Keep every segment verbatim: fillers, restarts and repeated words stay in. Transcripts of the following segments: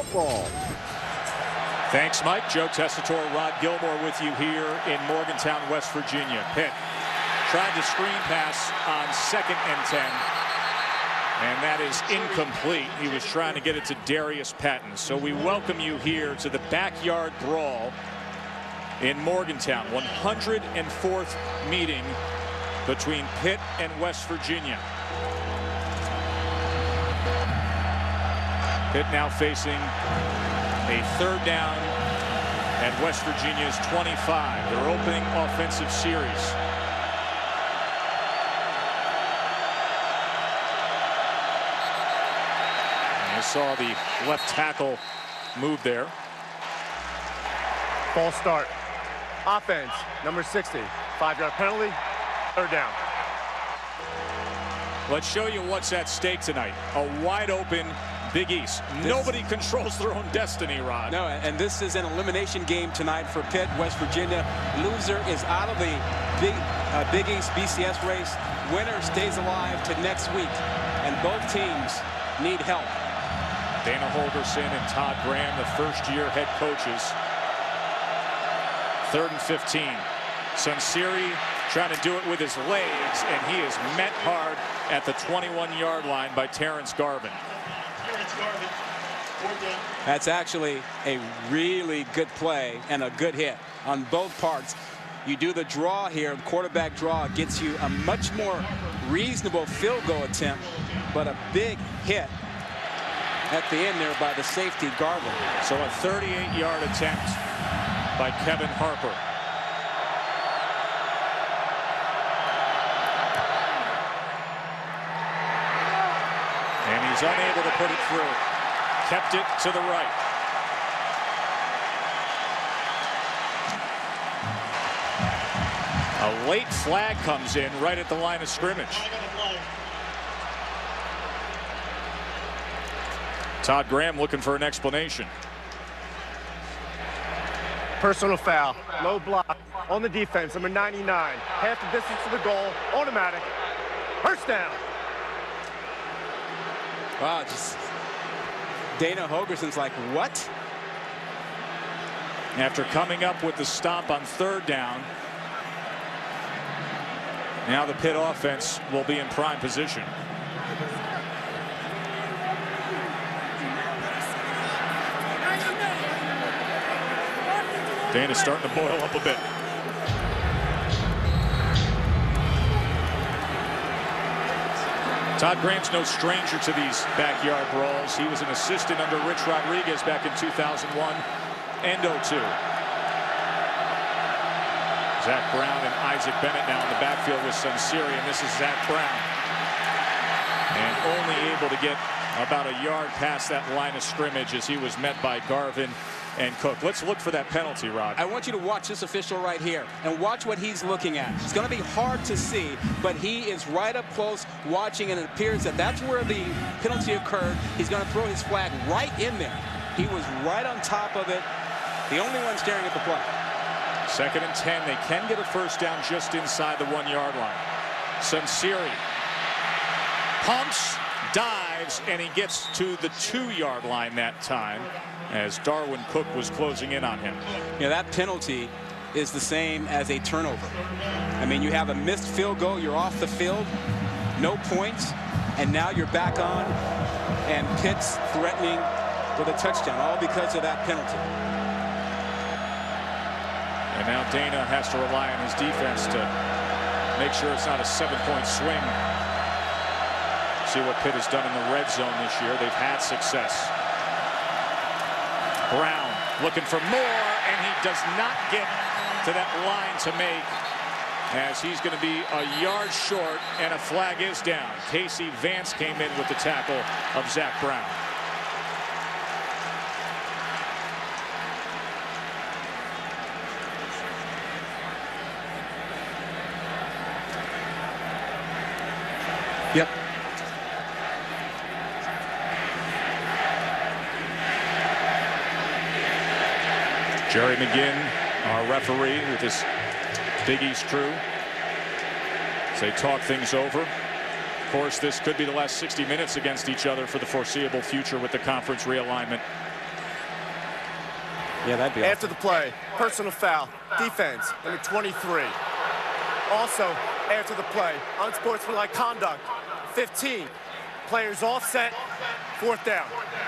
football. Thanks, Mike. Joe Tessitore, Rod Gilmore with you here in Morgantown, West Virginia. Pitt tried to screen pass on second and ten, and that is incomplete. He was trying to get it to Darius Patton. So we welcome you here to the backyard brawl in Morgantown. one hundred fourth meeting between Pitt and West Virginia. Pitt now facing a third down at West Virginia's twenty-five, their opening offensive series. And you saw the left tackle move there. False start. Offense, number sixty. Five-yard penalty, third down. Let's show you what's at stake tonight. A wide open Big East. This Nobody controls their own destiny, Rod. No, and this is an elimination game tonight for Pitt. West Virginia. Loser is out of the Big, uh, Big East B C S race. Winner stays alive to next week. And both teams need help. Dana Holgerson and Todd Graham, the first-year head coaches. Third and fifteen. Sunseri trying to do it with his legs, and he is met hard at the twenty-one yard line by Terrence Garvin. That's actually a really good play and a good hit on both parts. You do the draw here, the quarterback draw gets you a much more reasonable field goal attempt, but a big hit at the end there by the safety Garvin. So a thirty-eight yard attempt by Kevin Harper. And he's unable to put it through. Kept it to the right. A late flag comes in right at the line of scrimmage. Todd Graham looking for an explanation. Personal foul, low block on the defense, number ninety-nine. Half the distance to the goal, automatic. First down. Wow, just Dana Holgerson's like, what? After coming up with the stop on third down, now the Pitt offense will be in prime position. Dana's starting to boil up a bit. Todd Graham's no stranger to these backyard brawls. He was an assistant under Rich Rodriguez back in two thousand one and oh two. Zach Brown and Isaac Bennett now in the backfield with Sunseri, and this is Zach Brown. And only able to get about a yard past that line of scrimmage as he was met by Garvin and Cook. Let's look for that penalty, Rod. I want you to watch this official right here and watch what he's looking at. It's going to be hard to see, but he is right up close watching, and it appears that that's where the penalty occurred. He's going to throw his flag right in there. He was right on top of it. The only one staring at the play. Second and ten. They can get a first down just inside the one yard line. Sunseri pumps, dives, and he gets to the two yard line that time as Darwin Cook was closing in on him. Yeah, that penalty is the same as a turnover. I mean, you have a missed field goal, you're off the field, no points, and now you're back on, and Pitt's threatening with a touchdown, all because of that penalty. And now Dana has to rely on his defense to make sure it's not a seven-point swing. See what Pitt has done in the red zone this year. They've had success. Brown looking for more, and he does not get to that line to make, as he's going to be a yard short, and a flag is down. Casey Vance came in with the tackle of Zach Brown. Yep. Jerry McGinn, our referee, with this Big East crew, as they talk things over. Of course, this could be the last sixty minutes against each other for the foreseeable future with the conference realignment. Yeah, that'd be After awesome. the play, personal foul, defense, number twenty-three. Also, after the play, unsportsmanlike conduct, fifteen. Players offset, fourth down.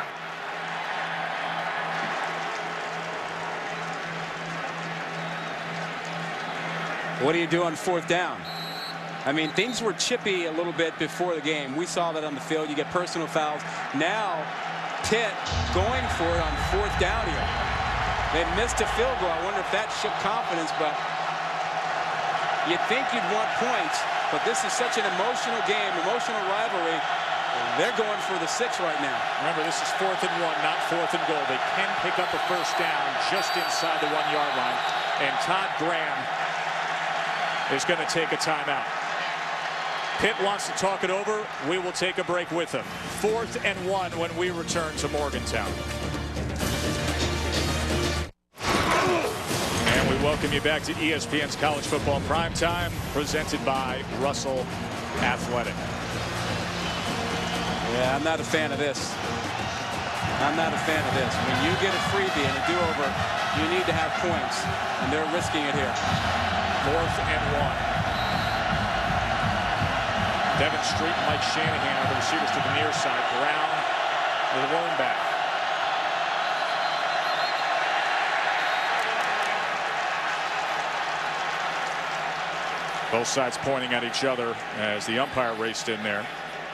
What do you do on fourth down? I mean, things were chippy a little bit before the game. We saw that on the field. You get personal fouls. Now, Pitt going for it on fourth down here. They missed a field goal. I wonder if that shook confidence, but you'd think you'd want points, but this is such an emotional game, emotional rivalry. They're going for the six right now. Remember, this is fourth and one, not fourth and goal. They can pick up a first down just inside the one-yard line, and Todd Graham is going to take a timeout. Pitt wants to talk it over. We will take a break with him. Fourth and one when we return to Morgantown. And we welcome you back to E S P N's College Football Primetime, presented by Russell Athletic. Yeah, I'm not a fan of this. I'm not a fan of this. When you get a freebie and a do-over, you need to have points, and they're risking it here. Fourth and one. Devin Street and Mike Shanahan are the receivers to the near side. Brown with a rolling back. Both sides pointing at each other as the umpire raced in there.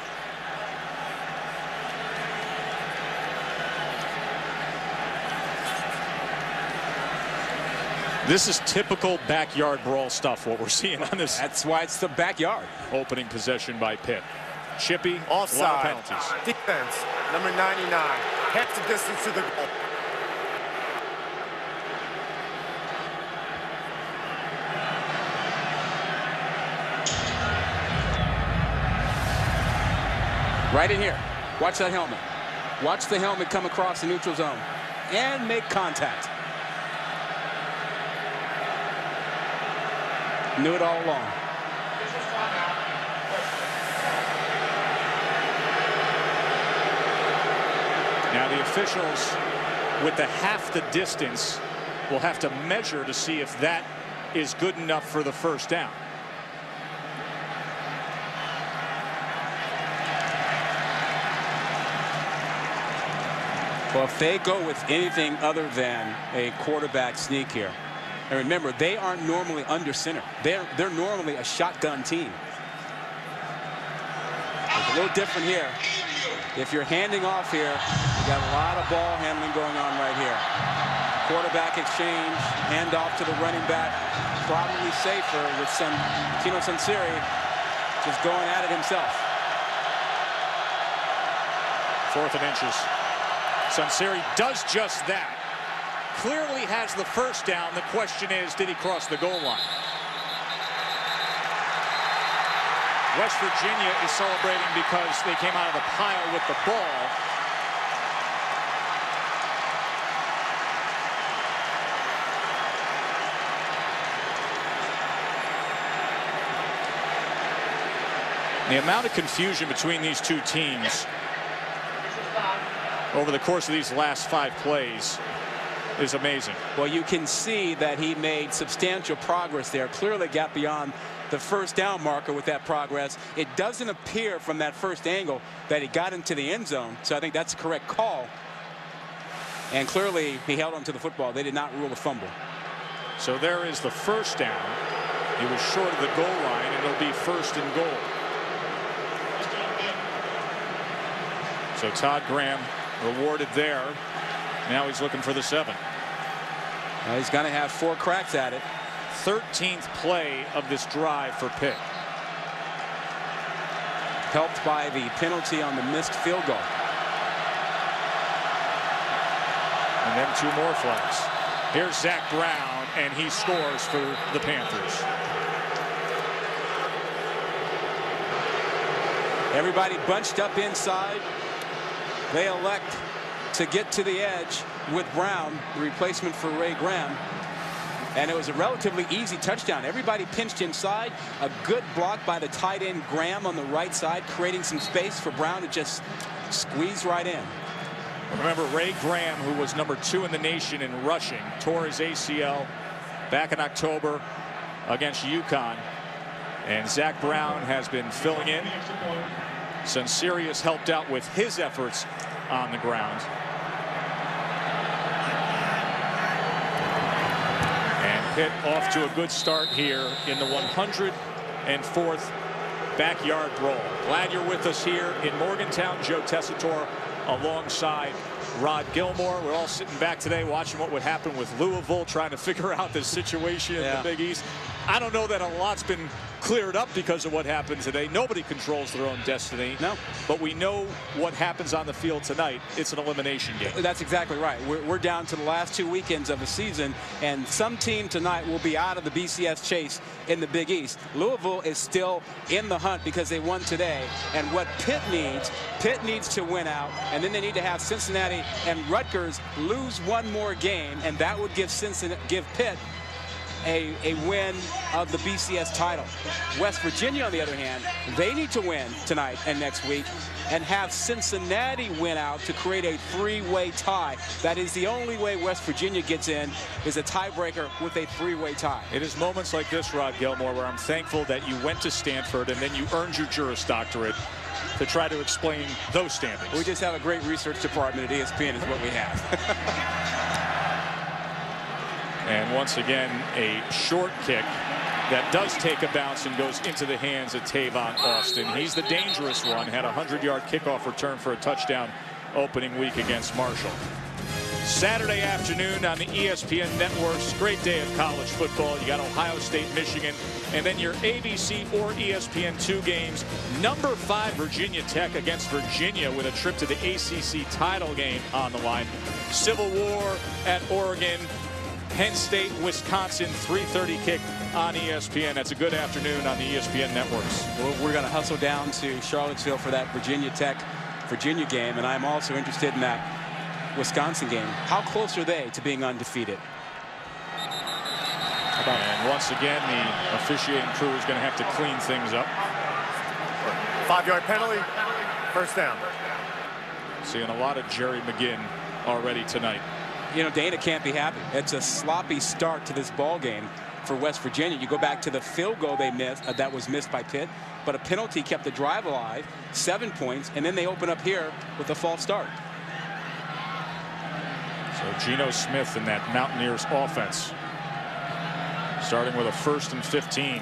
This is typical backyard brawl stuff, what we're seeing on this. That's why it's the backyard. Opening possession by Pitt. Chippy, Offside. a lot of penalties. Defense, number ninety-nine. Half the distance to the goal. Right in here. Watch that helmet. Watch the helmet come across the neutral zone and make contact. Knew it all along. Now the officials, with the half the distance, will have to measure to see if that is good enough for the first down. Well, if they go with anything other than a quarterback sneak here, and remember, they aren't normally under center. They're, they're normally a shotgun team. It's a little different here. If you're handing off here, you got a lot of ball handling going on right here. Quarterback exchange, handoff to the running back. Probably safer with some Tino Sanseri just going at it himself. Fourth and inches. Sanseri does just that. Clearly has the first down. The question is, did he cross the goal line? West Virginia is celebrating because they came out of the pile with the ball. The amount of confusion between these two teams over the course of these last five plays is amazing. Well, you can see that he made substantial progress there. Clearly got beyond the first down marker with that progress. It doesn't appear from that first angle that he got into the end zone, so I think that's a correct call. And clearly he held on to the football. They did not rule a fumble. So there is the first down. He was short of the goal line, and it'll be first and goal. So Todd Graham rewarded there. Now he's looking for the seven. Well, he's going to have four cracks at it. thirteenth play of this drive for Pitt. Helped by the penalty on the missed field goal. And then two more flags. Here's Zach Brown, and he scores for the Panthers. Everybody bunched up inside. They elect to get to the edge with Brown, the replacement for Ray Graham. And it was a relatively easy touchdown. Everybody pinched inside. A good block by the tight end Graham on the right side, creating some space for Brown to just squeeze right in. Remember, Ray Graham, who was number two in the nation in rushing, tore his A C L back in October against UConn. And Zach Brown has been filling in. Sensirius helped out with his efforts on the ground. And Pitt off to a good start here in the one hundred fourth backyard brawl. Glad you're with us here in Morgantown. Joe Tessitore alongside Rod Gilmore. We're all sitting back today watching what would happen with Louisville, trying to figure out this situation in yeah. the Big East. I don't know that a lot's been cleared up because of what happened today. Nobody controls their own destiny. No. But we know what happens on the field tonight. It's an elimination game. That's exactly right. We're, we're down to the last two weekends of the season, and some team tonight will be out of the B C S chase in the Big East. Louisville is still in the hunt because they won today. And what Pitt needs, Pitt needs to win out, and then they need to have Cincinnati and Rutgers lose one more game, and that would give Cincinnati, give Pitt A, a win of the B C S title. West Virginia, on the other hand, they need to win tonight and next week and have Cincinnati win out to create a three-way tie. That is the only way West Virginia gets in, is a tiebreaker with a three-way tie. It is moments like this, Rod Gilmore, where I'm thankful that you went to Stanford and then you earned your Juris Doctorate to try to explain those standings. We just have a great research department at E S P N is what we have. And once again, a short kick that does take a bounce and goes into the hands of Tavon Austin. He's the dangerous one. Had a hundred-yard kickoff return for a touchdown opening week against Marshall. Saturday afternoon on the E S P N networks. Great day of college football. You got Ohio State, Michigan, and then your A B C or E S P N two games. Number five Virginia Tech against Virginia with a trip to the A C C title game on the line. Civil War at Oregon. Penn State, Wisconsin, three thirty kick on E S P N. That's a good afternoon on the E S P N networks. Well, we're going to hustle down to Charlottesville for that Virginia Tech Virginia game, and I'm also interested in that Wisconsin game. How close are they to being undefeated? And once again, the officiating crew is going to have to clean things up. Five-yard penalty, first down. Seeing a lot of Jerry McGinn already tonight. You know, Dana can't be happy. It's a sloppy start to this ball game for West Virginia. You go back to the field goal they missed, uh, that was missed by Pitt, but a penalty kept the drive alive, seven points, and then they open up here with a false start. So Geno Smith in that Mountaineers offense, starting with a first and fifteen.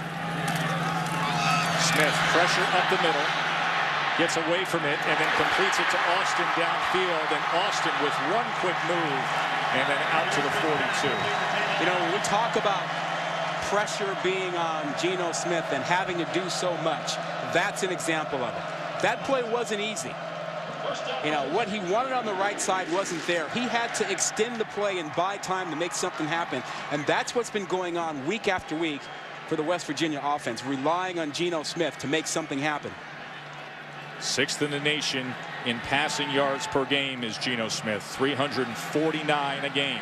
Smith, pressure up the middle, gets away from it and then completes it to Austin downfield, and Austin with one quick move and then out to the forty-two. You know, when we talk about pressure being on Geno Smith and having to do so much, that's an example of it. That play wasn't easy. You know, what he wanted on the right side wasn't there. He had to extend the play and buy time to make something happen, and that's what's been going on week after week for the West Virginia offense, relying on Geno Smith to make something happen. Sixth in the nation in passing yards per game is Geno Smith, three hundred forty-nine a game.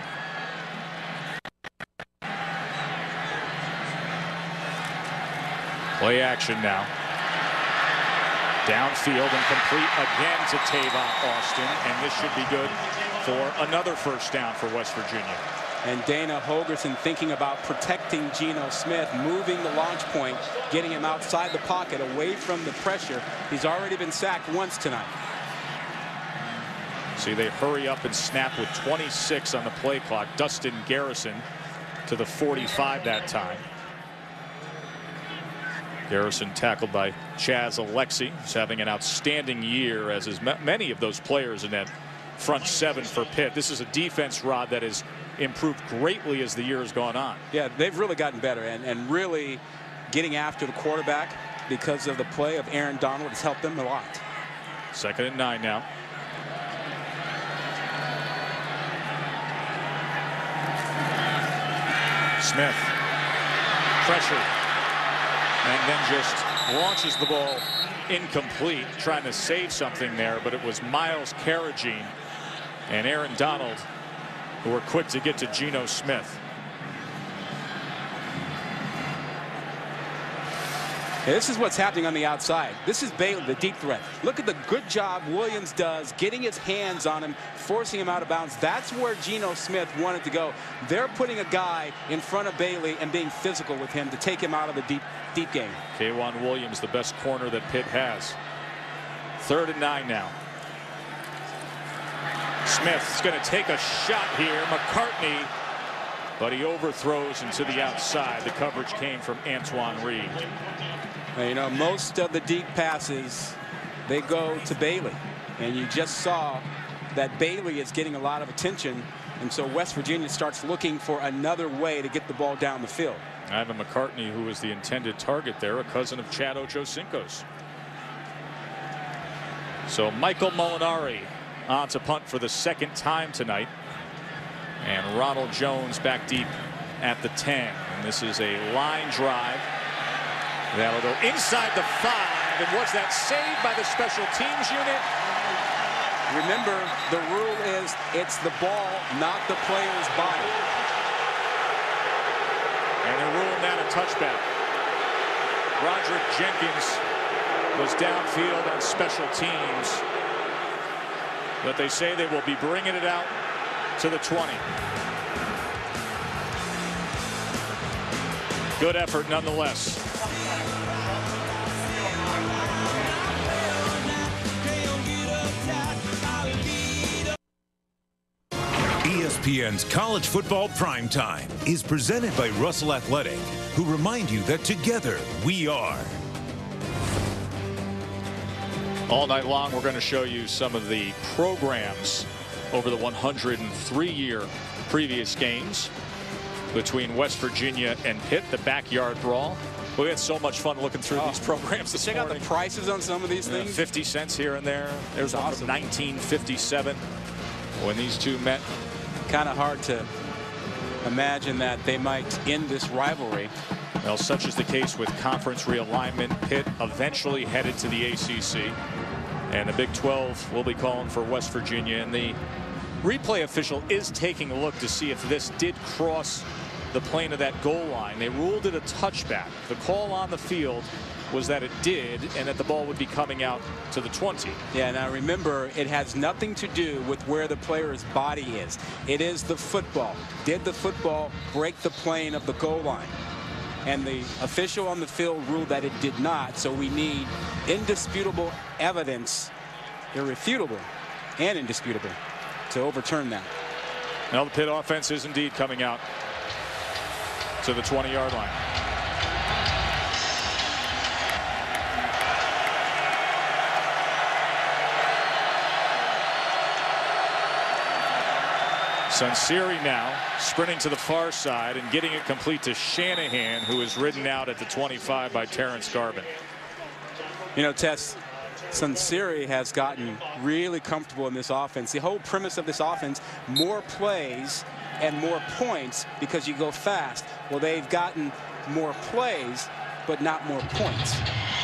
Play action now. Downfield and complete again to Tavon Austin, and this should be good for another first down for West Virginia. And Dana Holgorsen thinking about protecting Geno Smith, moving the launch point, getting him outside the pocket, away from the pressure. He's already been sacked once tonight. See, they hurry up and snap with twenty-six on the play clock. Dustin Garrison to the forty-five that time. Garrison tackled by Chaz Alexi, who's having an outstanding year, as is many of those players in that front seven for Pitt. This is a defense, Rod, that has improved greatly as the year has gone on. Yeah, they've really gotten better, and, and really getting after the quarterback because of the play of Aaron Donald has helped them a lot. Second and nine now. Smith, pressure, and then just launches the ball incomplete, trying to save something there, but it was Miles Carrageen and Aaron Donald who were quick to get to Geno Smith. This is what's happening on the outside. This is Bailey, the deep threat. Look at the good job Williams does getting his hands on him, forcing him out of bounds. That's where Geno Smith wanted to go. They're putting a guy in front of Bailey and being physical with him to take him out of the deep deep game. K'Wan Williams, the best corner that Pitt has. Third and nine now. Smith's going to take a shot here. McCartney, but he overthrows into the outside. The coverage came from Antoine Reed. Now, you know, most of the deep passes, they go to Bailey. And you just saw that Bailey is getting a lot of attention. And so West Virginia starts looking for another way to get the ball down the field. Ivan McCartney, who was the intended target there, a cousin of Chad Ochocinco's. So Michael Molinari on to punt for the second time tonight. And Ronald Jones back deep at the ten. And this is a line drive. That'll go inside the five. And was that saved by the special teams unit? Remember, the rule is it's the ball, not the player's body. And they're ruling that a touchback. Roderick Jenkins was downfield on special teams. But they say they will be bringing it out to the twenty. Good effort nonetheless. E S P N's College Football Primetime is presented by Russell Athletic, who remind you that together we are. All night long, we're going to show you some of the programs over the one hundred three year previous games between West Virginia and Pitt, the backyard brawl. We had so much fun looking through oh, these programs this check morning. Out the prices on some of these yeah, things. fifty cents here and there. There's one from nineteen fifty-seven when these two met. Kind of hard to imagine that they might end this rivalry. Well, such is the case with conference realignment. Pitt eventually headed to the A C C. And the Big twelve will be calling for West Virginia. And the replay official is taking a look to see if this did cross the plane of that goal line. They ruled it a touchback. The call on the field was that it did, and that the ball would be coming out to the twenty. Yeah, now remember, it has nothing to do with where the player's body is. It is the football. Did the football break the plane of the goal line? And the official on the field ruled that it did not. So we need indisputable evidence, irrefutable and indisputable, to overturn that. Now the Pitt offense is indeed coming out to the twenty yard line. Sunseri now sprinting to the far side and getting it complete to Shanahan, who is ridden out at the twenty-five by Terrence Garvin. You know, Tess, Sunseri has gotten really comfortable in this offense. The whole premise of this offense, more plays and more points because you go fast. Well, they've gotten more plays, but not more points.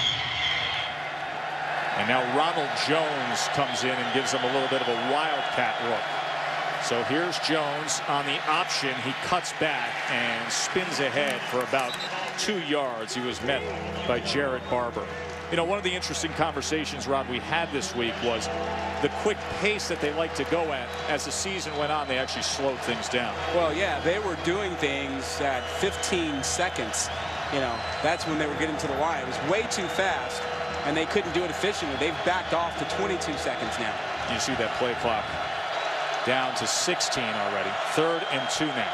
And now Ronald Jones comes in and gives them a little bit of a wildcat look. So here's Jones on the option. He cuts back and spins ahead for about two yards. He was met by Jared Barber. You know, one of the interesting conversations, Rod, we had this week was the quick pace that they like to go at. As the season went on, they actually slowed things down. Well, yeah, they were doing things at fifteen seconds. You know, that's when they were getting to the line. It was way too fast, and they couldn't do it efficiently. They've backed off to twenty-two seconds now. You see that play clock down to sixteen already. Third and two now.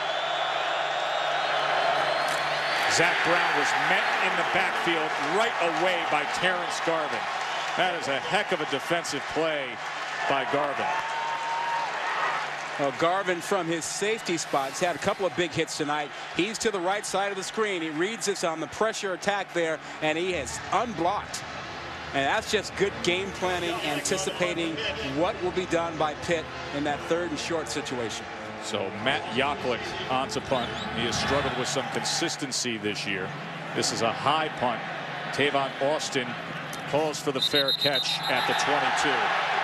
Zach Brown was met in the backfield right away by Terrence Garvin. That is a heck of a defensive play by Garvin. Well, Garvin from his safety spot has had a couple of big hits tonight. He's to the right side of the screen. He reads this on the pressure attack there, and he is unblocked. And that's just good game planning, anticipating what will be done by Pitt in that third and short situation. So Matt Yaklik on to punt. He has struggled with some consistency this year. This is a high punt. Tavon Austin calls for the fair catch at the twenty-two.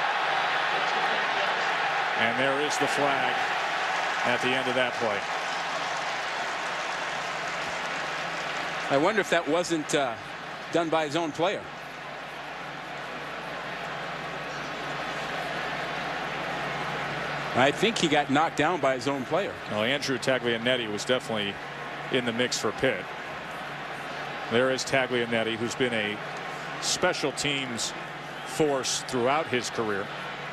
And there is the flag at the end of that play. I wonder if that wasn't uh, done by his own player. I think he got knocked down by his own player. Well, Andrew Taglianetti was definitely in the mix for Pitt. There is Taglianetti, who's been a special teams force throughout his career.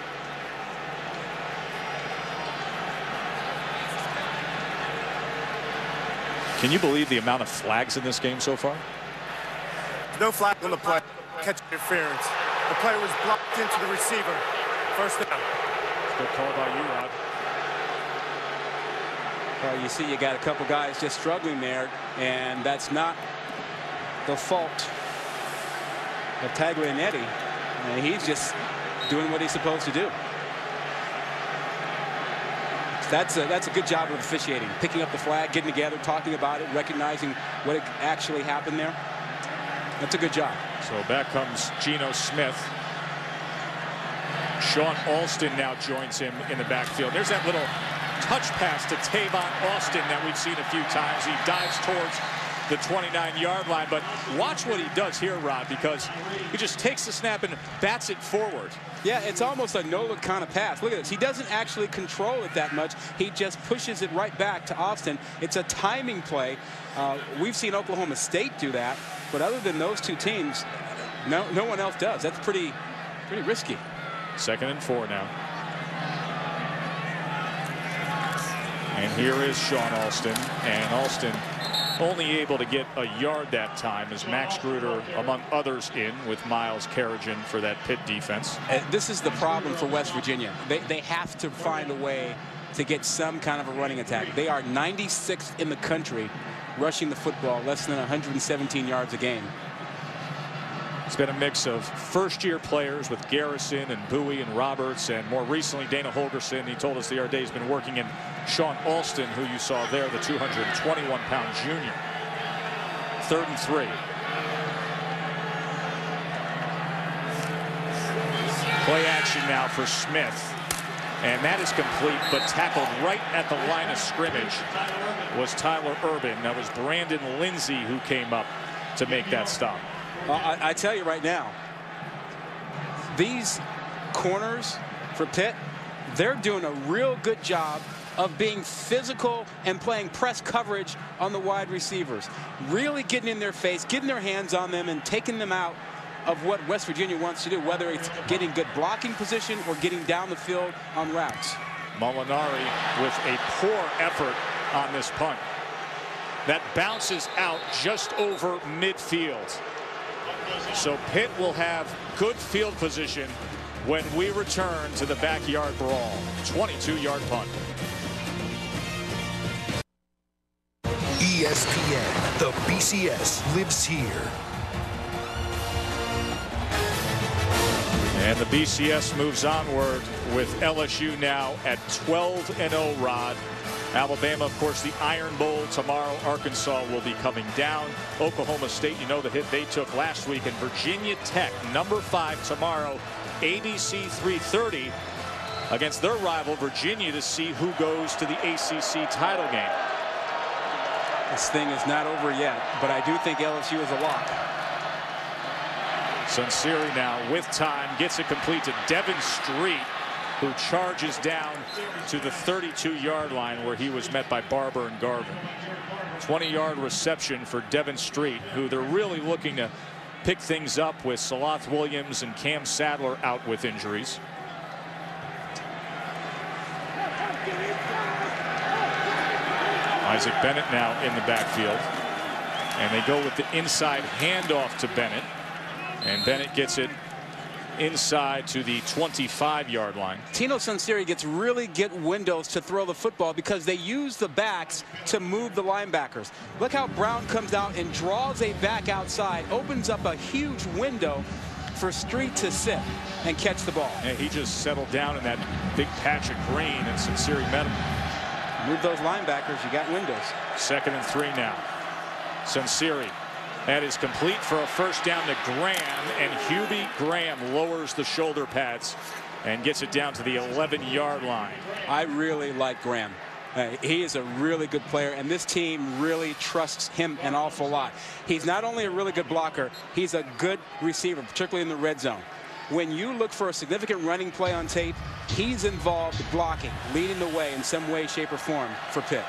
Can you believe the amount of flags in this game so far? No flag on the play. Catch interference. The player was blocked into the receiver. First down. Good call by you, Rod. Well, you see, you got a couple guys just struggling there, and that's not the fault of Taglianetti. And he's just doing what he's supposed to do. That's a, that's a good job of officiating, picking up the flag, getting together, talking about it, recognizing what actually happened there. That's a good job. So back comes Geno Smith. Sean Alston now joins him in the backfield. There's that little touch pass to Tavon Austin that we've seen a few times. He dives towards the twenty-nine yard line, but watch what he does here, Rod, because he just takes the snap and bats it forward. Yeah, it's almost a no-look kind of pass. Look at this. He doesn't actually control it that much. He just pushes it right back to Austin. It's a timing play. Uh, we've seen Oklahoma State do that, but other than those two teams, no, no one else does. That's pretty, pretty risky. Second and four now. And here is Sean Alston, and Alston only able to get a yard that time as Max Gruder, among others, in with Miles Carrigan for that Pitt defense. Uh, this is the problem for West Virginia. They, they have to find a way to get some kind of a running attack. They are ninety-sixth in the country rushing the football, less than one hundred seventeen yards a game. It's been a mix of first-year players with Garrison and Bowie and Roberts, and more recently Dana Holgerson. He told us the other day he's been working in Sean Alston, who you saw there, the two hundred twenty-one pound junior. Third and three. Play action now for Smith, and that is complete, but tackled right at the line of scrimmage was Tyler Urban. That was Brandon Lindsay who came up to make that stop. Uh, I, I tell you right now, these corners for Pitt, they're doing a real good job of being physical and playing press coverage on the wide receivers. Really getting in their face, getting their hands on them, and taking them out of what West Virginia wants to do, whether it's getting good blocking position or getting down the field on routes. Molinari with a poor effort on this punt. That bounces out just over midfield. So Pitt will have good field position when we return to the backyard brawl. twenty-two yard punt. E S P N, the B C S lives here. And the B C S moves onward with L S U now at twelve and oh, Rod. Alabama, of course, the Iron Bowl tomorrow. Arkansas will be coming down. Oklahoma State, you know the hit they took last week. And Virginia Tech, number five tomorrow, A B C three thirty against their rival Virginia to see who goes to the A C C title game. This thing is not over yet, but I do think L S U is a lock. Sunseri now with time gets it complete to Devin Street, who charges down to the thirty-two yard line where he was met by Barber and Garvin. twenty yard reception for Devin Street, who they're really looking to pick things up with Salath Williams and Cam Sadler out with injuries. Isaac Bennett now in the backfield, and they go with the inside handoff to Bennett, and Bennett gets it inside to the twenty-five yard line. Tino Sunseri gets really good windows to throw the football because they use the backs to move the linebackers. Look how Brown comes out and draws a back outside, opens up a huge window for Street to sit and catch the ball. And he just settled down in that big patch of green, and Sunseri met him. Move those linebackers, you got windows. Second and three now. Sunseri. That is complete for a first down to Graham, and Hubie Graham lowers the shoulder pads and gets it down to the eleven yard line. I really like Graham. Uh, he is a really good player, and this team really trusts him an awful lot. He's not only a really good blocker, he's a good receiver, particularly in the red zone. When you look for a significant running play on tape, he's involved blocking, leading the way in some way, shape, or form for Pitt.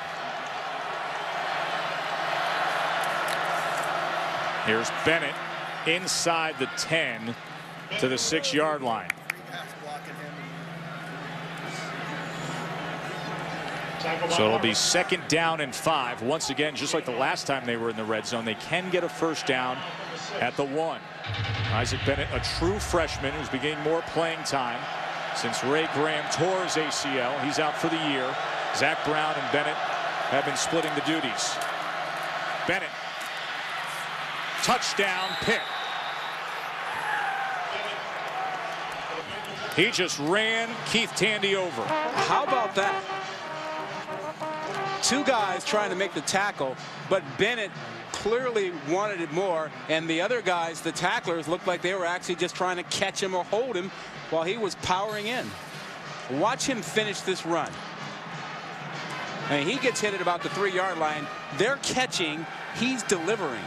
Here's Bennett inside the ten to the six-yard line. So it'll be second down and five. Once again, just like the last time they were in the red zone, they can get a first down at the one. Isaac Bennett, a true freshman who's been getting more playing time since Ray Graham tore his A C L. He's out for the year. Zach Brown and Bennett have been splitting the duties. Bennett. Touchdown, Pitt. He just ran Keith Tandy over. How about that? Two guys trying to make the tackle, but Bennett clearly wanted it more, and the other guys, the tacklers, looked like they were actually just trying to catch him or hold him while he was powering in. Watch him finish this run. And he gets hit at about the three-yard line. They're catching, he's delivering.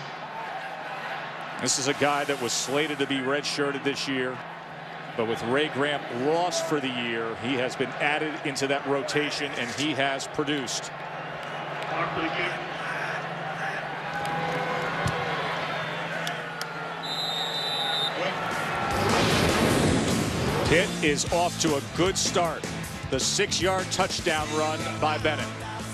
This is a guy that was slated to be redshirted this year, but with Ray Graham lost for the year, he has been added into that rotation, and he has produced. Pitt is off to a good start. The six-yard touchdown run by Bennett.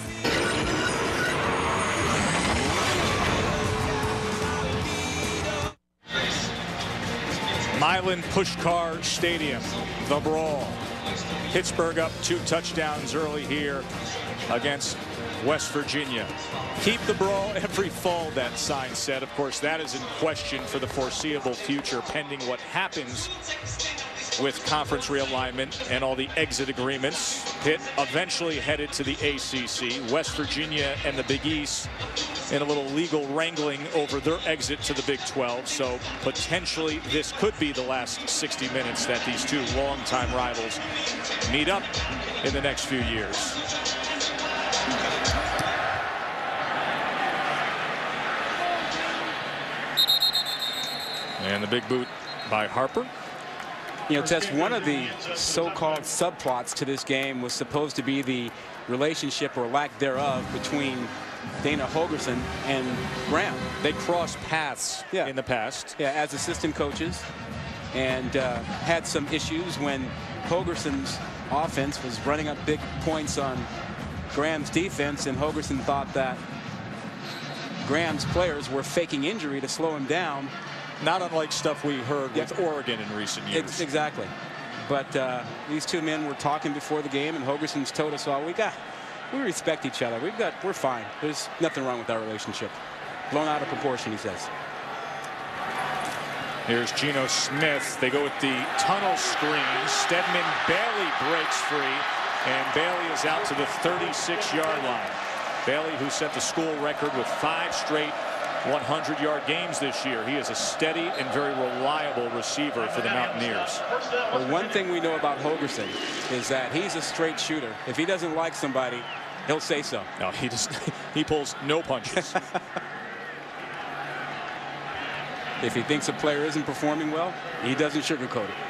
Milan Puskar Stadium, the brawl. Pittsburgh up two touchdowns early here against West Virginia. Keep the brawl every fall, that sign said. Of course, that is in question for the foreseeable future, pending what happens with conference realignment and all the exit agreements. Pitt eventually headed to the A C C. West Virginia and the Big East in a little legal wrangling over their exit to the Big twelve. So potentially this could be the last sixty minutes that these two longtime rivals meet up in the next few years. And the big boot by Harper. You know, Tess, one of the so-called subplots to this game was supposed to be the relationship or lack thereof between Dana Holgorsen and Graham. They crossed paths yeah. in the past. Yeah, as assistant coaches, and uh, had some issues when Holgorsen's offense was running up big points on Graham's defense, and Holgorsen thought that Graham's players were faking injury to slow him down. Not unlike stuff we heard yeah. with Oregon in recent years. It's exactly. But uh, these two men were talking before the game, and Holgorsen's told us, "Well, we got, we respect each other. We've got, we're fine. There's nothing wrong with our relationship." Blown out of proportion, he says. Here's Geno Smith. They go with the tunnel screen. Stedman Bailey breaks free, and Bailey is out to the thirty-six-yard line. Bailey, who set the school record with five straight hundred yard games this year. He is a steady and very reliable receiver for the Mountaineers. Well, one thing we know about Holgorsen is that he's a straight shooter. If he doesn't like somebody, he'll say so. No, he just he pulls no punches. If he thinks a player isn't performing well, he doesn't sugarcoat it.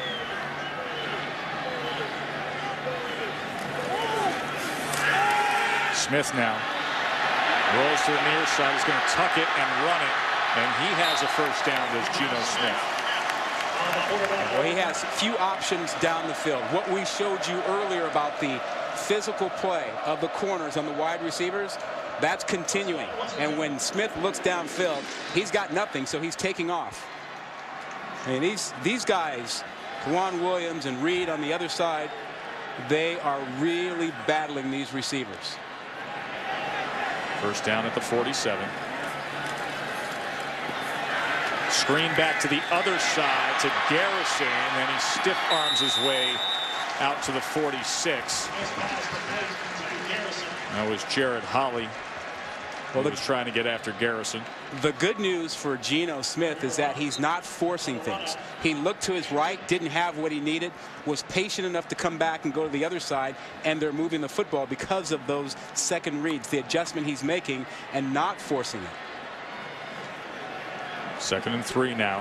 Smith now rolls to the near side. He's going to tuck it and run it, and he has a first down. Does Geno Smith? Well, he has few options down the field. What we showed you earlier about the physical play of the corners on the wide receivers, that's continuing. And when Smith looks downfield, he's got nothing, so he's taking off. I mean, these these guys, Kwan Williams and Reed on the other side, they are really battling these receivers. First down at the forty-seven. Screen back to the other side to Garrison, and he stiff arms his way out to the forty-six. That was Jared Holley. Well, he was trying to get after Garrison. The good news for Geno Smith is that he's not forcing things. He looked to his right, didn't have what he needed, was patient enough to come back and go to the other side, and they're moving the football because of those second reads, the adjustment he's making and not forcing it. Second and three now.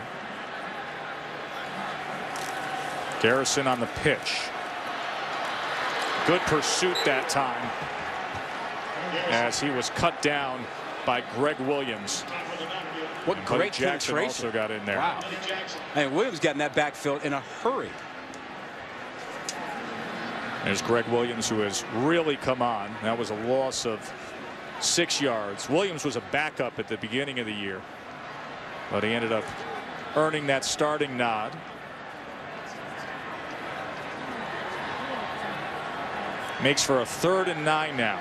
Garrison on the pitch. Good pursuit that time, as he was cut down by Greg Williams. What and great Jackson penetration. also got in there. Wow. And Williams got in that backfield in a hurry. There's Greg Williams, who has really come on. That was a loss of six yards. Williams was a backup at the beginning of the year, but he ended up earning that starting nod. Makes for a third and nine now.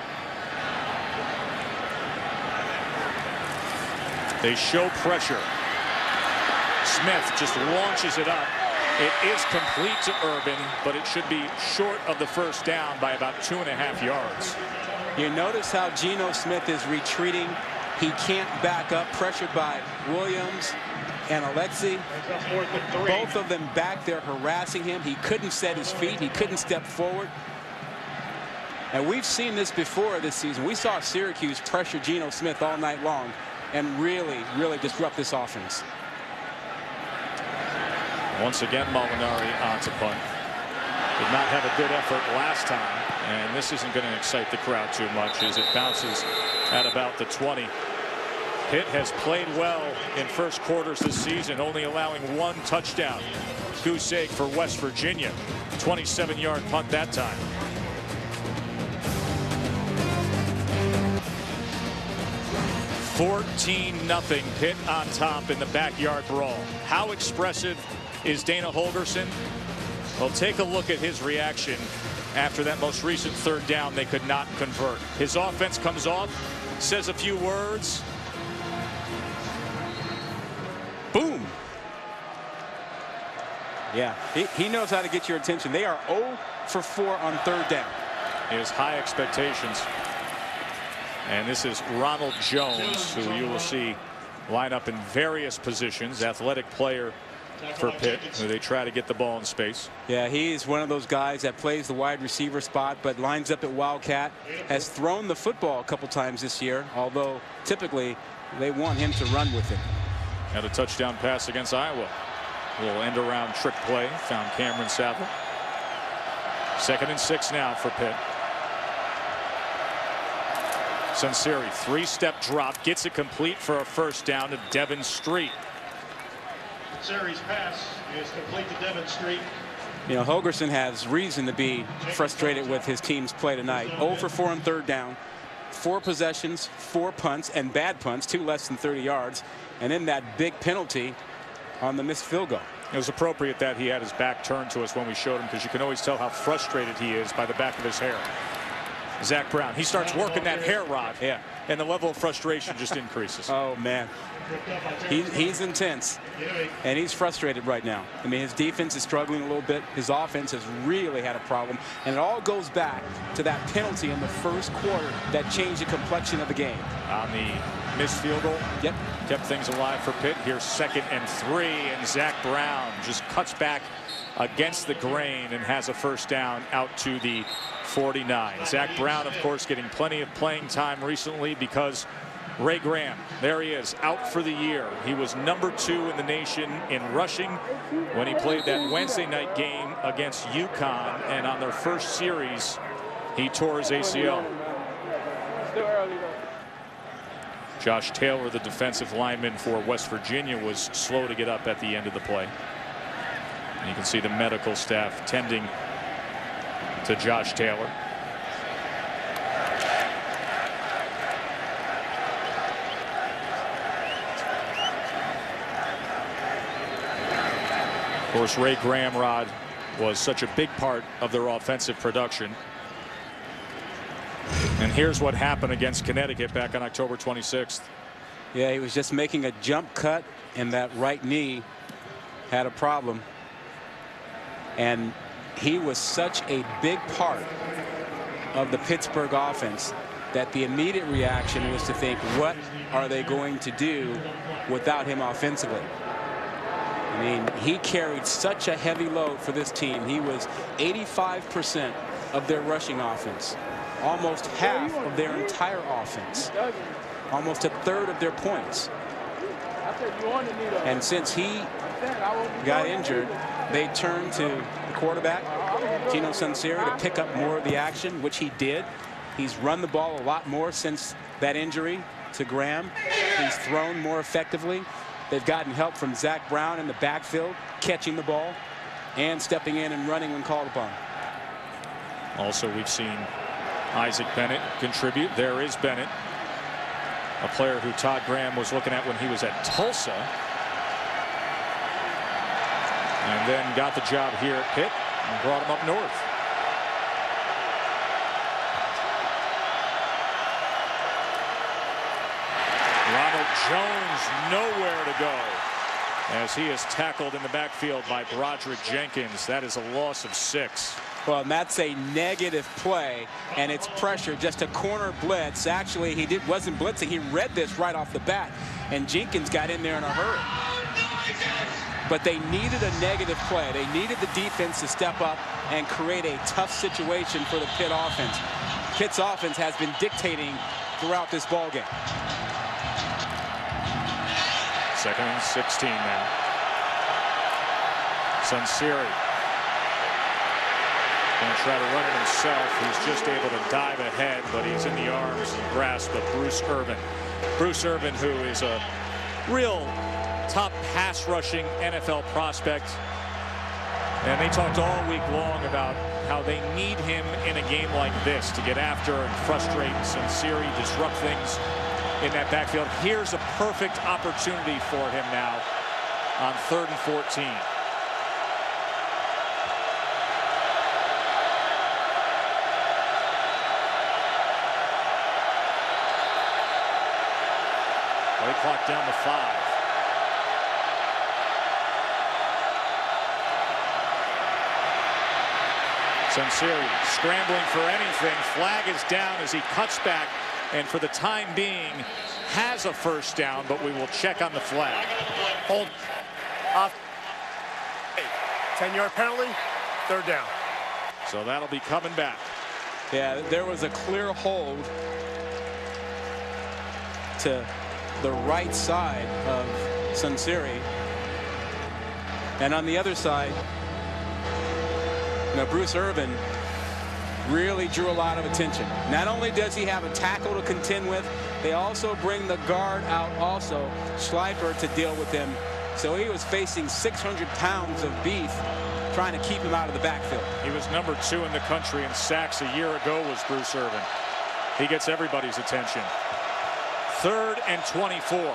They show pressure. Smith just launches it up. It is complete to Urban, but it should be short of the first down by about two and a half yards. You notice how Geno Smith is retreating. He can't back up, pressured by Williams and Alexi. Both of them back there harassing him. He couldn't set his feet. He couldn't step forward. And we've seen this before this season. We saw Syracuse pressure Geno Smith all night long and really, really disrupt this offense. Once again, Molinari on to punt. Did not have a good effort last time, and this isn't going to excite the crowd too much as it bounces at about the twenty. Pitt has played well in first quarters this season, only allowing one touchdown. Goose egg for West Virginia. twenty-seven yard punt that time. fourteen nothing, Pitt on top in the backyard brawl. How expressive is Dana Holgorsen? Well, take a look at his reaction after that most recent third down they could not convert. His offense comes off, says a few words. Boom. Yeah, he, he knows how to get your attention. They are zero for four on third down. He has high expectations. And this is Ronald Jones, who you will see line up in various positions. Athletic player for Pitt, who they try to get the ball in space. Yeah, he's one of those guys that plays the wide receiver spot, but lines up at Wildcat. Has thrown the football a couple times this year, although typically they want him to run with it. Had a touchdown pass against Iowa. A little end around trick play. Found Cameron Sadler. Second and six now for Pitt. Sunseri, three-step drop, gets it complete for a first down to Devin Street. Sunseri's pass is complete to Devin Street. You know, Holgorsen has reason to be frustrated with his team's play tonight. zero for four on third down, four possessions, four punts, and bad punts, two less than thirty yards, and then that big penalty on the missed field goal. It was appropriate that he had his back turned to us when we showed him, because you can always tell how frustrated he is by the back of his hair. Zach Brown, he starts working that hair rod, yeah, and the level of frustration just increases. Oh man, he, he's intense and he's frustrated right now. I mean, his defense is struggling a little bit. His offense has really had a problem, and it all goes back to that penalty in the first quarter that changed the complexion of the game. On the missed field goal, yep, kept things alive for Pitt. Here's second and three, and Zach Brown just cuts back against the grain and has a first down out to the forty-nine. Zach Brown, of course, getting plenty of playing time recently because Ray Graham, there he is, out for the year. He was number two in the nation in rushing when he played that Wednesday night game against UConn, and on their first series he tore his A C L. Josh Taylor, the defensive lineman for West Virginia, was slow to get up at the end of the play. And you can see the medical staff tending to Josh Taylor. Of course, Ray Gramrod was such a big part of their offensive production. And here's what happened against Connecticut back on October twenty-sixth. Yeah, he was just making a jump cut, and that right knee had a problem. And he was such a big part of the Pittsburgh offense. that the immediate reaction was to think, what are they going to do without him offensively? I mean, he carried such a heavy load for this team. He was eighty-five percent of their rushing offense, almost half of their entire offense, almost a third of their points. And since he got injured, they turned to the quarterback, Gino Sunseri, to pick up more of the action, which he did. He's run the ball a lot more since that injury to Graham. He's thrown more effectively. They've gotten help from Zach Brown in the backfield, catching the ball and stepping in and running when called upon. Also, we've seen Isaac Bennett contribute. There is Bennett, a player who Todd Graham was looking at when he was at Tulsa, and then got the job here at Pitt and brought him up north. Ronald Jones nowhere to go as he is tackled in the backfield by Broderick Jenkins. That is a loss of six. Well, and that's a negative play, and it's pressure, just a corner blitz. Actually, he did, wasn't blitzing. He read this right off the bat, and Jenkins got in there in a hurry. But they needed a negative play. They needed the defense to step up and create a tough situation for the Pitt offense. Pitt's offense has been dictating throughout this ball game. Second and sixteen now. Sunseri going to try to run it himself. He's just able to dive ahead, but he's in the arms and grasp of Bruce Irvin. Bruce Irvin, who is a real top pass rushing N F L prospect. And they talked all week long about how they need him in a game like this to get after and frustrate Sunseri, disrupt things in that backfield. Here's a perfect opportunity for him now on third and fourteen. Play clock down to five. Sunseri scrambling for anything. Flag is down as he cuts back, and for the time being has a first down, but we will check on the flag. Hold off. ten yard penalty, third down. So that'll be coming back. Yeah, there was a clear hold to the right side of Sunseri, and on the other side, you know, Bruce Irvin really drew a lot of attention. Not only does he have a tackle to contend with, they also bring the guard out also, Schleifer, to deal with him. So he was facing six hundred pounds of beef trying to keep him out of the backfield. He was number two in the country in sacks a year ago, was Bruce Irvin. He gets everybody's attention. Third and twenty-four.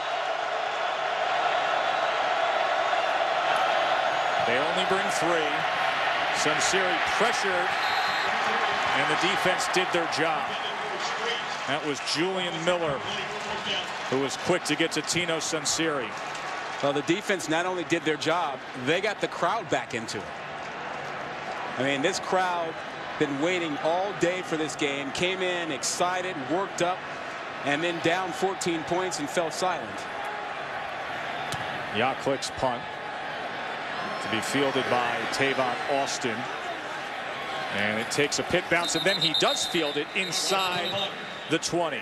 They only bring three. Sunseri pressured, and the defense did their job. That was Julian Miller, who was quick to get to Tino Sunseri. Well, the defense not only did their job, they got the crowd back into it. I mean, this crowd been waiting all day for this game, came in excited, worked up, and then down fourteen points and fell silent. Yaklick's punt to be fielded by Tavon Austin. And it takes a Pitt bounce, and then he does field it inside the twenty.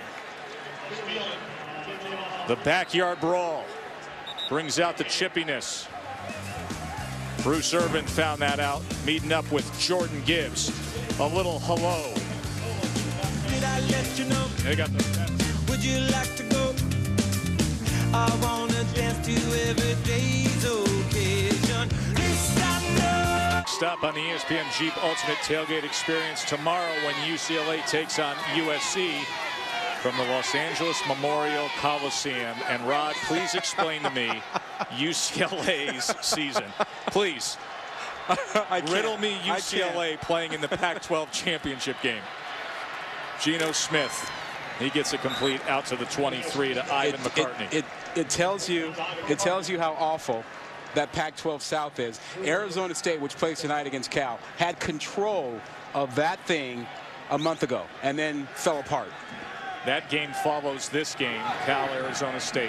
The backyard brawl brings out the chippiness. Bruce Irvin found that out, meeting up with Jordan Gibbs. A little hello. Did I let you know? They got the Would you like to go? I wanna dance to every day's occasion. This I know. Stop on the E S P N Jeep Ultimate Tailgate Experience tomorrow when U C L A takes on U S C from the Los Angeles Memorial Coliseum. And Rod, please explain to me U C L A's season. Please. I Riddle me U C L A I playing in the Pac twelve championship game. Geno Smith, he gets it complete out to the twenty-three to Ivan it, McCartney. It, it, it tells you, it tells you how awful that Pac twelve South is. Arizona State, which plays tonight against Cal, had control of that thing a month ago and then fell apart. That game follows this game, Cal Arizona State.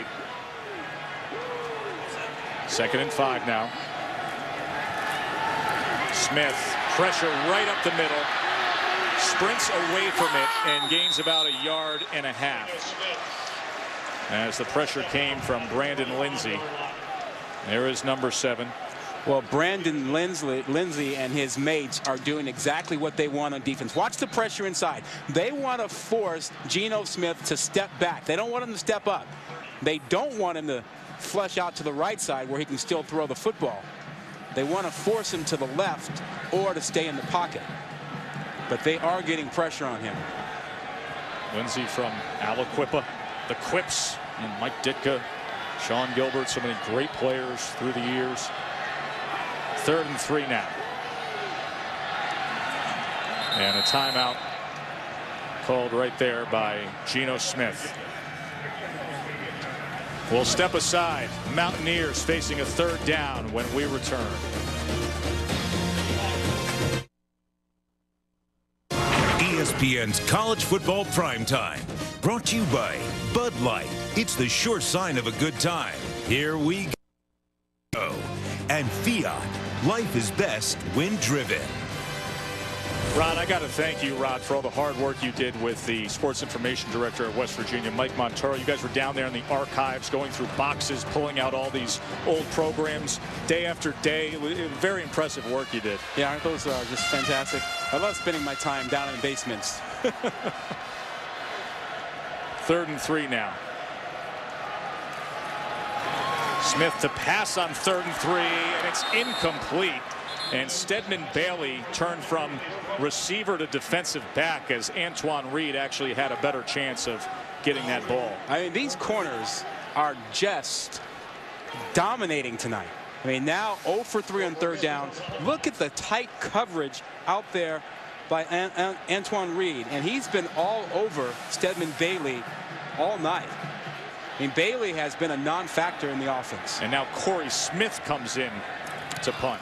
Second and five now. Smith, pressure right up the middle, sprints away from it and gains about a yard and a half. As the pressure came from Brandon Lindsay. There is number seven. Well, Brandon Lindsay, Lindsay and his mates are doing exactly what they want on defense. Watch the pressure inside. They want to force Geno Smith to step back. They don't want him to step up. They don't want him to flush out to the right side where he can still throw the football. They want to force him to the left or to stay in the pocket. But they are getting pressure on him. Lindsay from Aliquippa, the Quips, and Mike Ditka, Sean Gilbert, so many great players through the years. Third and three now. And a timeout called right there by Geno Smith. We'll step aside. Mountaineers facing a third down when we return. E S P N's College Football Primetime, brought to you by Bud Light. It's the sure sign of a good time. Here we go. And Fiat. Life is best when driven. Rod, I got to thank you, Rod, for all the hard work you did with the sports information director at West Virginia, Mike Montero. You guys were down there in the archives, going through boxes, pulling out all these old programs day after day. It was very impressive work you did. Yeah, aren't those uh, just fantastic? I love spending my time down in basements. Third and three now. Smith to pass on third and three, and it's incomplete. And Stedman Bailey turned from receiver to defensive back as Antoine Reed actually had a better chance of getting that ball. I mean, these corners are just dominating tonight. I mean, now oh for three on third down. Look at the tight coverage out there by An An Antoine Reed, and he's been all over Stedman Bailey all night. I mean, Bailey has been a non-factor in the offense. And now Corey Smith comes in to punt.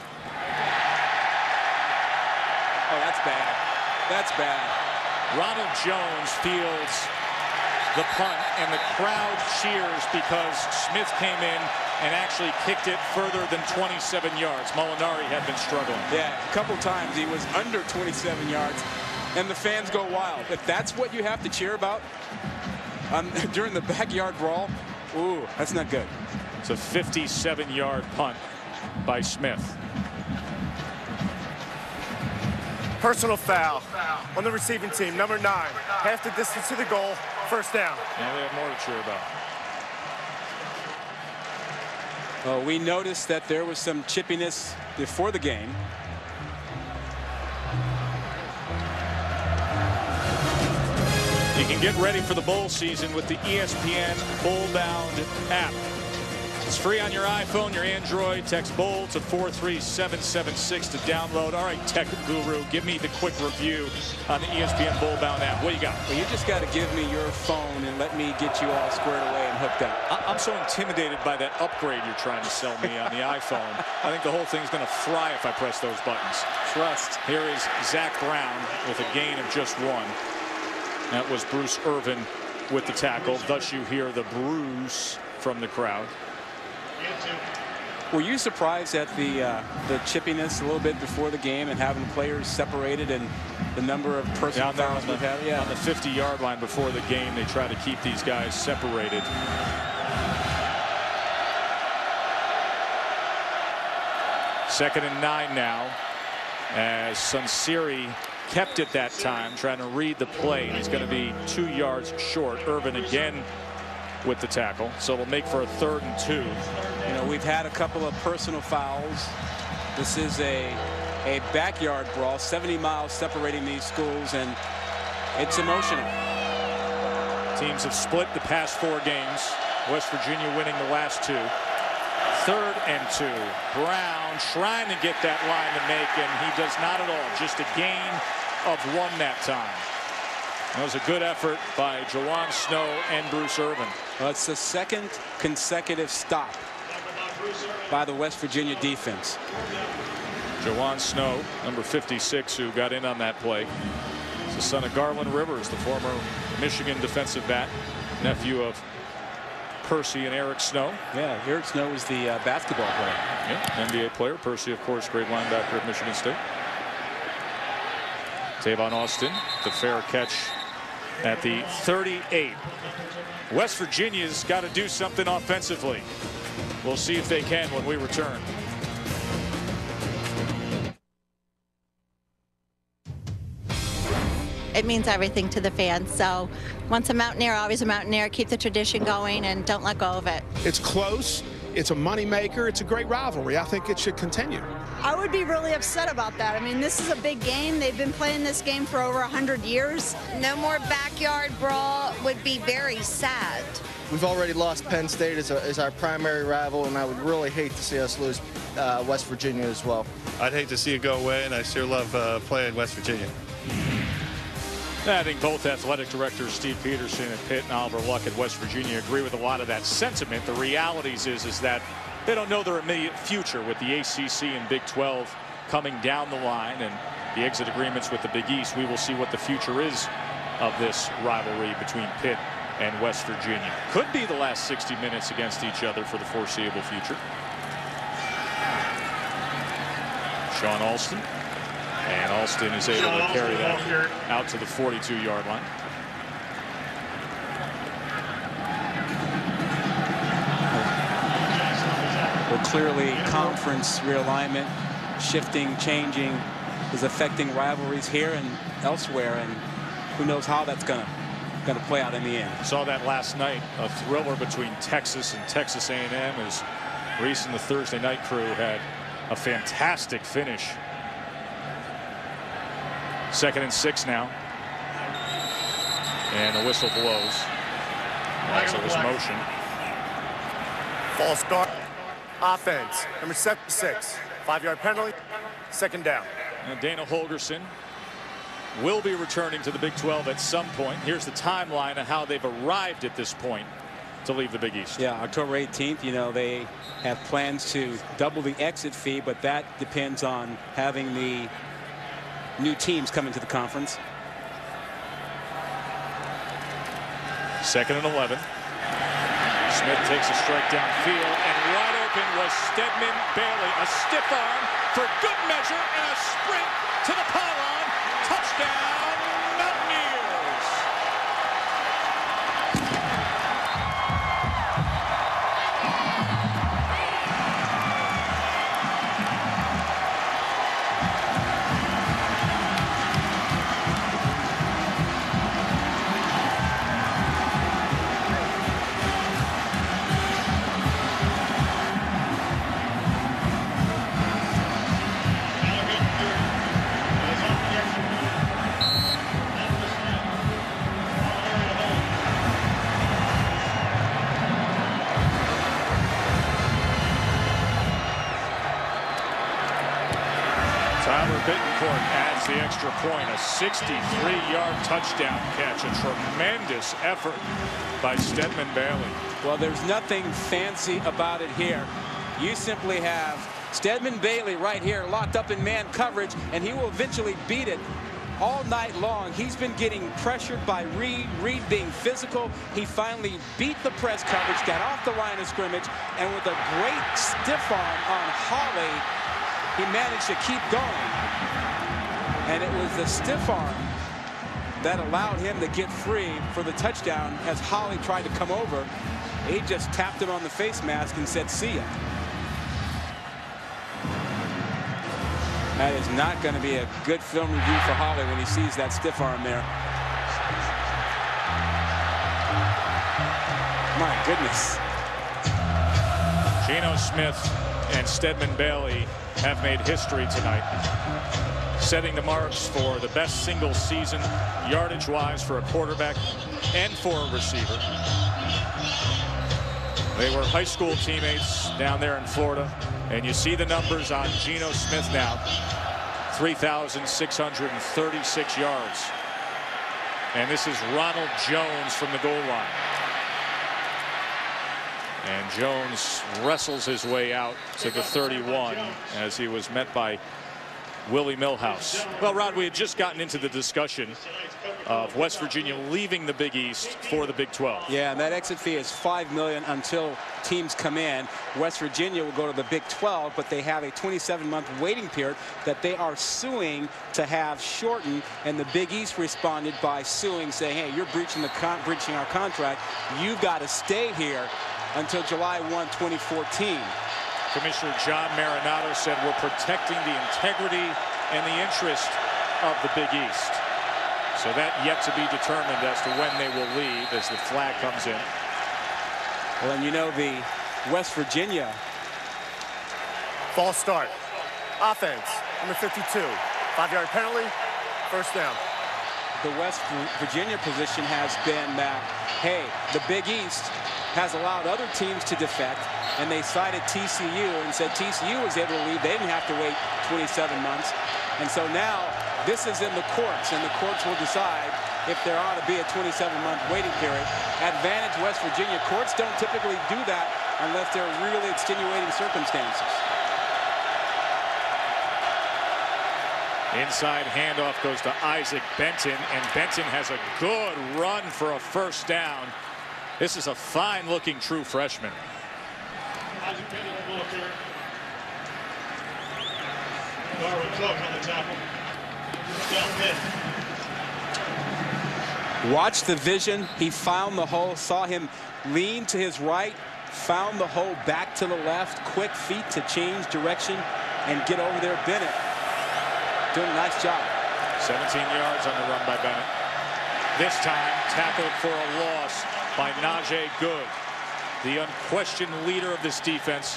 Oh, that's bad. That's bad. Ronald Jones fields the punt, and the crowd cheers because Smith came in and actually kicked it further than twenty-seven yards. Molinari had been struggling. Yeah, a couple times he was under twenty-seven yards, and the fans go wild. If that's what you have to cheer about um, during the backyard brawl, ooh, that's not good. It's a fifty-seven yard punt by Smith. Personal foul on the receiving team, number nine. Half the distance to the goal, first down. Now we have more to cheer about. Well, we noticed that there was some chippiness before the game. You can get ready for the bowl season with the E S P N Bowl Bound app. It's free on your iPhone, your Android. Text BOWL to four three seven seven six to download. All right, tech guru, give me the quick review on the E S P N Bowl Bound app. What do you got? Well, you just got to give me your phone and let me get you all squared away and hooked up. I'm so intimidated by that upgrade you're trying to sell me on the iPhone. I think the whole thing's going to fry if I press those buttons. Trust. Here is Zach Brown with a gain of just one. That was Bruce Irvin with the tackle. Thus you hear the Bruce from the crowd. Were you surprised at the uh, the chippiness a little bit before the game and having players separated and the number of personal Down there fouls on the, we've had? Yeah. on the fifty yard line before the game, they try to keep these guys separated. Second and nine now, as Sunseri kept it that time, trying to read the play, and he's going to be two yards short. Irvin again with the tackle, so it'll make for a third and two. You know, we've had a couple of personal fouls. This is a a backyard brawl, seventy miles separating these schools, and it's emotional. Teams have split the past four games. West Virginia winning the last two. Third and two. Brown trying to get that line to make, and he does not at all. Just a gain of one that time. That was a good effort by Jawan Snow and Bruce Irvin. Well, it's the second consecutive stop by the West Virginia defense. Jawan Snow, number fifty-six, who got in on that play. He's the son of Garland Rivers, the former Michigan defensive back, nephew of Percy and Eric Snow. Yeah, Eric Snow was the uh, basketball player. Yeah, N B A player. Percy, of course, great linebacker at Michigan State. Tavon Austin, the fair catch at the thirty-eight. West Virginia's got to do something offensively. We'll see if they can when we return. It means everything to the fans. So once a Mountaineer, always a Mountaineer. Keep the tradition going and don't let go of it. It's close. It's a moneymaker. It's a great rivalry. I think it should continue. I would be really upset about that. I mean, this is a big game. They've been playing this game for over one hundred years. No more backyard brawl would be very sad. We've already lost Penn State as, a, as our primary rival, and I would really hate to see us lose uh, West Virginia as well. I'd hate to see it go away, and I sure love uh, playing West Virginia. I think both athletic directors, Steve Peterson at Pitt and Oliver Luck at West Virginia, agree with a lot of that sentiment. The realities is, is that they don't know their immediate future with the A C C and Big twelve coming down the line and the exit agreements with the Big East. We will see what the future is of this rivalry between Pitt and West Virginia. Could be the last sixty minutes against each other for the foreseeable future. Sean Alston. And Alston is able to carry that out to the forty-two yard line. Well, clearly conference realignment, shifting, changing, is affecting rivalries here and elsewhere, and who knows how that's gonna gonna play out in the end. Saw that last night, a thriller between Texas and Texas A and M, as Reese and the Thursday night crew had a fantastic finish. Second and six now. And the whistle blows. As it was motion. False start. Offense. Number seventy-six. Five-yard penalty. Second down. And Dana Holgerson will be returning to the Big twelve at some point. Here's the timeline of how they've arrived at this point to leave the Big East. Yeah, October eighteenth, you know, they have plans to double the exit fee, but that depends on having the new teams coming to the conference. Second and eleven. Smith takes a strike downfield, and wide open was Stedman Bailey. A stiff arm for good measure and a sprint to the pylon. Touchdown, Mountaineers. Adds the extra point, a sixty-three yard touchdown catch. A tremendous effort by Stedman Bailey. Well, there's nothing fancy about it here. You simply have Stedman Bailey right here locked up in man coverage, and he will eventually beat it all night long. He's been getting pressured by Reed. Reed being physical. He finally beat the press coverage, got off the line of scrimmage, and with a great stiff arm on Holly, he managed to keep going. And it was the stiff arm that allowed him to get free for the touchdown as Holly tried to come over. He just tapped him on the face mask and said, see ya. That is not going to be a good film review for Holly when he sees that stiff arm there. My goodness. Geno Smith and Stedman Bailey have made history tonight, setting the marks for the best single season yardage-wise for a quarterback and for a receiver. They were high school teammates down there in Florida, and you see the numbers on Geno Smith now. three thousand six hundred thirty-six yards. And this is Ronald Jones from the goal line. And Jones wrestles his way out to the thirty-one as he was met by Willie Millhouse. Well, Rod, we had just gotten into the discussion of West Virginia leaving the Big East for the Big twelve. Yeah, and that exit fee is five million dollars until teams come in. West Virginia will go to the Big twelve, but they have a twenty-seven month waiting period that they are suing to have shortened, and the Big East responded by suing, saying, hey, you're breaching the con breaching our contract. You've got to stay here until July first, twenty fourteen. Commissioner John Marinato said we're protecting the integrity and the interest of the Big East. So that yet to be determined as to when they will leave as the flag comes in. Well, and you know, the West Virginia false start. Offense, number fifty-two. Five-yard penalty, first down. The West Virginia position has been that, hey, the Big East has allowed other teams to defect, and they cited T C U and said T C U was able to leave. They didn't have to wait twenty-seven months. And so now this is in the courts, and the courts will decide if there ought to be a twenty-seven month waiting period. Advantage West Virginia. Courts don't typically do that unless there are really extenuating circumstances. Inside handoff goes to Isaac Benton, and Benton has a good run for a first down. This is a fine-looking true freshman. Isaac Benton will go here. Darwin Cook on the tackle. Watch the vision. He found the hole, saw him lean to his right, found the hole back to the left, quick feet to change direction and get over there. Bennett doing a nice job. seventeen yards on the run by Bennett. This time tackled for a loss by Najee Good, the unquestioned leader of this defense.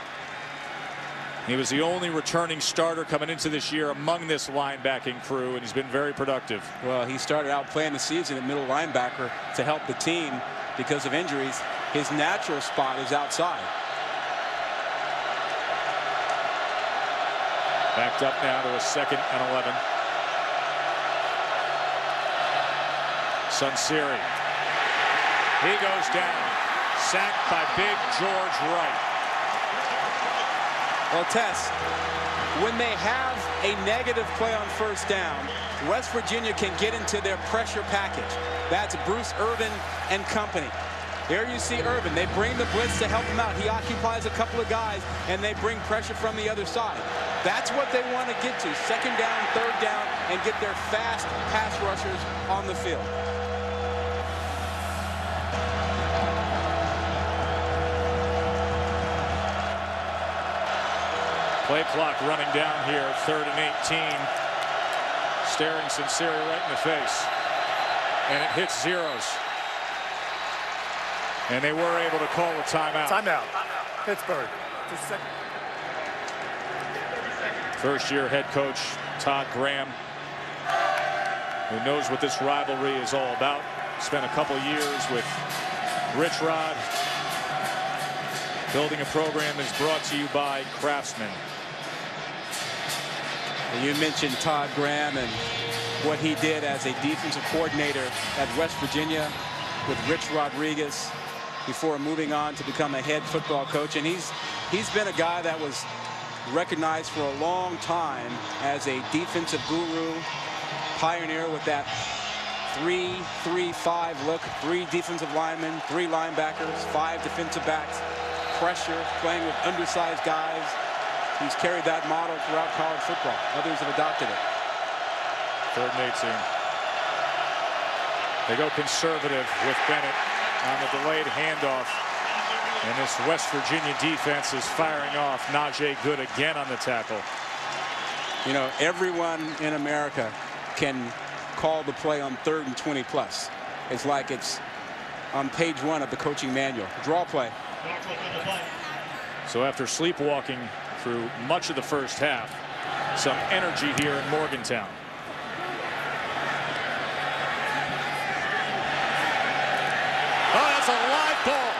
He was the only returning starter coming into this year among this linebacking crew, and he's been very productive. Well, he started out playing the season at middle linebacker to help the team because of injuries. His natural spot is outside. Backed up now to a second and eleven. Sunseri. He goes down. Sacked by big George Wright. Well, Tess, when they have a negative play on first down, West Virginia can get into their pressure package. That's Bruce Irvin and company. There you see Irvin. They bring the blitz to help him out. He occupies a couple of guys, and they bring pressure from the other side. That's what they want to get to. Second down, third down, and get their fast pass rushers on the field. Play clock running down here, third and eighteen. Staring Sunseri right in the face. And it hits zeros. And they were able to call a timeout. Timeout. Pittsburgh. Just a second. First year head coach Todd Graham, who knows what this rivalry is all about. Spent a couple years with Rich Rod. Building a program is brought to you by Craftsman. You mentioned Todd Graham and what he did as a defensive coordinator at West Virginia with Rich Rodriguez before moving on to become a head football coach. And he's he's been a guy that was recognized for a long time as a defensive guru, pioneer with that three three five look, three defensive linemen, three linebackers, five defensive backs, pressure, playing with undersized guys. He's carried that model throughout college football. Others have adopted it. Third and eighteen. They go conservative with Bennett on the delayed handoff. And this West Virginia defense is firing off. Najee Good again on the tackle. You know, everyone in America can call the play on third and twenty plus. It's like it's on page one of the coaching manual. Draw play. So after sleepwalking through much of the first half, some energy here in Morgantown. Oh, that's a live ball.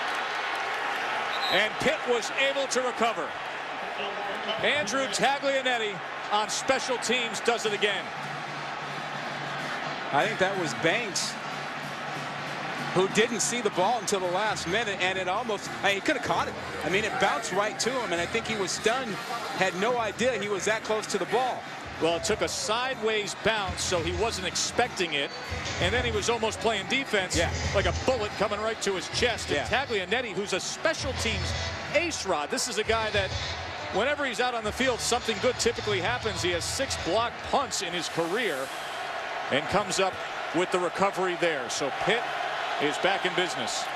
And Pitt was able to recover. Andrew Taglianetti on special teams does it again. I think that was Banks who didn't see the ball until the last minute, and it almost, I mean, he could have caught it. I mean, it bounced right to him, and I think he was stunned, had no idea he was that close to the ball. Well, it took a sideways bounce, so he wasn't expecting it, and then he was almost playing defense, yeah. like a bullet coming right to his chest. Yeah. And Taglianetti, who's a special teams ace, Rod, this is a guy that whenever he's out on the field, something good typically happens. He has six blocked punts in his career and comes up with the recovery there. So Pitt is back in business.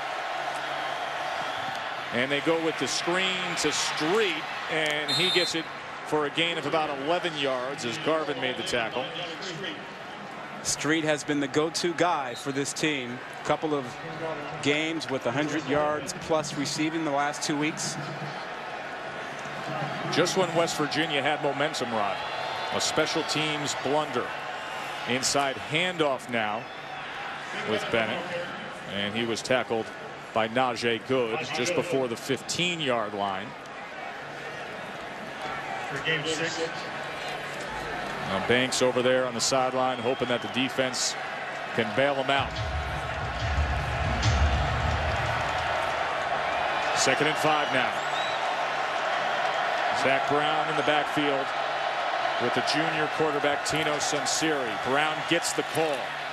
And they go with the screen to Street, and he gets it for a gain of about eleven yards as Garvin made the tackle. Street has been the go-to guy for this team. A couple of games with one hundred yards plus receiving the last two weeks. Just when West Virginia had momentum, Rod, a special teams blunder. Inside handoff now with Bennett, and he was tackled by Najee Good just before the fifteen yard line. For game six. Now Banks over there on the sideline, hoping that the defense can bail him out. Second and five now. Zach Brown in the backfield with the junior quarterback Tino Sunseri. Brown gets the call.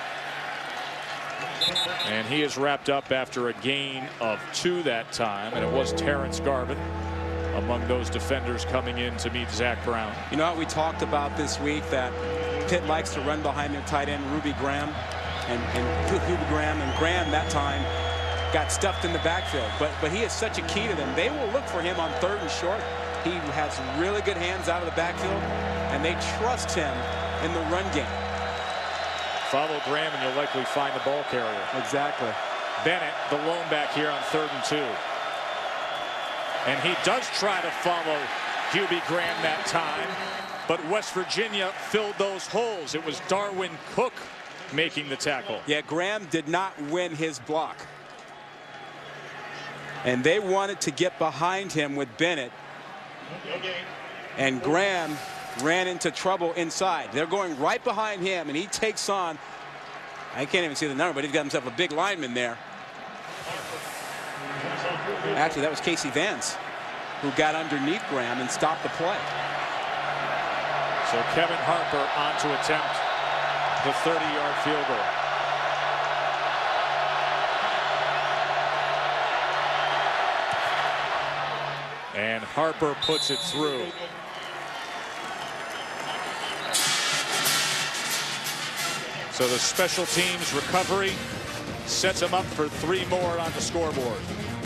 And he is wrapped up after a gain of two that time, and it was Terrence Garvin among those defenders coming in to meet Zach Brown. You know what we talked about this week, that Pitt likes to run behind their tight end Ruby Graham, and, and Ruby Graham and Graham that time got stuffed in the backfield, but but he is such a key to them. They will look for him on third and short. He has really good hands out of the backfield, and they trust him in the run game. Follow Graham and you'll likely find the ball carrier. Exactly. Bennett, the lone back here on third and two. And he does try to follow Hubie Graham that time, but West Virginia filled those holes. It was Darwin Cook making the tackle. Yeah, Graham did not win his block. And they wanted to get behind him with Bennett. And Graham ran into trouble inside. They're going right behind him, and he takes on, I can't even see the number, but he's got himself a big lineman there. Actually, that was Casey Vance who got underneath Graham and stopped the play. So Kevin Harper on to attempt the thirty yard field goal. And Harper puts it through. So the special teams recovery sets him up for three more on the scoreboard.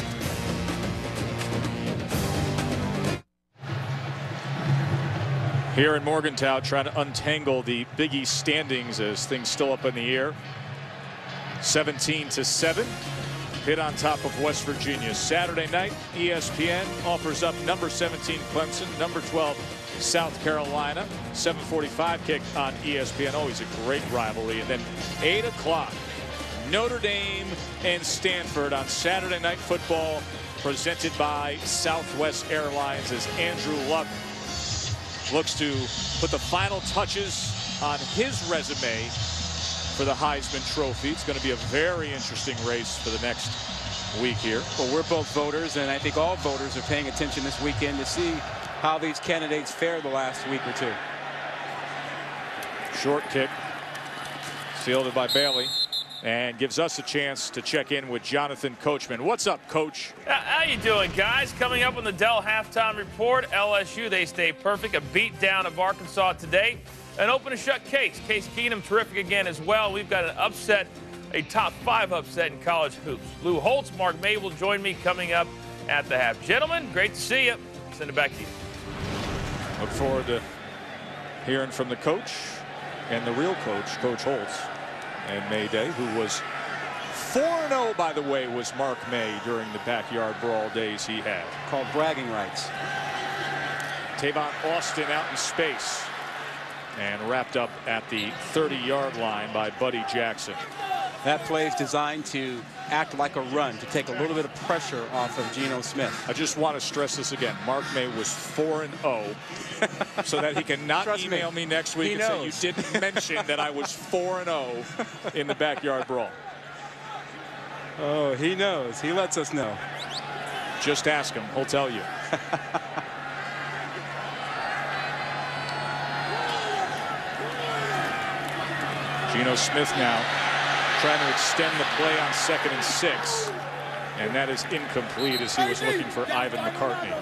Here in Morgantown, trying to untangle the Big East standings as things still up in the air. seventeen to seven. Pitt on top of West Virginia. Saturday night, E S P N offers up number seventeen Clemson, number twelve South Carolina. seven forty-five kick on E S P N. Always a great rivalry. And then eight o'clock, Notre Dame and Stanford on Saturday Night Football, presented by Southwest Airlines, as Andrew Luck looks to put the final touches on his resume for the Heisman Trophy. It's going to be a very interesting race for the next week here. Well, we're both voters, and I think all voters are paying attention this weekend to see how these candidates fare the last week or two. Short kick fielded by Bailey, and gives us a chance to check in with Jonathan Coachman. What's up, Coach? How you doing, guys? Coming up on the Dell halftime report, L S U, they stay perfect. A beat down of Arkansas today. An open and shut Case. Case Keenum terrific again as well. We've got an upset, a top five upset in college hoops. Lou Holtz, Mark May will join me coming up at the half. Gentlemen, great to see you. Send it back to you. Look forward to hearing from the coach and the real coach, Coach Holtz, and May Day, who was four and oh, by the way, was Mark May during the backyard brawl days he had. Called bragging rights. Tavon Austin out in space, and wrapped up at the thirty yard line by Buddy Jackson. That play is designed to act like a run, to take a little bit of pressure off of Geno Smith. I just want to stress this again. Mark May was four and oh, so that he can not Trust email me. me next week he and knows. say you didn't mention that I was four and oh in the backyard brawl. Oh, he knows. He lets us know. Just ask him. He'll tell you. Geno Smith now trying to extend the play on second and six. And that is incomplete as he was looking for Ivan McCartney.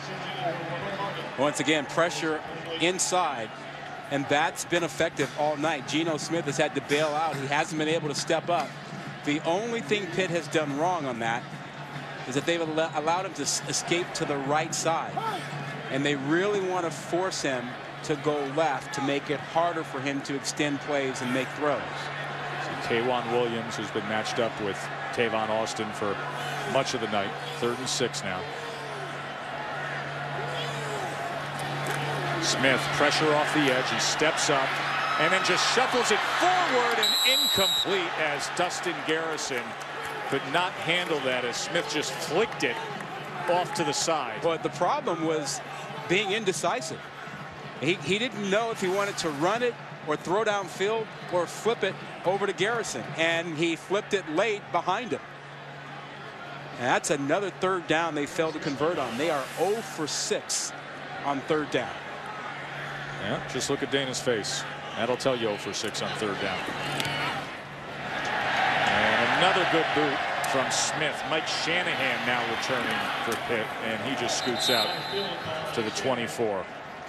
Once again, pressure inside. And that's been effective all night. Geno Smith has had to bail out. He hasn't been able to step up. The only thing Pitt has done wrong on that is that they've al allowed him to escape to the right side. And they really want to force him to go left to make it harder for him to extend plays and make throws. So K'Wan Williams, who's been matched up with Tavon Austin for much of the night. Third and six now. Smith, pressure off the edge. He steps up and then just shuffles it forward and incomplete as Dustin Garrison could not handle that as Smith just flicked it off to the side. But the problem was being indecisive. He, he didn't know if he wanted to run it or throw downfield or flip it over to Garrison. And he flipped it late behind him. And that's another third down they failed to convert on. They are zero for six on third down. Yeah, just look at Dana's face. That'll tell you zero for six on third down. And another good boot from Smith. Mike Shanahan now returning for Pitt, and he just scoots out to the twenty-four.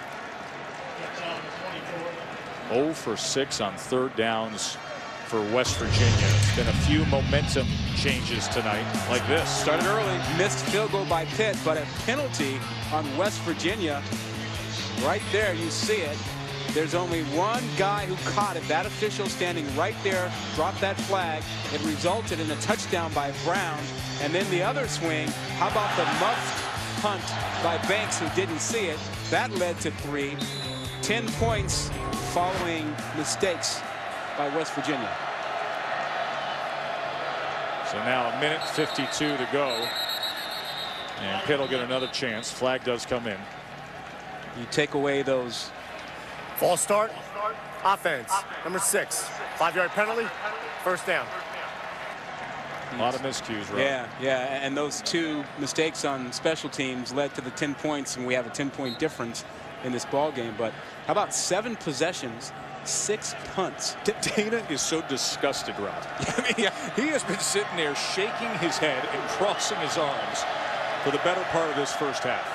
zero for six on third downs for West Virginia. It's been a few momentum changes tonight like this. Started early, missed field goal by Pitt, but a penalty on West Virginia. Right there, you see it. There's only one guy who caught it. That official standing right there dropped that flag. It resulted in a touchdown by Brown. And then the other swing, how about the muffed punt by Banks, who didn't see it? That led to three. Ten points following mistakes by West Virginia. So now a minute fifty-two to go. And Pitt will get another chance. Flag does come in. You take away those. False start. Offense. Number six. Five-yard penalty. First down. A lot of miscues, right? Yeah, yeah, and those two mistakes on special teams led to the ten points, and we have a ten-point difference in this ball game. But how about seven possessions, six punts? Dana is so disgusted, Rob. I mean, yeah. He has been sitting there shaking his head and crossing his arms for the better part of this first half.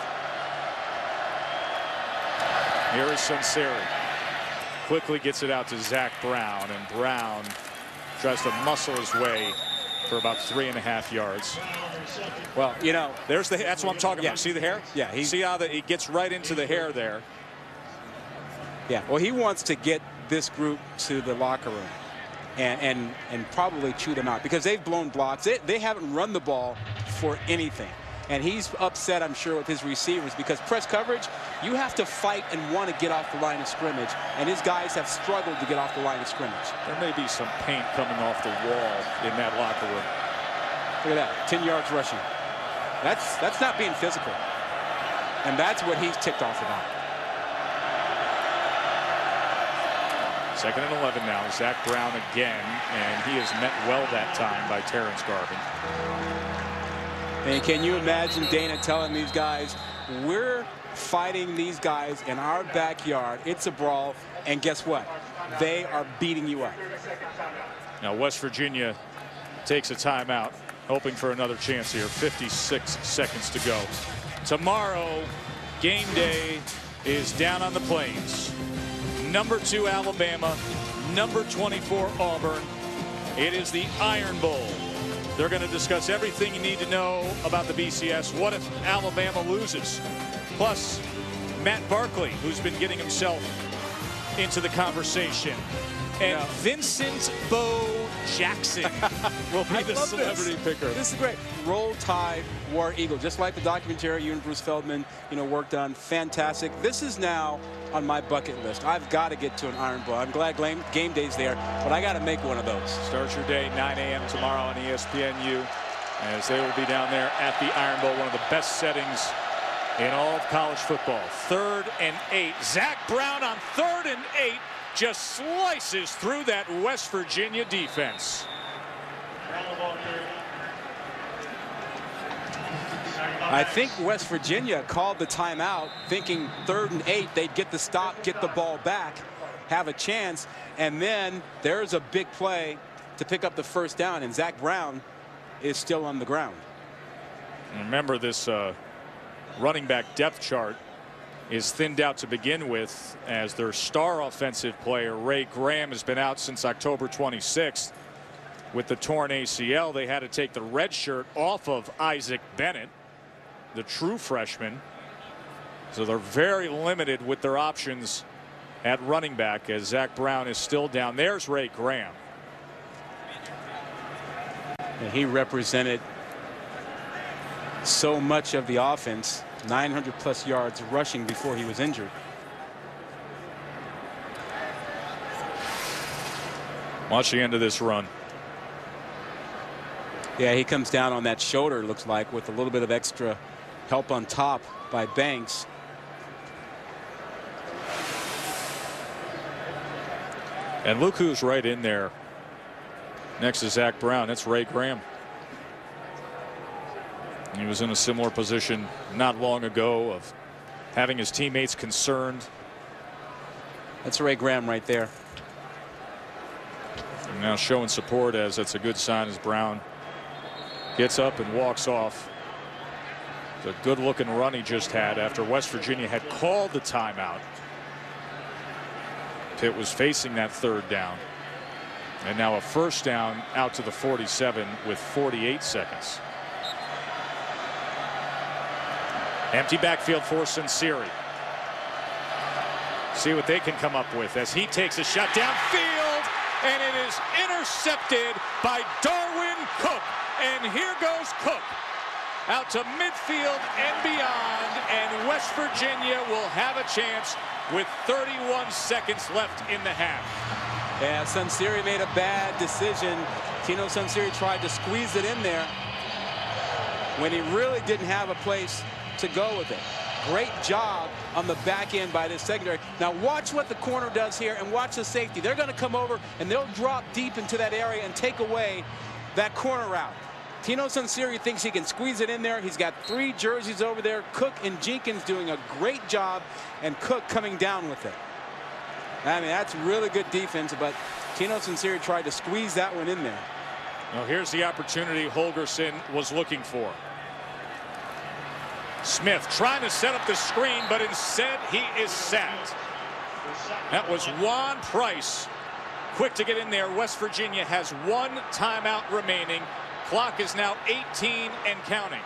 Here is Sunseri. Quickly gets it out to Zach Brown, and Brown tries to muscle his way for about three and a half yards. Well, you know, there's the. That's what I'm talking yeah. about. See the hair? Yeah. He, See how the, he gets right into the hair there. Yeah. Well, he wants to get this group to the locker room and and and probably chew them out because they've blown blocks. They, they haven't run the ball for anything. And he's upset, I'm sure, with his receivers because press coverage, you have to fight and want to get off the line of scrimmage. And his guys have struggled to get off the line of scrimmage. There may be some paint coming off the wall in that locker room. Look at that, ten yards rushing. That's, that's not being physical. And that's what he's ticked off about. Second and eleven now. Zach Brown again. And he is met well that time by Terrence Garvin. And can you imagine Dana telling these guys, we're fighting these guys in our backyard. It's a brawl. And guess what? They are beating you up. Now West Virginia takes a timeout, hoping for another chance here. fifty-six seconds to go. Tomorrow, game day is down on the plains. Number two Alabama, number twenty-four Auburn. It is the Iron Bowl. They're going to discuss everything you need to know about the B C S. What if Alabama loses? Plus, Matt Barkley, who's been getting himself into the conversation. And no. Vincent Bo Jackson will be the celebrity this. picker. This is great. Roll Tide, War Eagle. Just like the documentary you and Bruce Feldman, you know, worked on. Fantastic. This is now on my bucket list. I've got to get to an Iron Bowl. I'm glad game day's there, but I got to make one of those. Start your day nine A M tomorrow on E S P N U as they will be down there at the Iron Bowl, one of the best settings in all of college football. Third and eight. Zach Brown on third and eight just slices through that West Virginia defense. I think West Virginia called the timeout thinking third and eight, they'd get the stop, get the ball back, have a chance, and then there's a big play to pick up the first down, and Zach Brown is still on the ground. Remember, this uh, running back depth chart is thinned out to begin with, as their star offensive player Ray Graham has been out since October twenty-sixth with the torn A C L. They had to take the red shirt off of Isaac Bennett, the true freshman, so they're very limited with their options at running back, as Zach Brown is still down. There's Ray Graham. And he represented so much of the offense, nine hundred plus yards rushing before he was injured. Watch the end of this run. Yeah, he comes down on that shoulder, looks like, with a little bit of extra help on top by Banks. And look who's right in there next to Zach Brown. It's Ray Graham. He was in a similar position not long ago of having his teammates concerned. That's Ray Graham right there. And now showing support, as that's a good sign, as Brown gets up and walks off. It's a good looking run he just had after West Virginia had called the timeout. Pitt was facing that third down. And now a first down out to the forty-seven with forty-eight seconds. Empty backfield for Sunseri. See what they can come up with as he takes a shot downfield, and it is intercepted by Darwin Cook. And here goes Cook out to midfield and beyond, and West Virginia will have a chance with thirty-one seconds left in the half. Yeah, Sunseri made a bad decision. Tino Sunseri tried to squeeze it in there when he really didn't have a place to go with it. Great job on the back end by this secondary. Now watch what the corner does here, and watch the safety. They're going to come over and they'll drop deep into that area and take away that corner route. Tino Sunseri thinks he can squeeze it in there. He's got three jerseys over there. Cook and Jenkins doing a great job, and Cook coming down with it. I mean, that's really good defense, but Tino Sunseri tried to squeeze that one in there. Well, here's the opportunity Holgerson was looking for. Smith trying to set up the screen, but instead he is sacked. That was Juan Price, quick to get in there. West Virginia has one timeout remaining. Clock is now eighteen and counting.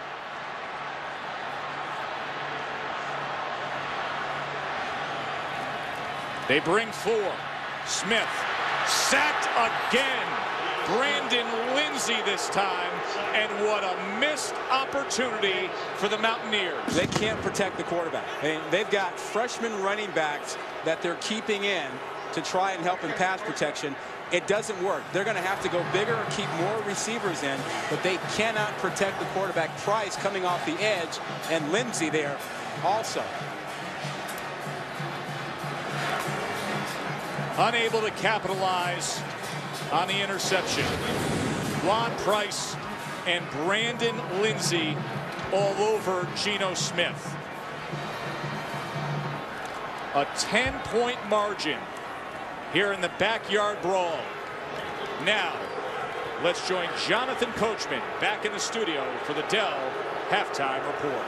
They bring four. Smith sacked again. Brandon Lindsay this time, and what a missed opportunity for the Mountaineers. They can't protect the quarterback. I mean, they've got freshman running backs that they're keeping in to try and help in pass protection. It doesn't work. They're going to have to go bigger or keep more receivers in, but they cannot protect the quarterback. Price coming off the edge, and Lindsay there also. Unable to capitalize on the interception. Juan Price and Brandon Lindsay all over Geno Smith. A ten point margin here in the backyard brawl. Now, let's join Jonathan Coachman back in the studio for the Dell Halftime Report.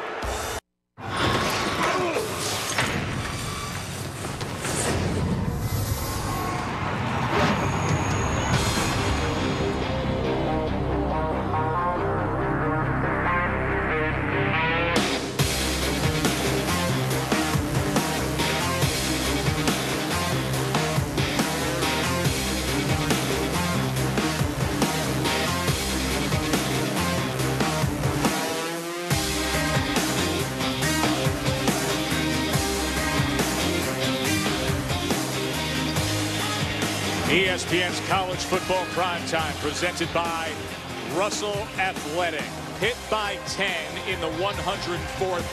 E S P N's College Football Primetime, presented by Russell Athletic. Pitt by ten in the one hundred fourth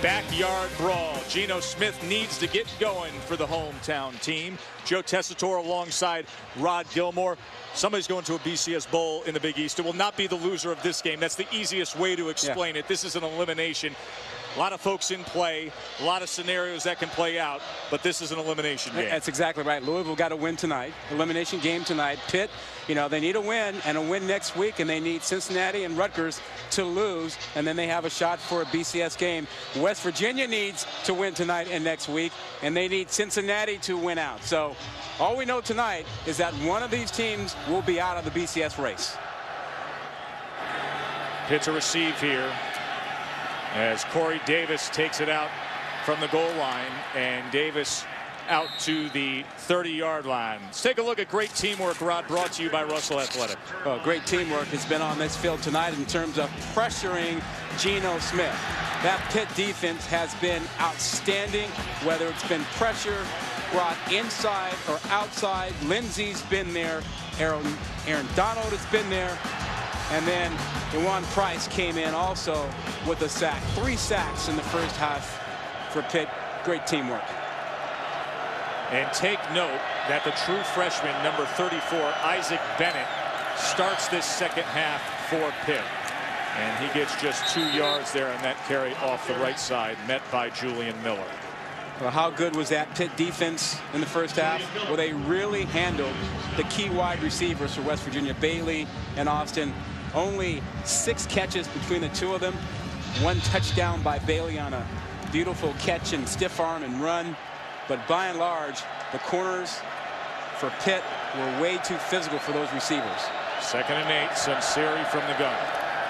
backyard brawl. Geno Smith needs to get going for the hometown team. Joe Tessitore alongside Rod Gilmore. Somebody's going to a B C S Bowl in the Big East. It will not be the loser of this game. That's the easiest way to explain yeah. it. This is an elimination. A lot of folks in play, a lot of scenarios that can play out, but this is an elimination game. That's exactly right. Louisville got to win tonight. Elimination game tonight. Pitt, you know, they need a win and a win next week, and they need Cincinnati and Rutgers to lose, and then they have a shot for a B C S game. West Virginia needs to win tonight and next week, and they need Cincinnati to win out. So all we know tonight is that one of these teams will be out of the B C S race. Pitt to receive here as Corey Davis takes it out from the goal line, and Davis out to the thirty yard line. Let's take a look at great teamwork, Rod, brought to you by Russell Athletic. Well, great teamwork has been on this field tonight in terms of pressuring Geno Smith. That Pitt defense has been outstanding, whether it's been pressure brought inside or outside. Lindsey's been there. Aaron, Aaron Donald has been there. And then Dewan Price came in also with a sack. Three sacks in the first half for Pitt. Great teamwork. And take note that the true freshman, number thirty-four, Isaac Bennett, starts this second half for Pitt. And he gets just two yards there on that carry off the right side, met by Julian Miller. Well, how good was that Pitt defense in the first half? Well, they really handled the key wide receivers for West Virginia, Bailey and Austin. Only six catches between the two of them. One touchdown by Bailey on a beautiful catch and stiff arm and run. But by and large, the corners for Pitt were way too physical for those receivers. Second and eight, Sunseri from the gun.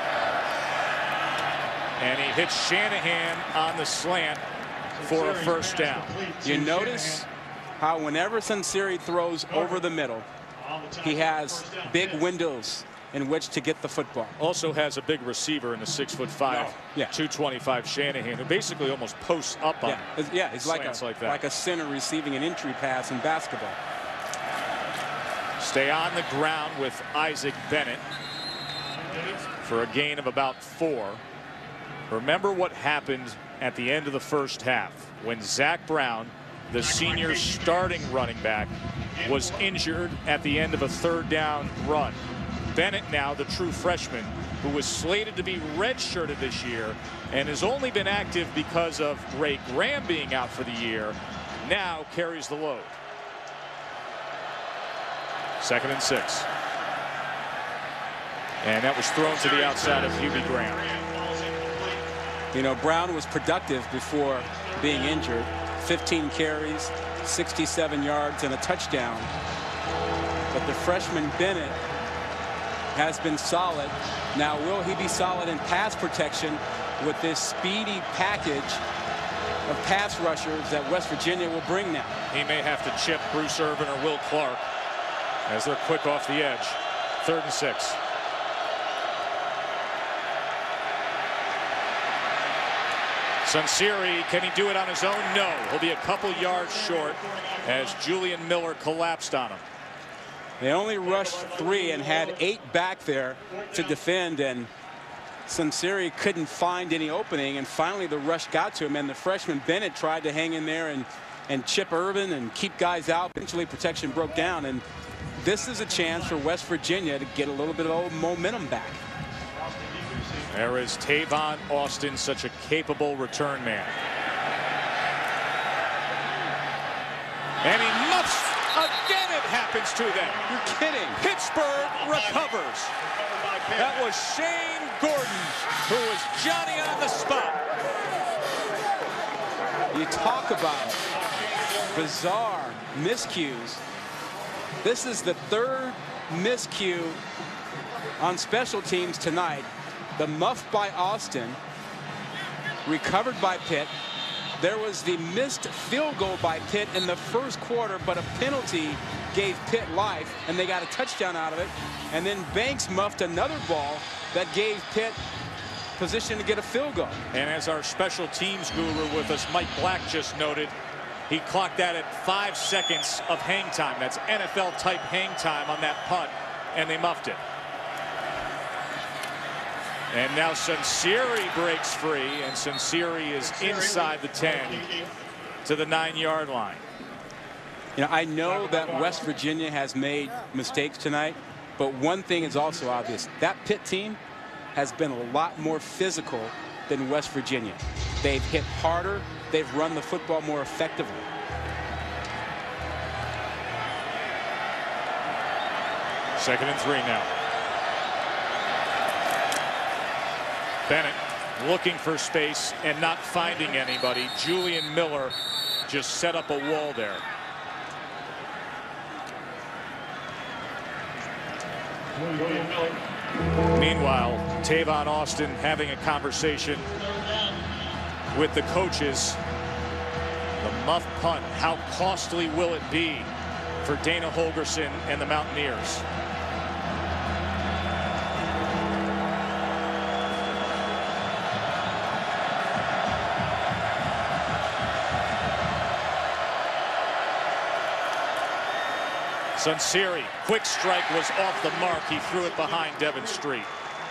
And he hits Shanahan on the slant for a first down. You notice how whenever Sunseri throws over the middle, he has big windows in which to get the football. Also has a big receiver in the six foot five, no. yeah. two twenty-five Shanahan, who basically almost posts up on yeah, it's, yeah, it's like a, like, that. like a center receiving an entry pass in basketball. Stay on the ground with Isaac Bennett for a gain of about four. Remember what happened at the end of the first half when Zach Brown, the senior starting running back, was injured at the end of a third down run. Bennett, now the true freshman, who was slated to be redshirted this year and has only been active because of Ray Graham being out for the year, now carries the load. Second and six. And that was thrown to the outside of Hubie Graham. You know, Brown was productive before being injured. fifteen carries, sixty-seven yards, and a touchdown. But the freshman Bennett has been solid. Now, will he be solid in pass protection with this speedy package of pass rushers that West Virginia will bring now? He may have to chip Bruce Irvin or Will Clark as they're quick off the edge. Third and six. Sunseri, can he do it on his own? No. He'll be a couple yards short as Julian Miller collapsed on him. They only rushed three and had eight back there to defend, and Sunseri couldn't find any opening, and finally the rush got to him, and the freshman Bennett tried to hang in there and and chip Irvin and keep guys out. Eventually protection broke down, and this is a chance for West Virginia to get a little bit of old momentum back. There is Tavon Austin, such a capable return man. And he muffs. Again, it happens to them. You're kidding. Pittsburgh recovers. That was Shane Gordon, who was Johnny on the spot. You talk about bizarre miscues. This is the third miscue on special teams tonight. The muff by Austin, recovered by Pitt. There was the missed field goal by Pitt in the first quarter, but a penalty gave Pitt life, and they got a touchdown out of it. And then Banks muffed another ball that gave Pitt position to get a field goal. And as our special teams guru with us, Mike Black, just noted, he clocked that at five seconds of hang time. That's N F L type hang time on that punt, and they muffed it. And now Sunseri breaks free, and Sunseri is inside the ten to the nine-yard line. You know, I know that West Virginia has made mistakes tonight, but one thing is also obvious. That Pitt team has been a lot more physical than West Virginia. They've hit harder. They've run the football more effectively. Second and three now. Bennett looking for space and not finding anybody. Julian Miller just set up a wall there. Meanwhile, Tavon Austin having a conversation with the coaches. The muff punt, how costly will it be for Dana Holgorsen and the Mountaineers? Sunseri, quick strike was off the mark. He threw it behind Devon Street.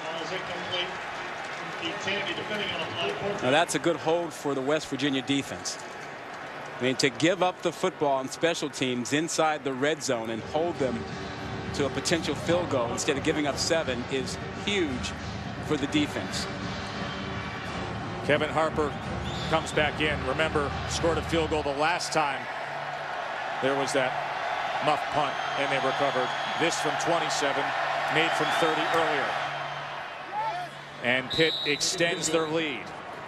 Now that's a good hold for the West Virginia defense. I mean, to give up the football on special teams inside the red zone and hold them to a potential field goal instead of giving up seven is huge for the defense. Kevin Harper comes back in. Remember, scored a field goal the last time there was that muff punt, and they recovered this from twenty-seven, made from thirty earlier. And Pitt extends their lead.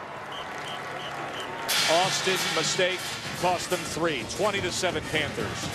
Austin mistake cost them three. twenty to seven Panthers.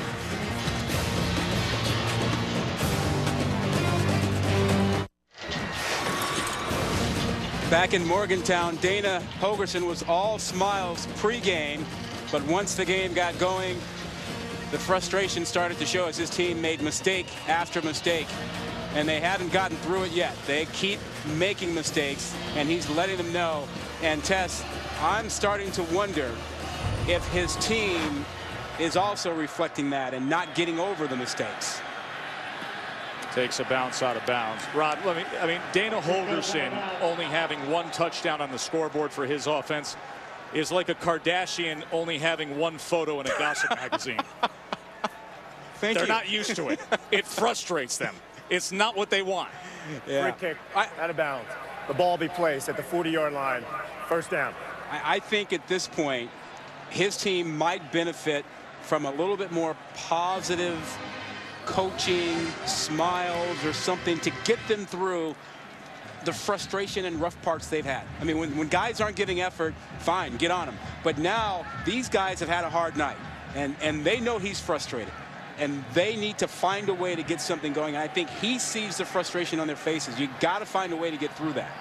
Back in Morgantown, Dana Holgorsen was all smiles pregame, but once the game got going, the frustration started to show as his team made mistake after mistake, and they haven't gotten through it yet. They keep making mistakes, and he's letting them know. And Tess, I'm starting to wonder if his team is also reflecting that and not getting over the mistakes. Takes a bounce out of bounds. Rod, let me, I mean, Dana Holgorsen only having one touchdown on the scoreboard for his offense is like a Kardashian only having one photo in a gossip magazine. Thank They're you. not used to it. It frustrates them. It's not what they want. Yeah. Free kick out of bounds. The ball be placed at the forty-yard line. First down. I, I think at this point, his team might benefit from a little bit more positive coaching, smiles, or something to get them through the frustration and rough parts they've had. I mean, when, when guys aren't giving effort, fine, get on them. But now these guys have had a hard night, and, and they know he's frustrated. And they need to find a way to get something going. And I think he sees the frustration on their faces. You got to find a way to get through that.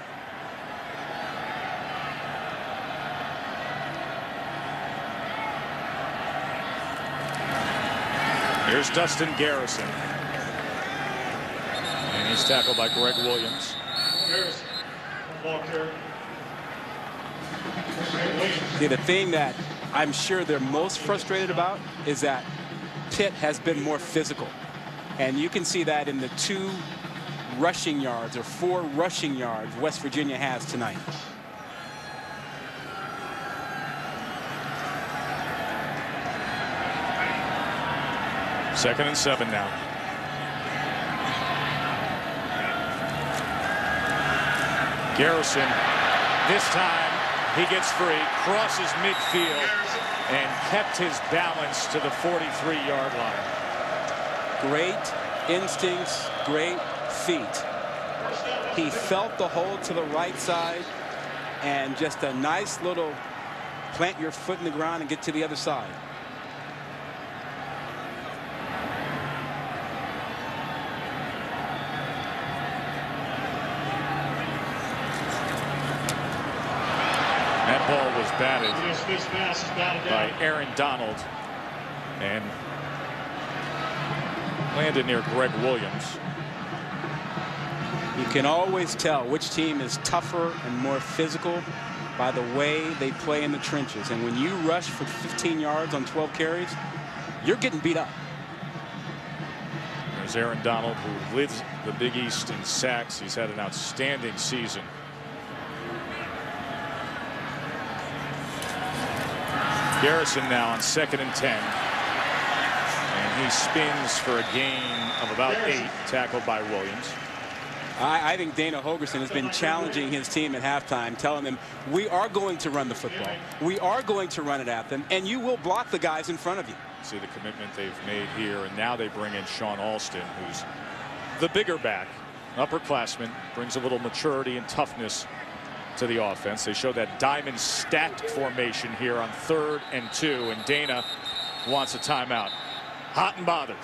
Here's Dustin Garrison. And he's tackled by Greg Williams. See, the thing that I'm sure they're most frustrated about is that Pitt has been more physical. And you can see that in the two rushing yards or four rushing yards West Virginia has tonight. Second and seven now. Garrison, this time he gets free, crosses midfield, and kept his balance to the forty-three-yard line. Great instincts, great feet. He felt the hold to the right side, and just a nice little plant your foot in the ground and get to the other side. That ball was batted by Aaron Donald and landed near Greg Williams. You can always tell which team is tougher and more physical by the way they play in the trenches. And when you rush for fifteen yards on twelve carries, you're getting beat up. There's Here's Aaron Donald, who leads the Big East in sacks. He's had an outstanding season. Garrison now on second and ten. And he spins for a gain of about eight, tackled by Williams. I, I think Dana Holgorsen has been challenging his team at halftime, telling them, we are going to run the football. We are going to run it at them, and you will block the guys in front of you. See the commitment they've made here, and now they bring in Sean Alston, who's the bigger back, upperclassman, brings a little maturity and toughness to the offense. They show that diamond stacked formation here on third and two, and Dana wants a timeout. Hot and bothered.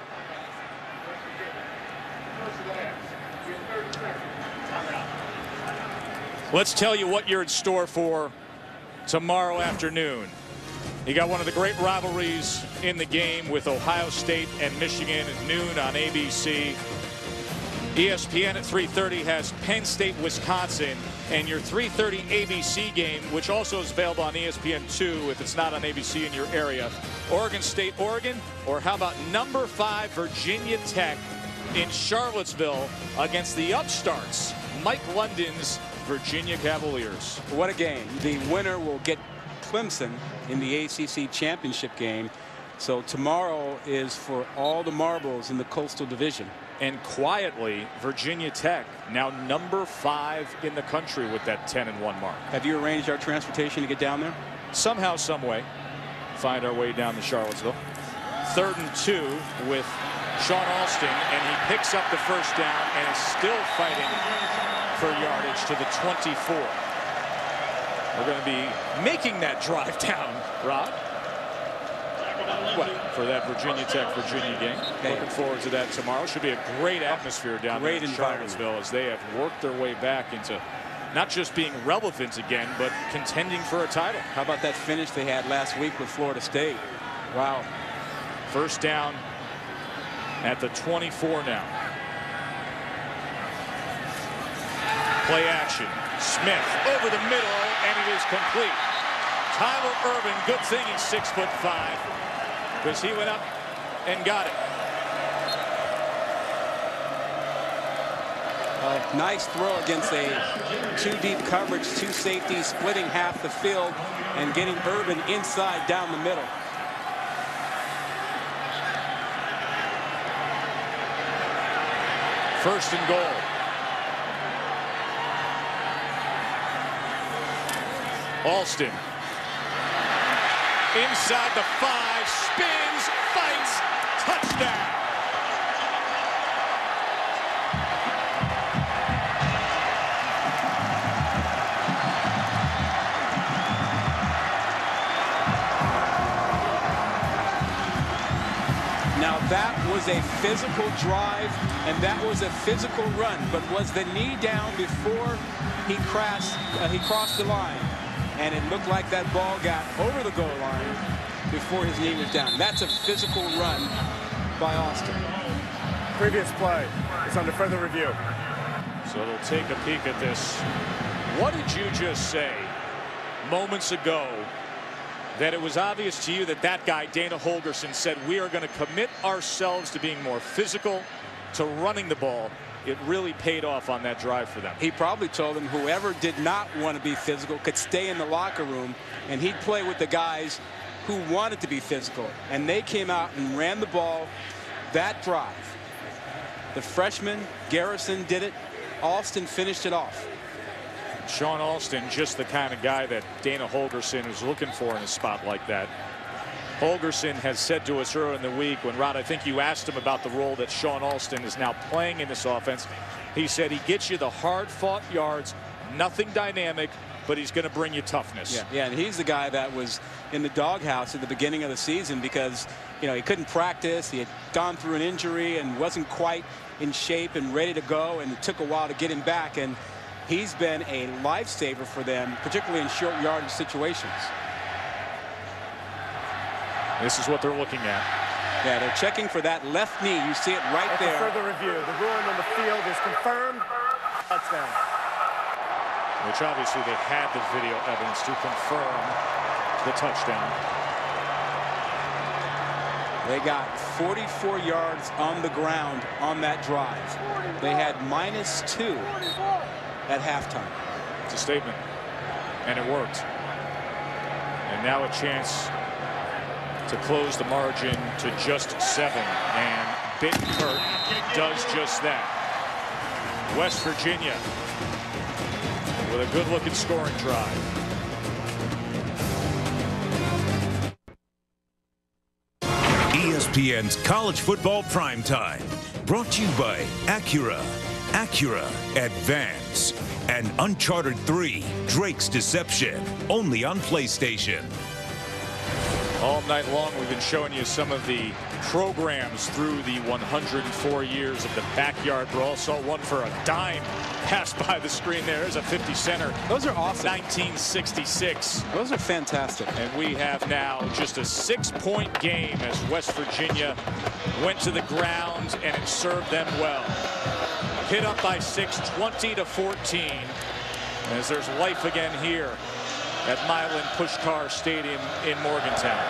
Let's tell you what you're in store for tomorrow afternoon. You got one of the great rivalries in the game with Ohio State and Michigan at noon on A B C. E S P N at three thirty has Penn State, Wisconsin, and your three thirty A B C game, which also is available on E S P N two if it's not on A B C in your area. Oregon State, Oregon, or how about number five Virginia Tech in Charlottesville against the upstarts, Mike London's Virginia Cavaliers. What a game. The winner will get Clemson in the A C C championship game. So tomorrow is for all the marbles in the Coastal Division. And quietly, Virginia Tech now number five in the country with that ten and one mark. Have you arranged our transportation to get down there? Somehow, some way, find our way down to Charlottesville. Third and two with Sean Alston, and he picks up the first down and is still fighting for yardage to the twenty-four. We're going to be making that drive down, Rob. What, for that Virginia Tech Virginia game. Okay. Looking forward to that tomorrow. Should be a great atmosphere down great there in Charlottesville as they have worked their way back into not just being relevant again, but contending for a title. How about that finish they had last week with Florida State? Wow. First down at the twenty-four now. Play action. Smith over the middle, and it is complete. Tyler Irvin, good thing he's six foot five, because he went up and got it. Uh, nice throw against a two deep coverage, two safeties splitting half the field and getting Irvin inside down the middle. First and goal. Alston inside the five, spins, fights, touchdown. Now that was a physical drive, and that was a physical run, but was the knee down before he crossed, uh, he crossed the line? And it looked like that ball got over the goal line before his knee was down. That's a physical run by Austin. Previous play is under further review. So they'll take a peek at this. What did you just say moments ago that it was obvious to you that that guy, Dana Holgorsen, said we are going to commit ourselves to being more physical, to running the ball? It really paid off on that drive for them. He probably told them whoever did not want to be physical could stay in the locker room, and he'd play with the guys who wanted to be physical. And they came out and ran the ball that drive. The freshman, Garrison, did it. Alston finished it off. Sean Alston, just the kind of guy that Dana Holgorsen is looking for in a spot like that. Holgorsen has said to us earlier in the week, when Rod, I think you asked him about the role that Sean Alston is now playing in this offense. He said he gets you the hard-fought yards, nothing dynamic, but he's going to bring you toughness. Yeah, yeah, and he's the guy that was in the doghouse at the beginning of the season because, you know, he couldn't practice. He had gone through an injury and wasn't quite in shape and ready to go, and it took a while to get him back. And he's been a lifesaver for them, particularly in short yardage situations. This is what they're looking at. Yeah, they're checking for that left knee. You see it right After there. further review, the ruling on the field is confirmed. Touchdown. Which obviously they had the video evidence to confirm the touchdown. They got forty-four yards on the ground on that drive. They had minus two at halftime. It's a statement, and it worked. And now a chance to close the margin to just seven, and Bittencourt does just that. West Virginia with a good-looking scoring drive. E S P N's College Football Primetime, brought to you by Acura, Acura Advance, and Uncharted three, Drake's Deception, only on PlayStation. All night long, we've been showing you some of the programs through the one hundred four years of the Backyard Brawl. Saw one for a dime pass by the screen there. There's a fifty center. Those are awesome. nineteen sixty-six. Those are fantastic. And we have now just a six-point game as West Virginia went to the ground, and it served them well. Hit up by six, twenty to fourteen, as there's life again here at Milan Puskar Stadium in Morgantown.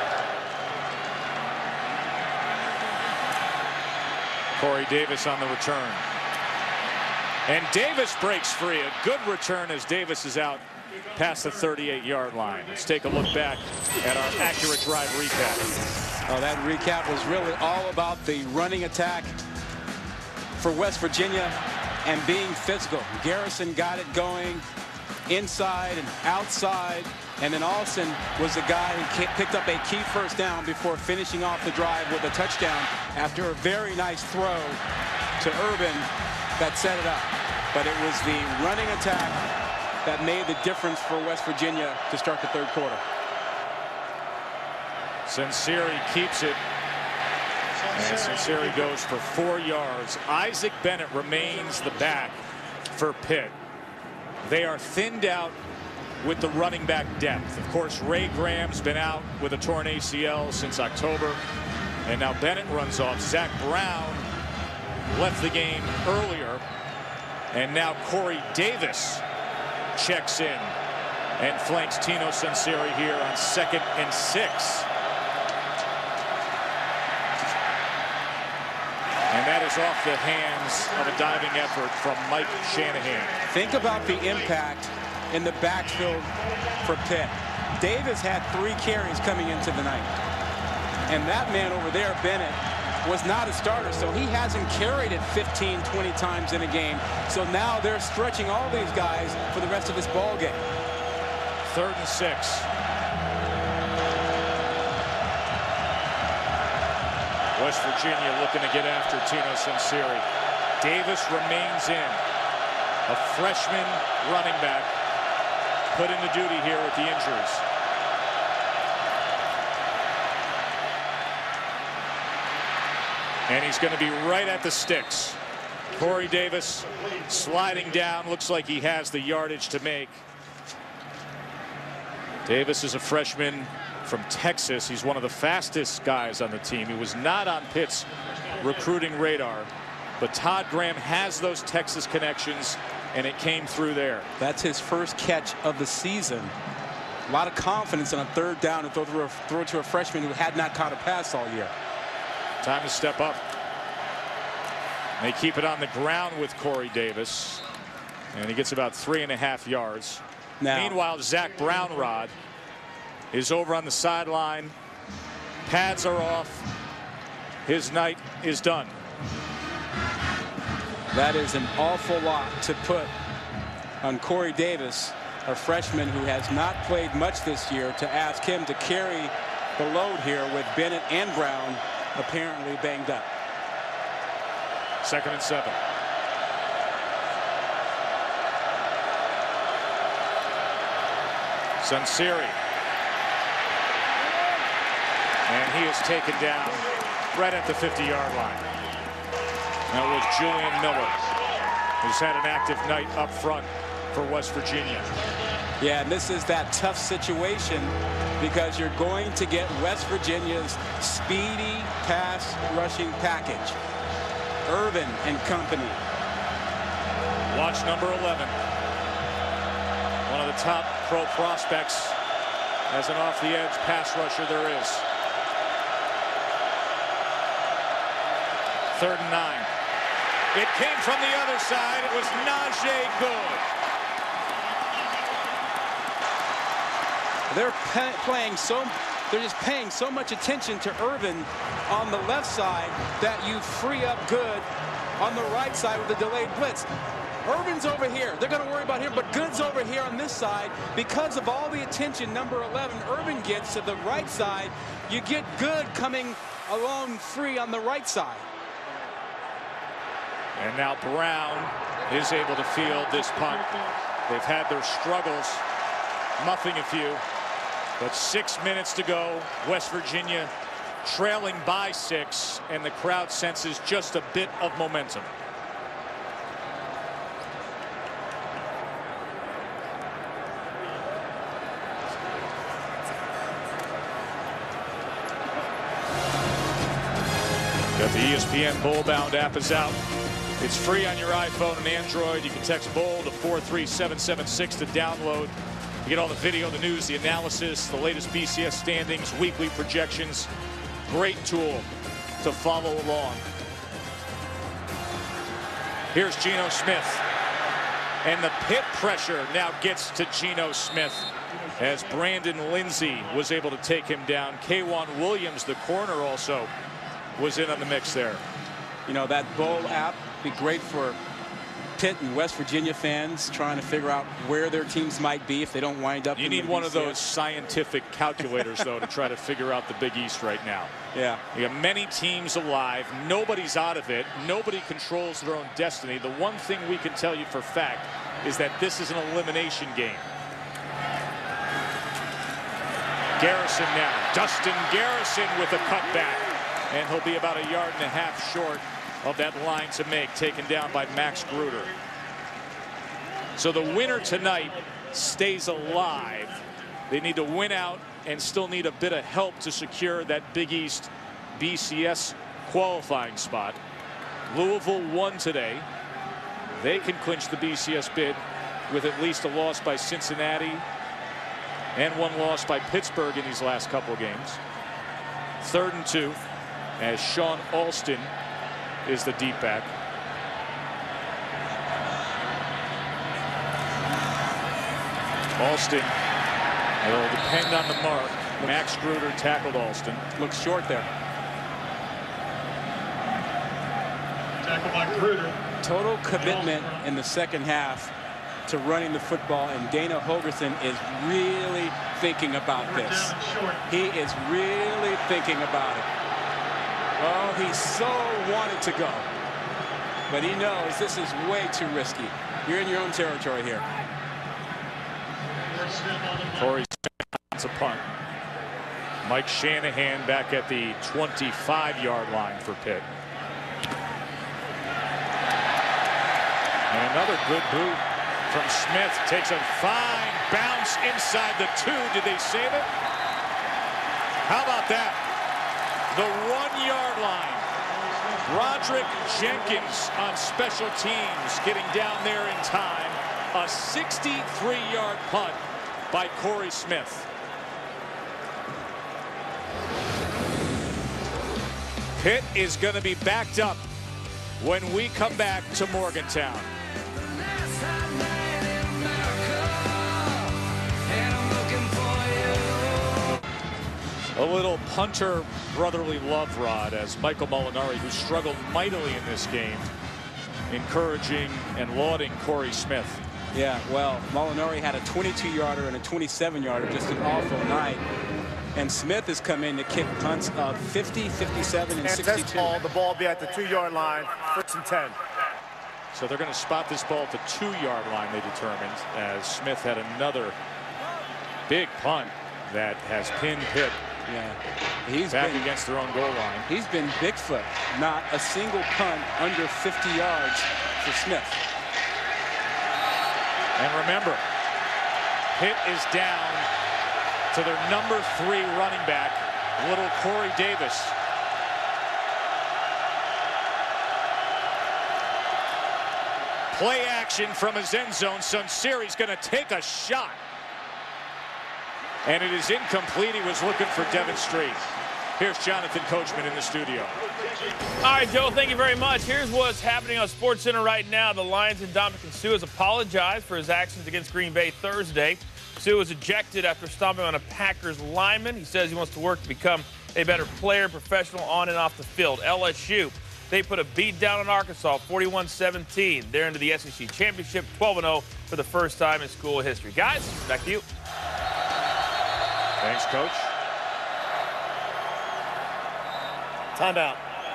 Corey Davis on the return. And Davis breaks free. A good return as Davis is out past the thirty-eight yard line. Let's take a look back at our accurate drive recap. Oh, that recap was really all about the running attack for West Virginia and being physical. Garrison got it going inside and outside, and then Alston was the guy who picked up a key first down before finishing off the drive with a touchdown after a very nice throw to Urban that set it up. But it was the running attack that made the difference for West Virginia to start the third quarter. Censeri keeps it, and Censeri goes for four yards. Isaac Bennett remains the back for Pitt. They are thinned out with the running back depth. Of course, Ray Graham's been out with a torn A C L since October, and now Bennett runs off. Zach Brown left the game earlier, and now Corey Davis checks in and flanks Tino Censeri here on second and six. And that is off the hands of a diving effort from Mike Shanahan. Think about the impact in the backfield for Pitt. Davis had three carries coming into the night. And that man over there, Bennett, was not a starter, so he hasn't carried it fifteen, twenty times in a game. So now they're stretching all these guys for the rest of this ball game. Third and six. West Virginia looking to get after Tino Censeri. Davis remains in. A freshman running back put into duty here with the injuries. And he's going to be right at the sticks. Corey Davis sliding down. Looks like he has the yardage to make. Davis is a freshman from Texas. He's one of the fastest guys on the team. He was not on Pitt's recruiting radar, but Todd Graham has those Texas connections, and it came through there. That's his first catch of the season. A lot of confidence on a third down and throw, through a, throw to a freshman who had not caught a pass all year. Time to step up. They keep it on the ground with Corey Davis, and he gets about three and a half yards. Now, meanwhile, Zach Brownrod is over on the sideline. Pads are off. His night is done. That is an awful lot to put on Corey Davis, a freshman who has not played much this year, to ask him to carry the load here with Bennett and Brown apparently banged up. Second and seven. Censeri. And he is taken down right at the fifty yard line. That was Julian Miller, who's had an active night up front for West Virginia. Yeah, and this is that tough situation because you're going to get West Virginia's speedy pass rushing package. Irvin and company. Watch number eleven. One of the top pro prospects as an off the edge pass rusher there is. Third and nine. It came from the other side. It was Najee Good. They're playing so, they're just paying so much attention to Irvin on the left side that you free up Good on the right side with the delayed blitz. Irvin's over here. They're going to worry about him, but Good's over here on this side because of all the attention number eleven Irvin gets to the right side. You get Good coming along free on the right side. And now Brown is able to field this punt. They've had their struggles, muffing a few, but six minutes to go. West Virginia trailing by six, and the crowd senses just a bit of momentum. Got the E S P N Bullbound app is out. It's free on your iPhone and Android. You can text Bull to four three seven seven six to download. You get all the video, the news, the analysis, the latest B C S standings, weekly projections. Great tool to follow along. Here's Geno Smith. And the pit pressure now gets to Geno Smith as Brandon Lindsey was able to take him down. K'Wan Williams, the corner, also was in on the mix there. You know, that Bowl app be great for Pitt and West Virginia fans trying to figure out where their teams might be if they don't wind up. You in need the one B of C S. those scientific calculators, though, to try to figure out the Big East right now. Yeah. You got many teams alive. Nobody's out of it. Nobody controls their own destiny. The one thing we can tell you for fact is that this is an elimination game. Garrison now. Dustin Garrison with a cutback. And he'll be about a yard and a half short of that line to make, taken down by Max Gruder. So the winner tonight stays alive. They need to win out and still need a bit of help to secure that Big East B C S qualifying spot. Louisville won today. They can clinch the B C S bid with at least a loss by Cincinnati and one loss by Pittsburgh in these last couple of games. Third and two as Sean Alston is the deep back. Alston, it'll depend on the mark. Max Gruder tackled Alston. Looks short there. Tackled by Gruder. Total commitment in the second half to running the football, and Dana Holgerson is really thinking about this. He is really thinking about it. Oh, he so wanted to go, but he knows this is way too risky. You're in your own territory here. Corey Smith, a punt. Mike Shanahan back at the twenty-five yard line for Pitt. And another good boot from Smith. Takes a fine bounce inside the two. Did they save it? How about that? The one yard line. Roderick Jenkins on special teams getting down there in time. A sixty-three yard punt by Corey Smith. Pitt is going to be backed up when we come back to Morgantown. A little punter brotherly love, Rod, as Michael Molinari, who struggled mightily in this game, encouraging and lauding Corey Smith. Yeah, well, Molinari had a twenty-two yarder and a twenty-seven yarder, just an awful night. And Smith has come in to kick punts of fifty, fifty-seven, and, and sixty-two. Ball, the ball be at the two yard line, first and ten. So they're going to spot this ball at the two yard line, they determined, as Smith had another big punt that has pinned Pitt. Yeah, he's back been, against their own goal line. He's been Bigfoot. Not a single punt under fifty yards for Smith. And remember, Pitt is down to their number three running back, little Corey Davis. Play action from his end zone. Sunseri's going to take a shot. And it is incomplete. He was looking for Devin Street. Here's Jonathan Coachman in the studio. All right, Joe, thank you very much. Here's what's happening on SportsCenter right now. The Lions and Dominican Sue has apologized for his actions against Green Bay Thursday. Sue was ejected after stomping on a Packers lineman. He says he wants to work to become a better player, professional on and off the field. L S U, they put a beat down on Arkansas, forty-one seventeen. They're into the S E C Championship, twelve and oh for the first time in school history. Guys, back to you. Thanks, Coach. Timeout.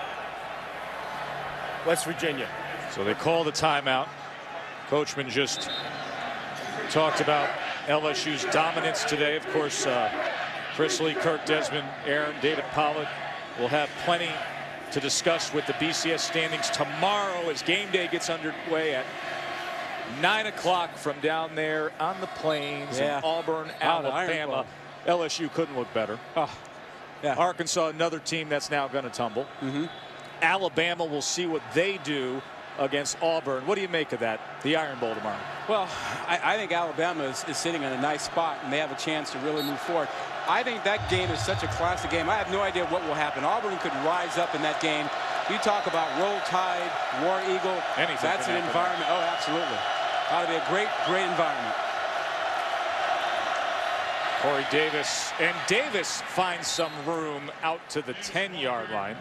West Virginia. So they call the timeout. Coachman just talked about L S U's dominance today. Of course, uh, Chris Lee, Kirk Desmond, Aaron, David Pollack will have plenty to discuss with the B C S standings tomorrow as game day gets underway at nine o'clock from down there on the plains yeah. in Auburn, Out Alabama. L S U couldn't look better. Oh, yeah. Arkansas, another team that's now going to tumble. Mm-hmm. Alabama will see what they do against Auburn. What do you make of that, the Iron Bowl tomorrow? Well, I, I think Alabama is, is sitting in a nice spot, and they have a chance to really move forward. I think that game is such a classic game. I have no idea what will happen. Auburn could rise up in that game. You talk about Roll Tide, War Eagle. Anything That's an environment. Oh, absolutely. Ought to be a great, great environment. Corey Davis, and Davis finds some room out to the ten-yard line.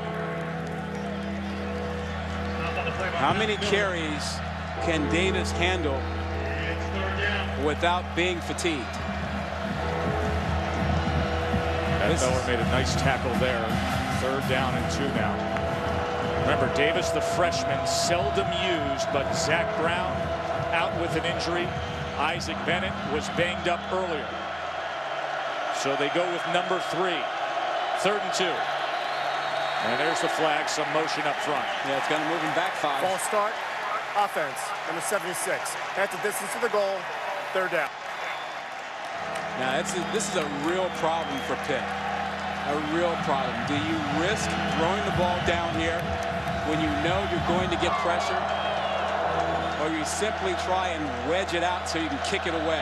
How many carries can Davis handle without being fatigued? That Miller made a nice tackle there. Third down and two now. Remember, Davis, the freshman, seldom used, but Zach Brown out with an injury. Isaac Bennett was banged up earlier. So they go with number three. Third and two. And there's the flag, some motion up front. Yeah, it's going to move him back five. Ball start, offense, number seventy-six. At the distance to the goal, third down. Now, it's a, this is a real problem for Pitt. A real problem. Do you risk throwing the ball down here when you know you're going to get pressure? Or you simply try and wedge it out so you can kick it away?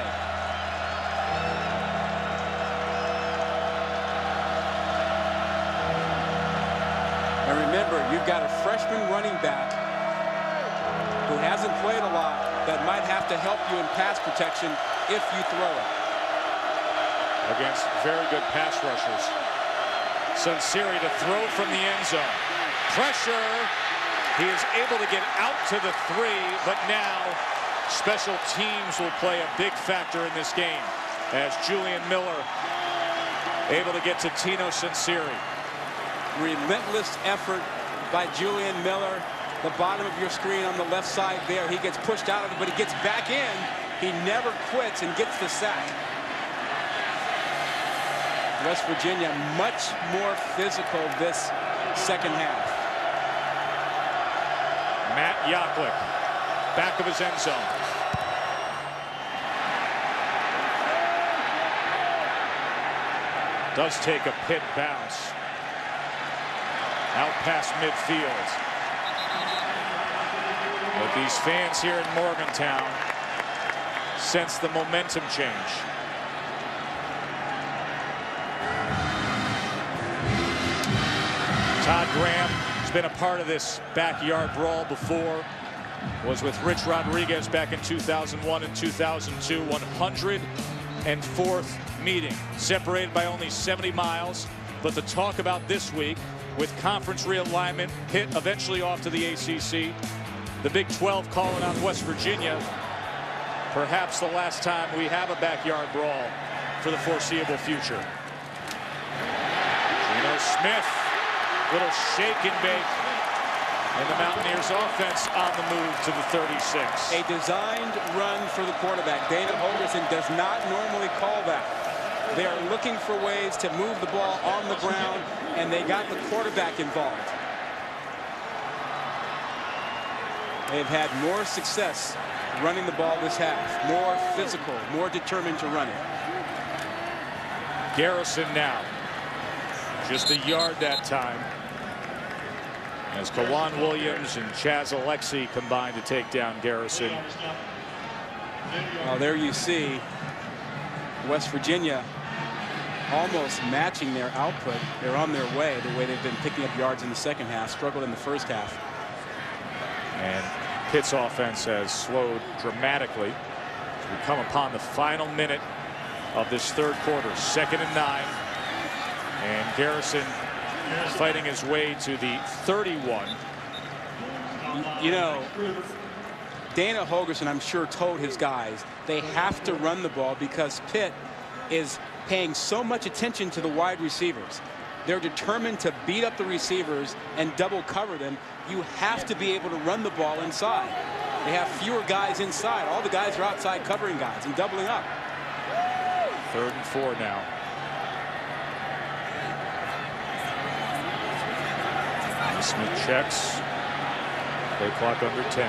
And remember, you've got a freshman running back who hasn't played a lot that might have to help you in pass protection if you throw it. Against very good pass rushers. Sunseri to throw from the end zone. Pressure. He is able to get out to the three, but now special teams will play a big factor in this game as Julian Miller able to get to Tino Sunseri. Relentless effort by Julian Miller. The bottom of your screen on the left side there. He gets pushed out of it, but he gets back in. He never quits and gets the sack. West Virginia much more physical this second half. Matt Yaklick, back of his end zone. Does take a Pitt bounce. Out past midfield. But these fans here in Morgantown sense the momentum change. Todd Graham has been a part of this backyard brawl before. Was with Rich Rodriguez back in two thousand one and two thousand two. one hundred fourth meeting. Separated by only seventy miles. But the talk about this week, with conference realignment, Pitt eventually off to the A C C. The Big twelve calling out West Virginia. Perhaps the last time we have a backyard brawl for the foreseeable future. Geno Smith, little shake and bake. And the Mountaineers offense on the move to the thirty-six. A designed run for the quarterback. Dana Holgorsen does not normally call that. They are looking for ways to move the ball on the ground, and they got the quarterback involved. They've had more success running the ball this half. More physical, more determined to run it. Garrison now. Just a yard that time. As Kawan Williams and Chaz Alexi combine to take down Garrison. Well, there you see West Virginia almost matching their output. They're on their way, the way they've been picking up yards in the second half, struggled in the first half. And Pitt's offense has slowed dramatically as we come upon the final minute of this third quarter. Second and nine. And Garrison fighting his way to the thirty-one. You know, Dana Holgorsen, I'm sure, told his guys they have to run the ball because Pitt is paying so much attention to the wide receivers. They're determined to beat up the receivers and double cover them. You have to be able to run the ball inside. They have fewer guys inside. All the guys are outside covering guys and doubling up. Third and four now. Smith checks. Play clock under ten.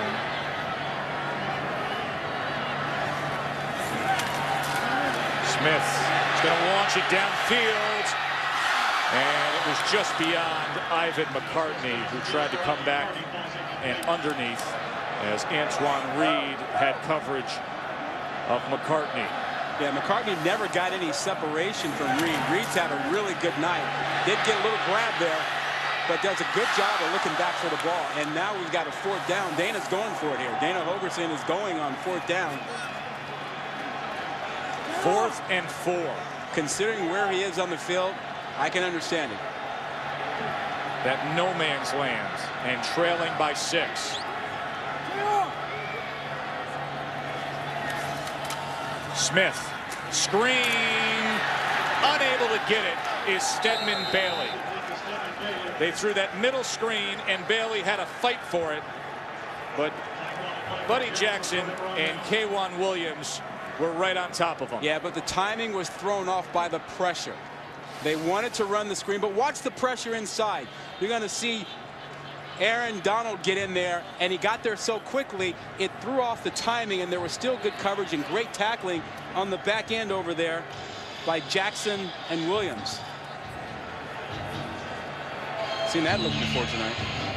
Smith is going to launch it downfield. And it was just beyond Ivan McCartney, who tried to come back and underneath as Antoine Reed had coverage of McCartney. Yeah, McCartney never got any separation from Reed. Reed's had a really good night. Did get a little grab there, but does a good job of looking back for the ball. And now we've got a fourth down. Dana's going for it here. Dana Holgorsen is going on fourth down. Fourth and four. Considering where he is on the field, I can understand it. That no man's land and trailing by six. Smith, screen, unable to get it is Stedman Bailey. They threw that middle screen and Bailey had a fight for it, but Buddy Jackson and K'Wan Williams were right on top of him. Yeah, but the timing was thrown off by the pressure. They wanted to run the screen, but watch the pressure inside. You're going to see Aaron Donald get in there, and he got there so quickly, it threw off the timing, and there was still good coverage and great tackling on the back end over there by Jackson and Williams. Seen that look before tonight.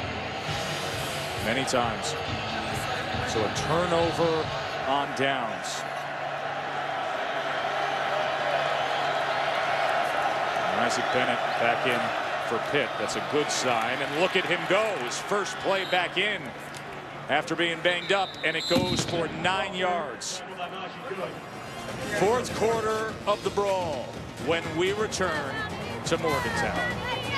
Many times. So a turnover on downs. Isaac Bennett back in for Pitt. That's a good sign. And look at him go. His first play back in after being banged up, and it goes for nine yards. Fourth quarter of the brawl when we return to Morgantown.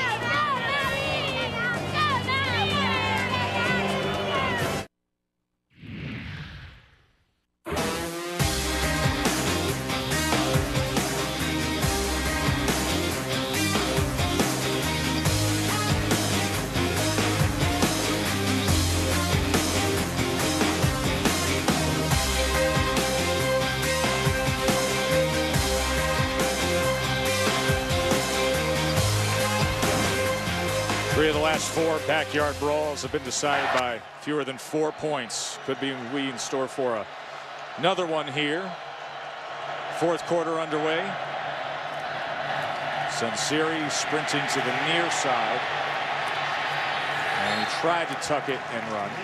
Three of the last four backyard brawls have been decided by fewer than four points. Could be we in store for a, another one here. Fourth quarter underway. Sunseri sprinting to the near side. And he tried to tuck it and run.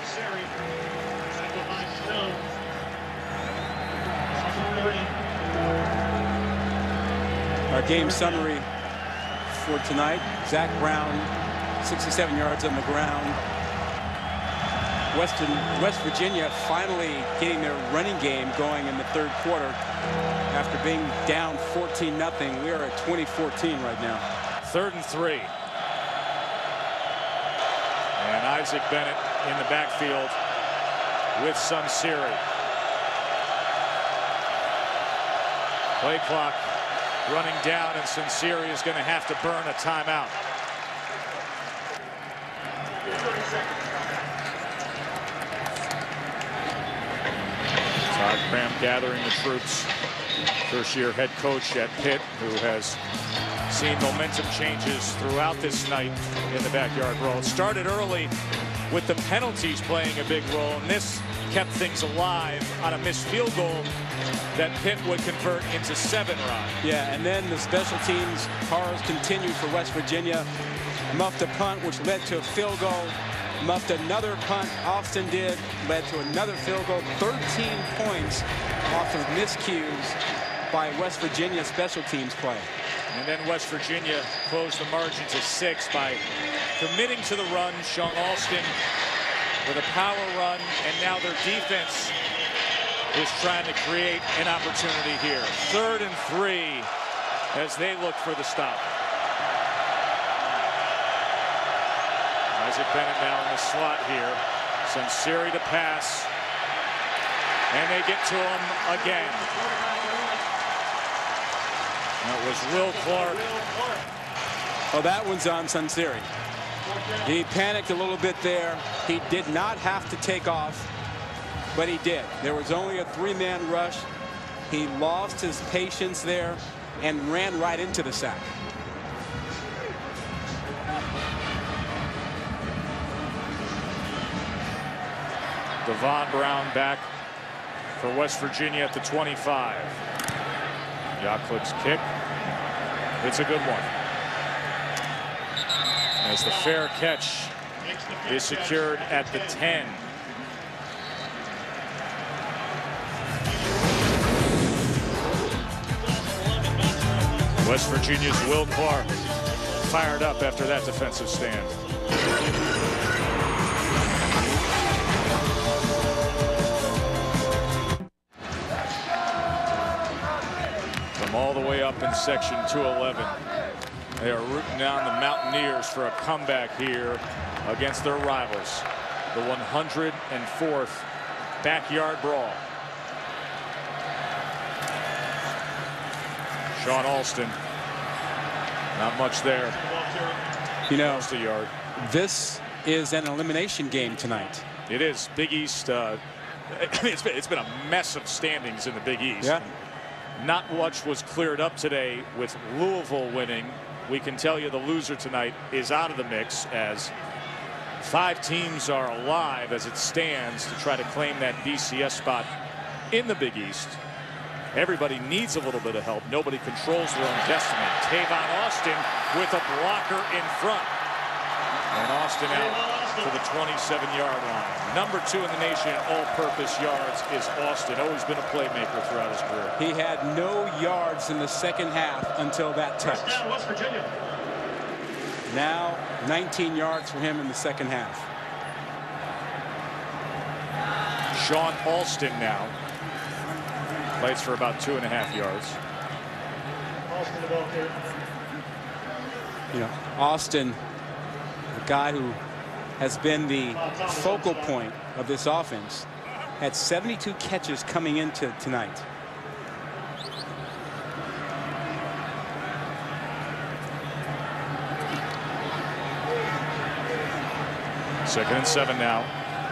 Our game summary for tonight: Zach Brown, sixty-seven yards on the ground. Western West Virginia finally getting their running game going in the third quarter after being down fourteen nothing. We are at twenty fourteen right now. Third and three. And Isaac Bennett in the backfield with Sunseri. Play clock running down, and Sunseri is going to have to burn a timeout. Todd Cram gathering the troops. First year head coach at Pitt, who has seen momentum changes throughout this night in the backyard brawl. It started early with the penalties playing a big role, and this kept things alive on a missed field goal that Pitt would convert into seven, Ron. Yeah, and then the special teams horrors continued for West Virginia. Muffed a punt, which led to a field goal. Muffed another punt, Austin did, led to another field goal. thirteen points off of miscues by West Virginia special teams play. And then West Virginia closed the margin to six by committing to the run. Sean Alston with a power run, and now their defense is trying to create an opportunity here. Third and three as they look for the stop. Isaac Bennett now in the slot here. Sunseri to pass. And they get to him again. That was Will Clark. Oh, that one's on Sunseri. He panicked a little bit there. He did not have to take off, but he did. There was only a three-man rush. He lost his patience there and ran right into the sack. Devon Brown back for West Virginia at the twenty-five. Yaklic's kick. It's a good one. As the fair catch is secured at the ten. West Virginia's Will Clark fired up after that defensive stand. From all the way up in section two eleven. They are rooting down the Mountaineers for a comeback here against their rivals. The one hundred fourth backyard brawl. Sean Alston. Not much there. You know, a yard. This is an elimination game tonight. It is. Big East. Uh, it's been, it's been a mess of standings in the Big East. Yeah. Not much was cleared up today with Louisville winning. We can tell you the loser tonight is out of the mix as five teams are alive as it stands to try to claim that B C S spot in the Big East. Everybody needs a little bit of help. Nobody controls their own destiny. Tavon Austin with a blocker in front. And Austin out to the twenty-seven yard line. Number two in the nation in all-purpose yards is Austin. Always been a playmaker throughout his career. He had no yards in the second half until that touch. Now nineteen yards for him in the second half. Sean Alston now plays for about two and a half yards. You know, Austin, a guy who has been the focal point of this offense, had seventy-two catches coming into tonight. Second and seven now.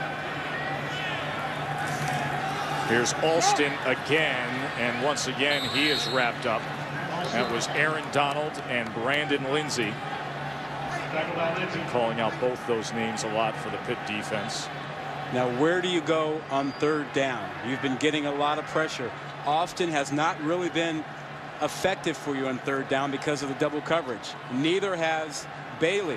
Here's Alston again, and once again he is wrapped up. That was Aaron Donald and Brandon Lindsay. Calling out both those names a lot for the Pitt defense. Now, where do you go on third down? You've been getting a lot of pressure. Austin has not really been effective for you on third down because of the double coverage. Neither has Bailey.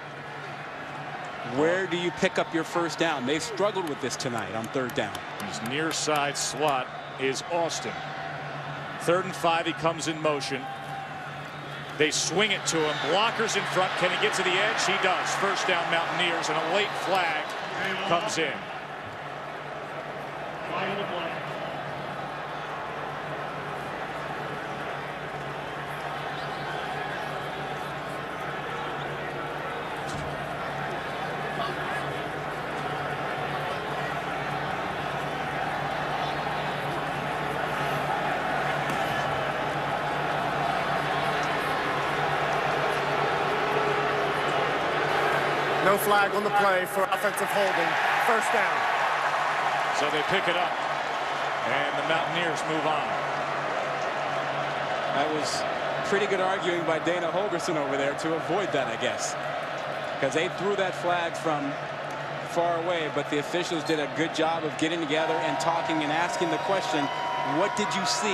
Where do you pick up your first down? They've struggled with this tonight on third down. His near side slot is Austin. Third and five, he comes in motion. They swing it to him. Blockers in front. Can he get to the edge? He does. First down Mountaineers, and a late flag comes in. No flag on the play for offensive holding. First down. So they pick it up, and the Mountaineers move on. That was pretty good arguing by Dana Holgerson over there to avoid that, I guess, because they threw that flag from far away, but the officials did a good job of getting together and talking and asking the question, what did you see?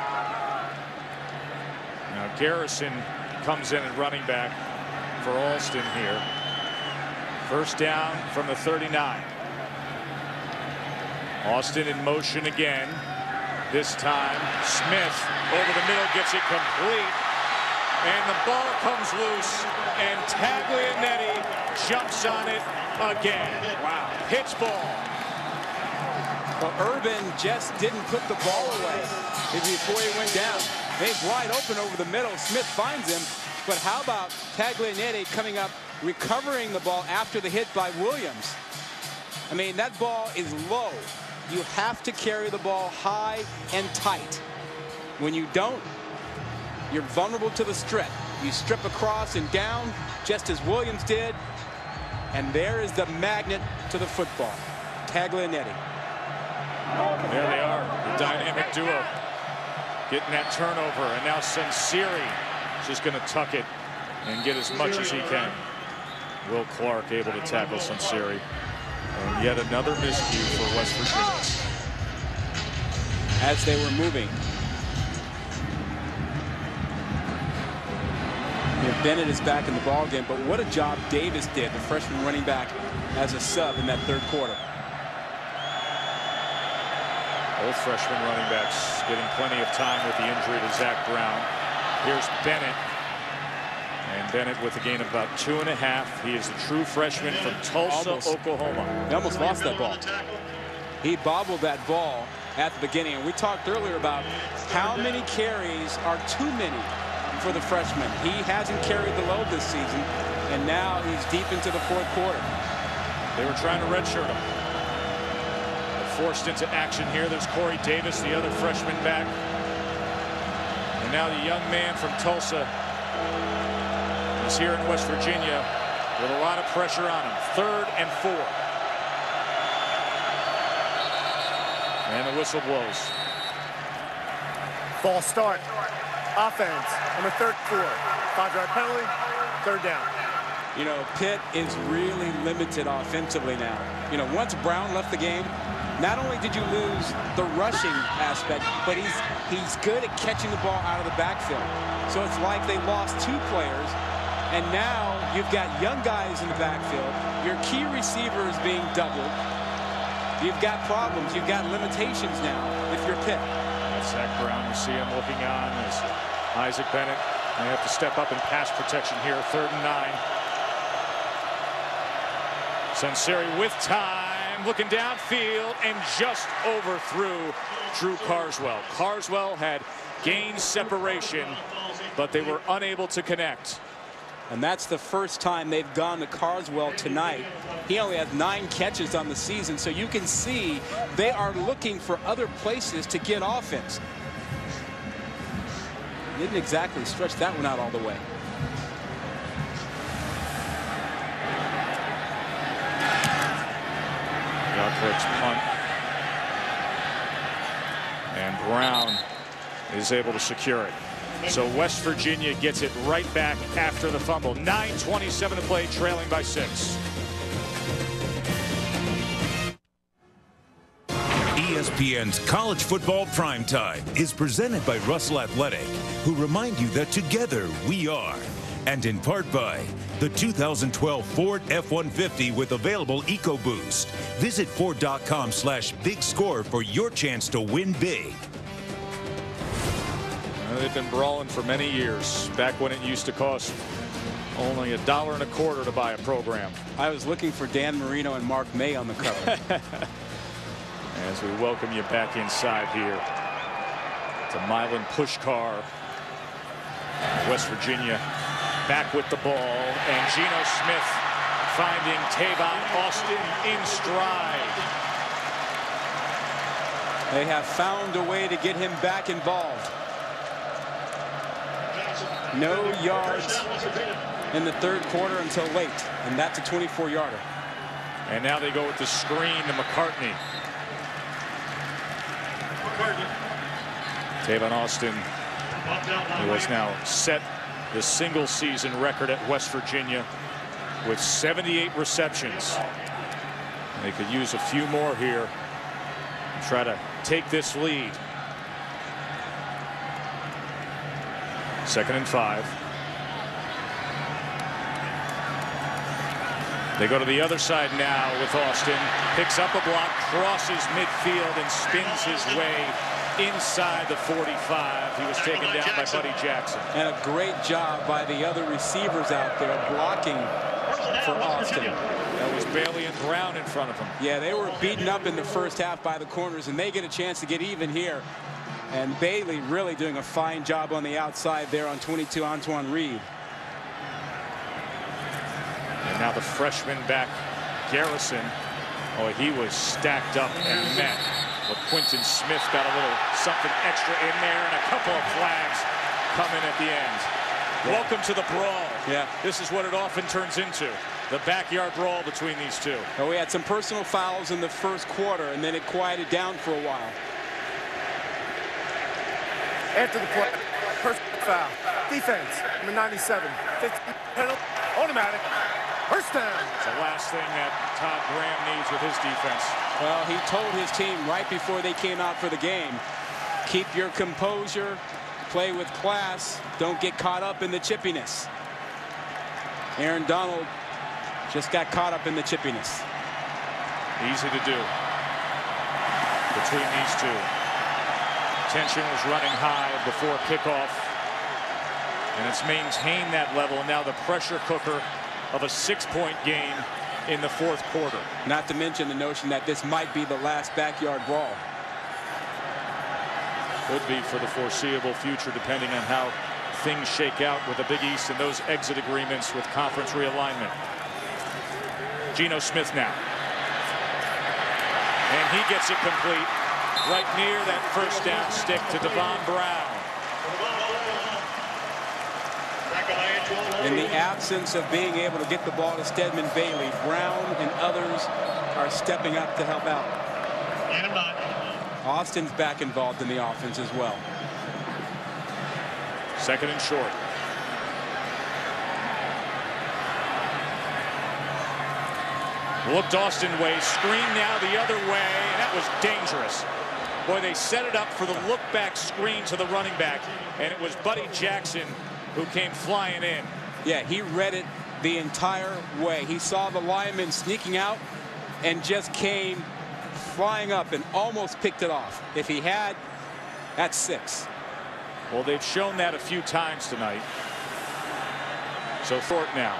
Now Garrison comes in at running back for Alston here. First down from the thirty-nine. Austin in motion again. This time, Smith over the middle gets it complete. And the ball comes loose, and Taglianetti jumps on it again. Wow. Pitch ball. Well, Urban just didn't put the ball away before he went down. He's wide open over the middle. Smith finds him. But how about Taglianetti coming up, recovering the ball after the hit by Williams? I mean, that ball is low. You have to carry the ball high and tight. When you don't, you're vulnerable to the strip. You strip across and down, just as Williams did. And there is the magnet to the football, Taglianetti. There they are, the dynamic duo. Getting that turnover, and now Sansiri is just going to tuck it and get as much as he can. Will Clark able to tackle Sansiri. And yet another miscue for West Virginia. As they were moving. Yeah, Bennett is back in the ballgame, but what a job Davis did, the freshman running back, as a sub in that third quarter. Both freshman running backs getting plenty of time with the injury to Zach Brown. Here's Bennett. And Bennett with a gain of about two and a half. He is the true freshman from Tulsa, almost, Oklahoma. He almost lost that ball. He bobbled that ball at the beginning. And we talked earlier about how many carries are too many for the freshman. He hasn't carried the load this season, and now he's deep into the fourth quarter. They were trying to redshirt him. Forced into action here. There's Corey Davis, the other freshman back. And now the young man from Tulsa is here in West Virginia with a lot of pressure on him. Third and four. And the whistle blows. False start. Offense on the third four. Five-yard penalty. Third down. You know, Pitt is really limited offensively now. You know, once Brown left the game, not only did you lose the rushing aspect, but he's he's good at catching the ball out of the backfield. So it's like they lost two players, and now you've got young guys in the backfield. Your key receiver is being doubled. You've got problems. You've got limitations now if you're Pitt. That's Zach Brown. You see him looking on as Isaac Bennett. They have to step up in pass protection here. Third and nine. Sansiri with time, looking downfield, and just overthrew Drew Carswell. Carswell had gained separation, but they were unable to connect. And that's the first time they've gone to Carswell tonight. He only has nine catches on the season, so you can see they are looking for other places to get offense. Didn't exactly stretch that one out all the way. Yarklick's punt. And Brown is able to secure it. So West Virginia gets it right back after the fumble. nine twenty-seven to play, trailing by six. E S P N's College Football Primetime is presented by Russell Athletic, who remind you that together we are. And in part by the two thousand twelve Ford F one fifty with available EcoBoost. Visit Ford dot com slash big score for your chance to win big. Well, they've been brawling for many years, back when it used to cost only a dollar and a quarter to buy a program. I was looking for Dan Marino and Mark May on the cover. As we welcome you back inside here to Milan Pushkar, West Virginia. Back with the ball, and Geno Smith finding Tavon Austin in stride. They have found a way to get him back involved. No yards in the third quarter until late, and that's a twenty-four yarder. And now they go with the screen to McCartney. Tavon Austin, who has now set the single season record at West Virginia with seventy-eight receptions. They could use a few more here and try to take this lead. Second and five. They go to the other side now with Austin. Picks up a block, crosses midfield, and spins his way inside the forty-five. He was taken down by Buddy Jackson. And a great job by the other receivers out there blocking for Austin. That was Bailey and Brown in front of him. Yeah, they were beaten up in the first half by the corners, and they get a chance to get even here. And Bailey really doing a fine job on the outside there on twenty-two, Antoine Reed. And now the freshman back, Garrison. Oh, he was stacked up and met. Well, Quinton Smith got a little something extra in there, and a couple of flags coming at the end. Yeah. Welcome to the brawl. Yeah. This is what it often turns into. The backyard brawl between these two. Well, we had some personal fouls in the first quarter, and then it quieted down for a while. After the play, personal foul. Defense, number ninety-seven. fifteen, penalty, automatic. First down. It's the last thing that Todd Graham needs with his defense. Well, he told his team right before they came out for the game, keep your composure, play with class, don't get caught up in the chippiness. Aaron Donald just got caught up in the chippiness. Easy to do between these two. Tension was running high before kickoff, and it's maintained that level. And now the pressure cooker of a six-point game in the fourth quarter. Not to mention the notion that this might be the last backyard brawl. Could be for the foreseeable future, depending on how things shake out with the Big East and those exit agreements with conference realignment. Geno Smith now. And he gets it complete right near that first down stick to Devon Brown. In the absence of being able to get the ball to Stedman Bailey, Brown and others are stepping up to help out. Austin's back involved in the offense as well. Second and short. Looked Austin way, screen now the other way, and that was dangerous. Boy, they set it up for the look back screen to the running back, and it was Buddy Jackson who came flying in. Yeah, he read it the entire way. He saw the lineman sneaking out and just came flying up and almost picked it off. If he had, that's six. Well, they've shown that a few times tonight. So Thorpe now.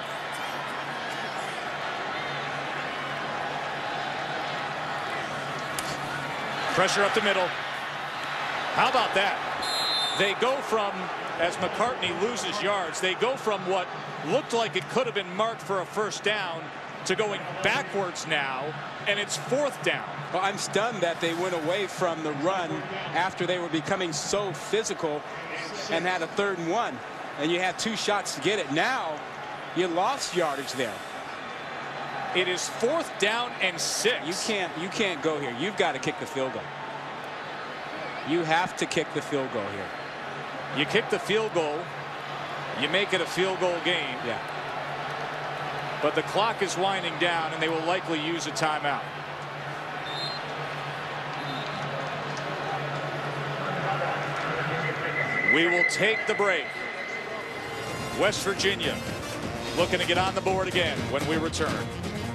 Pressure up the middle. How about that? They go from, as McCartney loses yards, they go from what looked like it could have been marked for a first down to going backwards now, and it's fourth down. Well, I'm stunned that they went away from the run after they were becoming so physical and had a third and one, and you had two shots to get it. Now you lost yardage there. It is fourth down and six. You can't you can't go here. You've got to kick the field goal. You have to kick the field goal here. You kick the field goal, you make it a field goal game. Yeah. But the clock is winding down, and they will likely use a timeout. We will take the break. West Virginia looking to get on the board again when we return.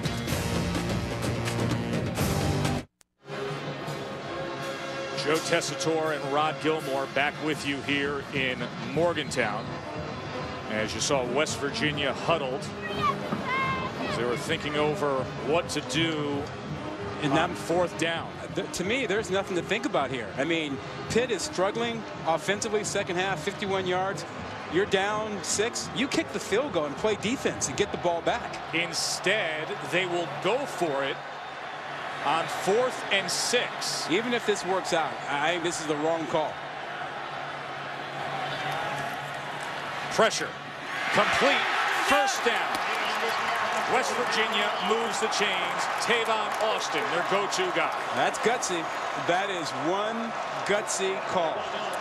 Joe Tessitore and Rod Gilmore back with you here in Morgantown. As you saw, West Virginia huddled as they were thinking over what to do and on fourth down. To me, there's nothing to think about here. I mean, Pitt is struggling offensively, second half, fifty-one yards. You're down six. You kick the field goal and play defense and get the ball back. Instead, they will go for it on fourth and six. Even if this works out, I think this is the wrong call. Pressure. Complete. First down. West Virginia moves the chains. Tavon Austin, their go-to guy. That's gutsy. That is one gutsy call.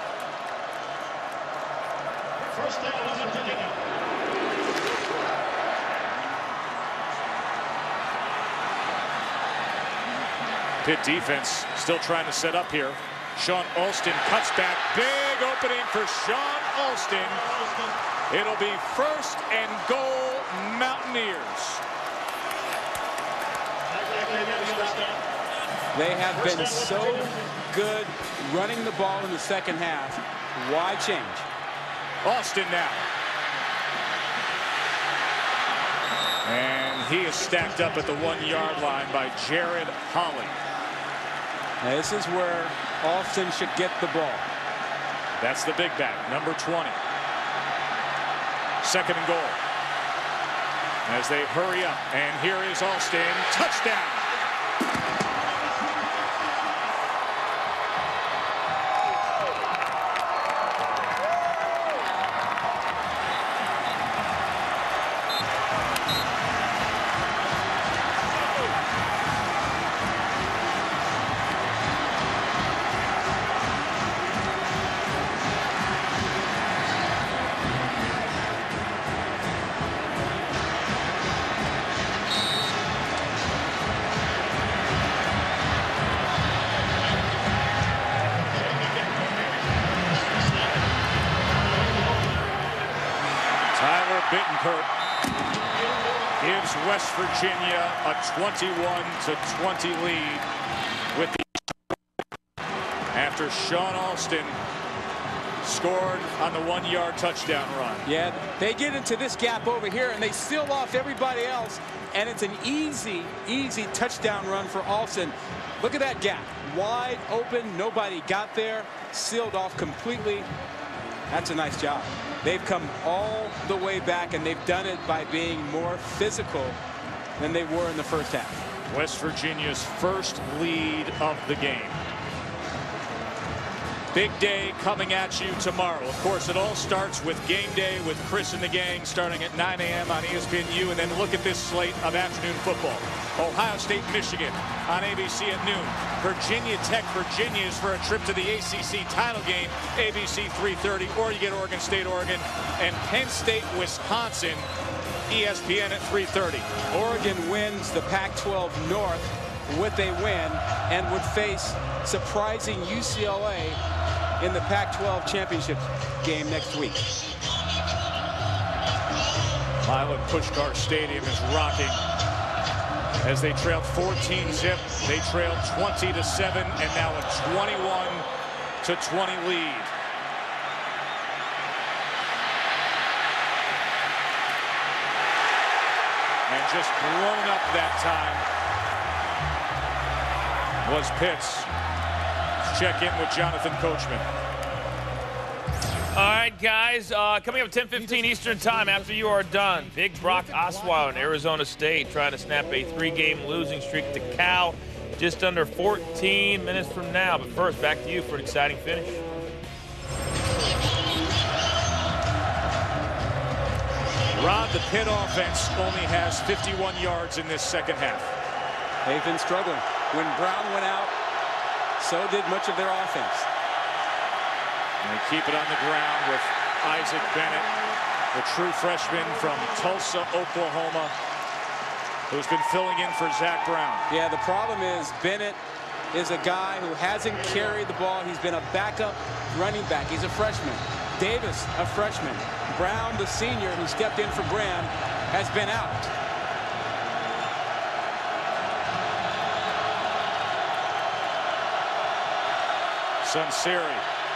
First down, West Virginia. Pitt defense still trying to set up here. Sean Alston cuts back. Big opening for Sean Alston. It'll be first and goal, Mountaineers. They have been so good running the ball in the second half. Why change? Austin now. And he is stacked up at the one-yard line by Jared Holly. Now this is where Austin should get the ball. That's the big back, number twenty. Second and goal. As they hurry up, and here is Austin. Touchdown. Gives West Virginia a twenty-one to twenty lead with the after Sean Alston scored on the one-yard touchdown run. Yeah, they get into this gap over here and they seal off everybody else, and it's an easy, easy touchdown run for Alston. Look at that gap, wide open, nobody got there, sealed off completely. That's a nice job. They've come all the way back, and they've done it by being more physical than they were in the first half. West Virginia's first lead of the game. Big day coming at you tomorrow. Of course, it all starts with game day with Chris and the gang starting at nine A M on E S P N U. And then look at this slate of afternoon football. Ohio State, Michigan on A B C at noon. Virginia Tech, Virginia is for a trip to the A C C title game, A B C three thirty, or you get Oregon State, Oregon, and Penn State, Wisconsin, E S P N at three thirty. Oregon wins the Pac twelve North with a win and would face surprising U C L A in the Pac twelve championship game next week. Milan Pushkar Stadium is rocking as they trailed fourteen zip. They trailed twenty to seven, and now a twenty-one to twenty lead. And just blown up that time was Pitts. Let's check in with Jonathan Coachman. All right, guys, uh, coming up at ten fifteen Eastern time after you are done, Big Brock Osweiler in Arizona State trying to snap a three-game losing streak to Cal just under fourteen minutes from now. But first, back to you for an exciting finish. Rod, the Pitt offense only has fifty-one yards in this second half. They've been struggling. When Brown went out, so did much of their offense. And they keep it on the ground with Isaac Bennett, the true freshman from Tulsa, Oklahoma, who's been filling in for Zach Brown. Yeah, the problem is Bennett is a guy who hasn't carried the ball. He's been a backup running back. He's a freshman. Davis, a freshman. Brown, the senior who stepped in for Graham, has been out. Sunseri.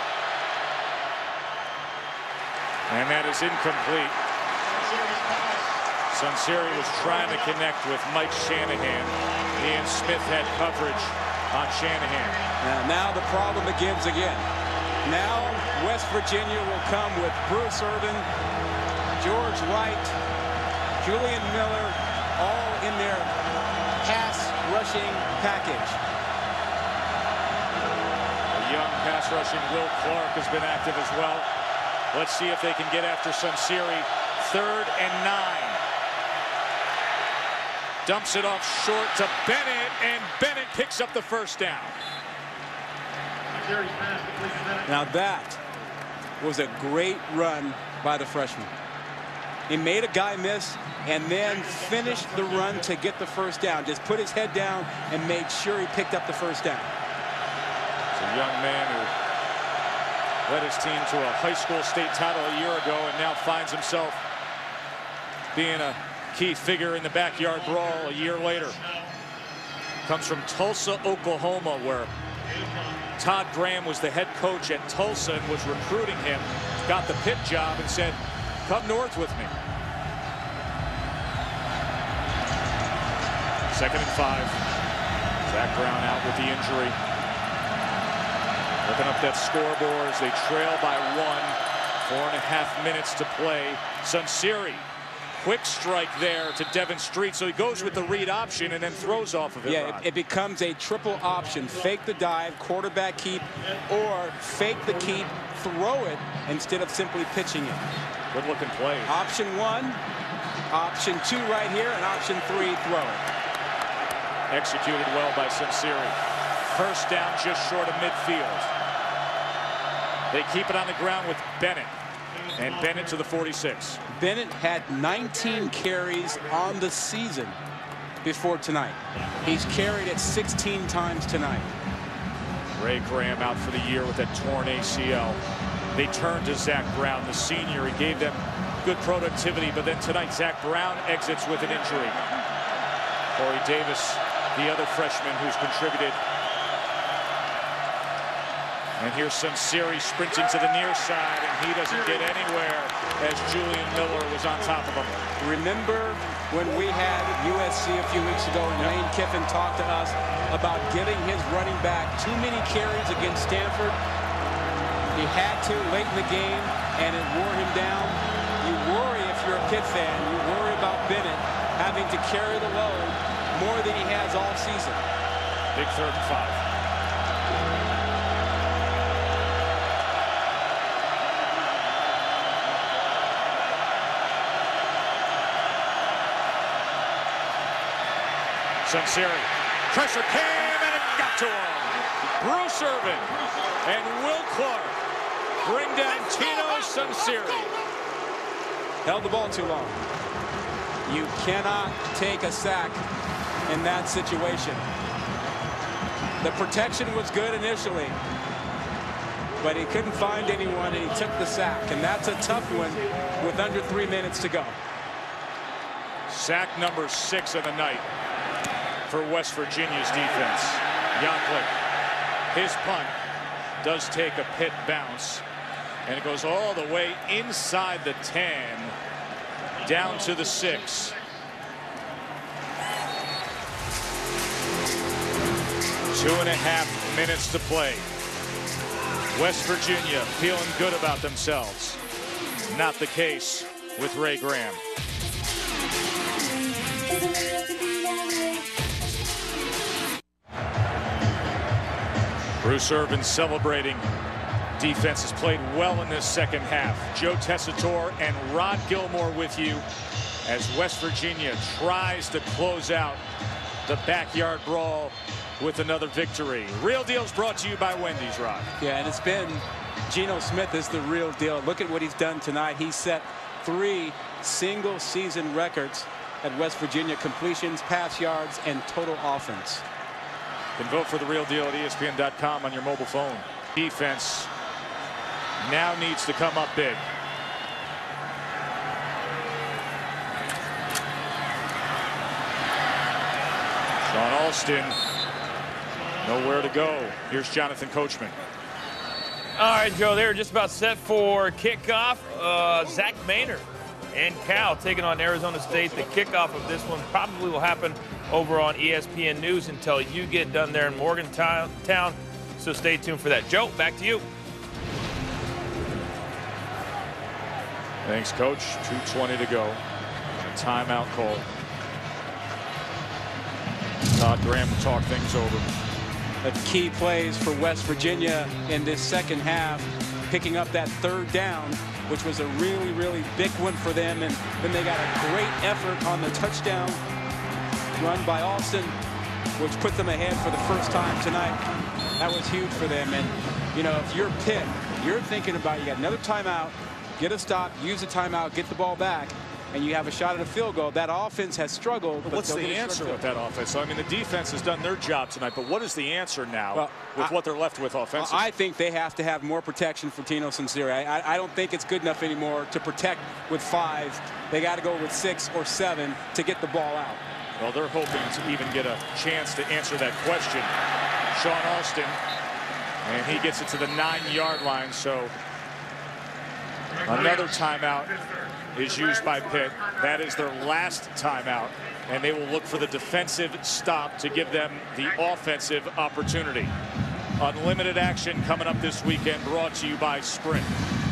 And that is incomplete. Sunseri was trying to connect with Mike Shanahan. Ian Smith had coverage on Shanahan. And now the problem begins again. Now West Virginia will come with Bruce Irvin, George Wright, Julian Miller, all in their pass rushing package. The young pass rushing Will Clark has been active as well. Let's see if they can get after Sunseri. Third and nine. Dumps it off short to Bennett, and Bennett picks up the first down. Now that was a great run by the freshman. He made a guy miss and then finished the run to get the first down. Just put his head down and made sure he picked up the first down. It's a young man who led his team to a high school state title a year ago and now finds himself being a key figure in the backyard brawl a year later. Comes from Tulsa, Oklahoma, where Todd Graham was the head coach at Tulsa and was recruiting him. Got the Pitt job and said, come north with me. Second and five. Zach Brown out with the injury. Looking up that scoreboard as they trail by one. Four and a half minutes to play. Sunseri, quick strike there to Devin Street. So he goes with the read option and then throws off of it. Yeah, it, it becomes a triple option. Fake the dive, quarterback keep, or fake the keep, throw it instead of simply pitching it. Good looking play. Option one, option two right here, and option three, throw it. Executed well by Sunseri. First down just short of midfield. They keep it on the ground with Bennett. And Bennett to the forty-six. Bennett had nineteen carries on the season before tonight. He's carried it sixteen times tonight. Ray Graham out for the year with that torn A C L. They turned to Zach Brown, the senior. He gave them good productivity, but then tonight Zach Brown exits with an injury. Corey Davis, the other freshman who's contributed. And here's Sunseri sprinting to the near side, and he doesn't get anywhere as Julian Miller was on top of him. Remember when we had U S C a few weeks ago and Lane Kiffin talked to us about giving his running back too many carries against Stanford? He had to late in the game, and it wore him down. You worry if you're a Pitt fan. You worry about Bennett having to carry the load more than he has all season. Big third and five. Sunseri, pressure came and it got to him. Bruce Irvin and Will Clark bring down Tino Sunseri. Held the ball too long. You cannot take a sack in that situation. The protection was good initially, but he couldn't find anyone and he took the sack, and that's a tough one with under three minutes to go. Sack number six of the night for West Virginia's defense. Yonkler, his punt does take a Pitt bounce, and it goes all the way inside the ten, down to the six. Two and a half minutes to play. West Virginia feeling good about themselves. Not the case with Ray Graham. Bruce Irvin celebrating. Defense has played well in this second half. Joe Tessitore and Rod Gilmore with you as West Virginia tries to close out the backyard brawl with another victory. Real Deal's brought to you by Wendy's, Rod. Yeah, and it's been Geno Smith is the real deal. Look at what he's done tonight. He set three single season records at West Virginia: completions, pass yards, and total offense. You can vote for the Real Deal at E S P N dot com on your mobile phone. Defense now needs to come up big. Sean Alston, nowhere to go. Here's Jonathan Coachman. All right, Joe, they're just about set for kickoff. Uh, Zach Maynard and Cal taking on Arizona State. The kickoff of this one probably will happen over on E S P N News until you get done there in Morgantown. So stay tuned for that. Joe, back to you. Thanks, Coach. two twenty to go. A timeout call. Todd Graham will talk things over. The key plays for West Virginia in this second half, picking up that third down, which was a really, really big one for them. And then they got a great effort on the touchdown run by Alston, which put them ahead for the first time tonight. That was huge for them. And, you know, if you're Pitt, you're thinking about, you got another timeout, get a stop, use a timeout, get the ball back, and you have a shot at a field goal. That offense has struggled. But what's the answer with that offense? So, I mean, the defense has done their job tonight, but what is the answer now well, with I, what they're left with offensively? I think they have to have more protection for Tino Sunseri. I, I don't think it's good enough anymore to protect with five. They got to go with six or seven to get the ball out. Well, they're hoping to even get a chance to answer that question. Sean Alston, and he gets it to the nine-yard line. So another timeout is used by Pitt. That is their last timeout, and they will look for the defensive stop to give them the offensive opportunity. Unlimited action coming up this weekend, brought to you by Sprint.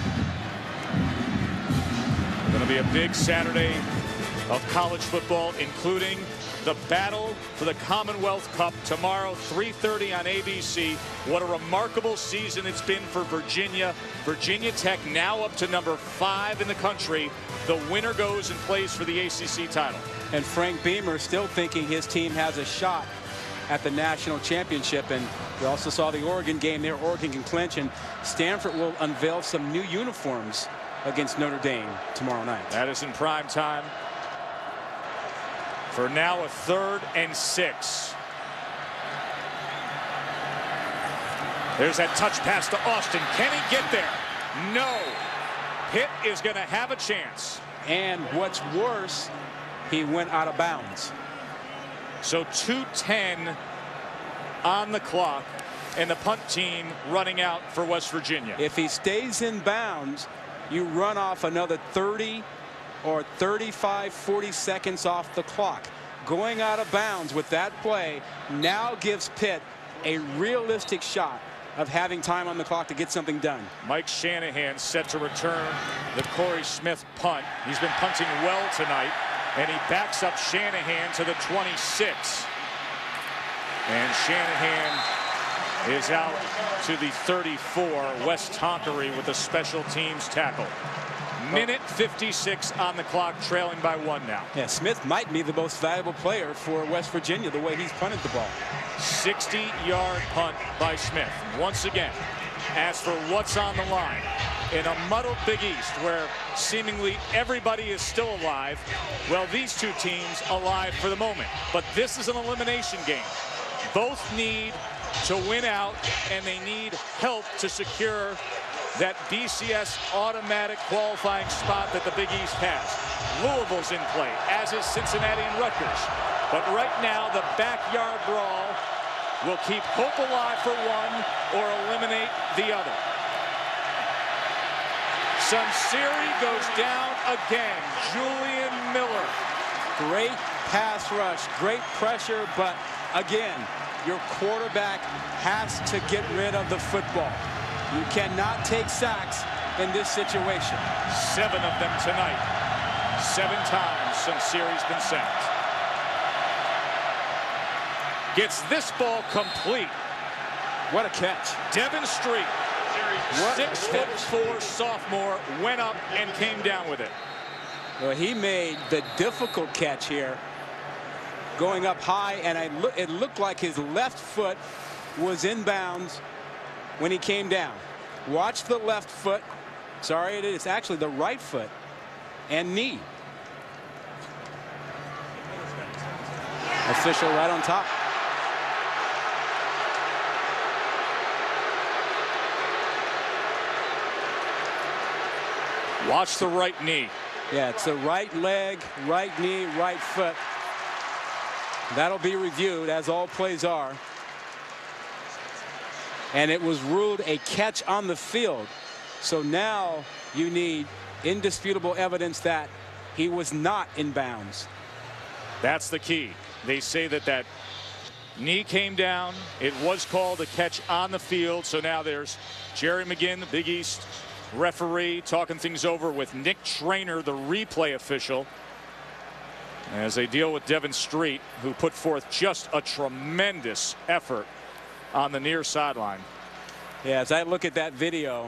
Going to be a big Saturday of college football, including the battle for the Commonwealth Cup tomorrow, three thirty on A B C. What a remarkable season it's been for Virginia. Virginia Tech now up to number five in the country. The winner goes and plays for the A C C title. And Frank Beamer still thinking his team has a shot at the national championship. And we also saw the Oregon game there. Oregon can clinch, and Stanford will unveil some new uniforms against Notre Dame tomorrow night. That is in prime time. For now, a third and six. There's that touch pass to Austin. Can he get there? No. Pitt is going to have a chance. And what's worse, he went out of bounds. So two ten on the clock, and the punt team running out for West Virginia. If he stays in bounds, you run off another thirty or thirty-five, forty seconds off the clock. Going out of bounds with that play now gives Pitt a realistic shot of having time on the clock to get something done. Mike Shanahan set to return the Corey Smith punt. He's been punting well tonight, and he backs up Shanahan to the twenty-six. And Shanahan is out to the thirty-four. Wes Tonkery with a special teams tackle. Minute fifty-six on the clock, trailing by one now. Yeah, Smith might be the most valuable player for West Virginia, the way he's punted the ball. sixty yard punt by Smith. Once again, as for what's on the line, in a muddled Big East where seemingly everybody is still alive, well, these two teams alive for the moment. But this is an elimination game. Both need to win out, and they need help to secure that B C S automatic qualifying spot that the Big East has. Louisville's in play, as is Cincinnati and Rutgers. But right now, the backyard brawl will keep hope alive for one or eliminate the other. Sunseri goes down again. Julian Miller. Great pass rush, great pressure, but again, your quarterback has to get rid of the football. You cannot take sacks in this situation. Seven of them tonight. Seven times Sunseri's been sacked. Gets this ball complete. What a catch. Devin Street, what six foot four sophomore, went up and came down with it. Well, he made the difficult catch here, going up high, and I look, it looked like his left foot was in bounds when he came down. Watch the left foot. Sorry, it is actually the right foot and knee. Official right on top. Watch the right knee. Yeah, it's the right leg, right knee, right foot. That'll be reviewed, as all plays are. And it was ruled a catch on the field. So now you need indisputable evidence that he was not in bounds. That's the key. They say that that knee came down. It was called a catch on the field. So now there's Jerry McGinn, the Big East referee, talking things over with Nick Traynor, the replay official, as they deal with Devin Street, who put forth just a tremendous effort on the near sideline. Yeah, as I look at that video,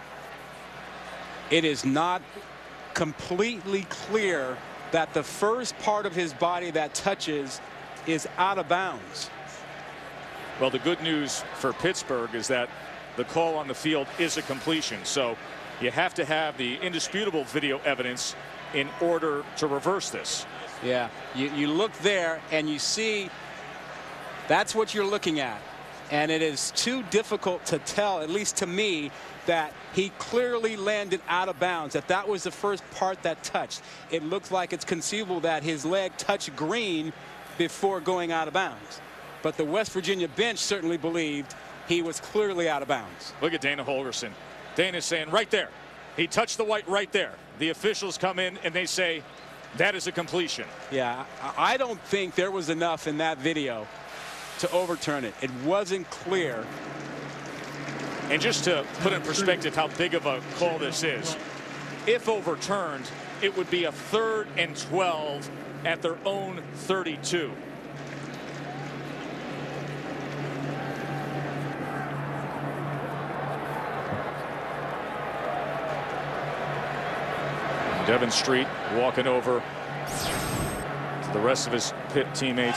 it is not completely clear that the first part of his body that touches is out of bounds. Well, the good news for Pittsburgh is that the call on the field is a completion. So you have to have the indisputable video evidence in order to reverse this. Yeah, you, you look there and you see that's what you're looking at. And it is too difficult to tell, at least to me, that he clearly landed out of bounds. If that was the first part that touched, it looks like it's conceivable that his leg touched green before going out of bounds. But the West Virginia bench certainly believed he was clearly out of bounds. Look at Dana Holgerson. Dana's saying right there. He touched the white right there. The officials come in and they say that is a completion. Yeah, I don't think there was enough in that video to overturn it. It wasn't clear. And just to put in perspective how big of a call this is, if overturned, it would be a third and twelve at their own thirty-two. Devin Street walking over to the rest of his Pitt teammates.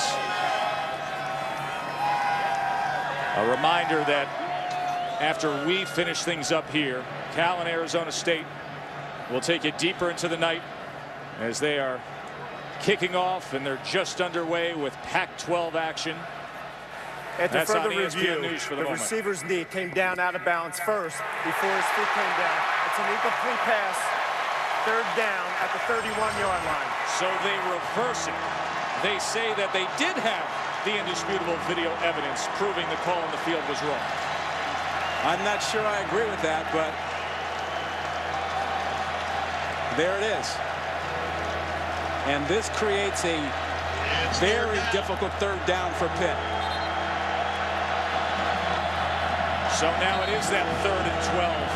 A reminder that after we finish things up here, Cal and Arizona State will take it deeper into the night as they are kicking off, and they're just underway with Pac twelve action. After That's further on E S P N review, News for the, the moment. receiver's knee came down out of bounds first before his foot came down. It's an incomplete pass, third down at the thirty-one yard line. So they reverse it. They say that they did have the indisputable video evidence proving the call on the field was wrong. I'm not sure I agree with that, but there it is. And this creates a very difficult third down for Pitt. So now it is that third and twelve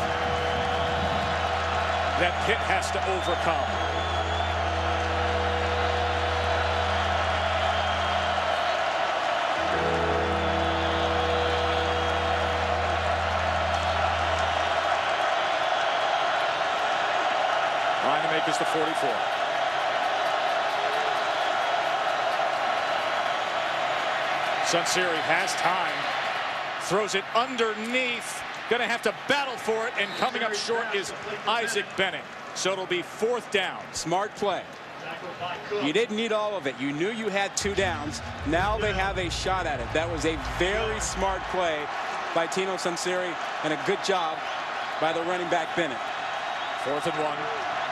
that Pitt has to overcome. Line to make is the forty-four. Sunseri has time, throws it underneath, gonna have to battle for it, and coming up short is Isaac Bennett. So it'll be fourth down. Smart play. You didn't need all of it. You knew you had two downs. Now they have a shot at it. That was a very smart play by Tino Sunseri, and a good job by the running back Bennett. Fourth and one.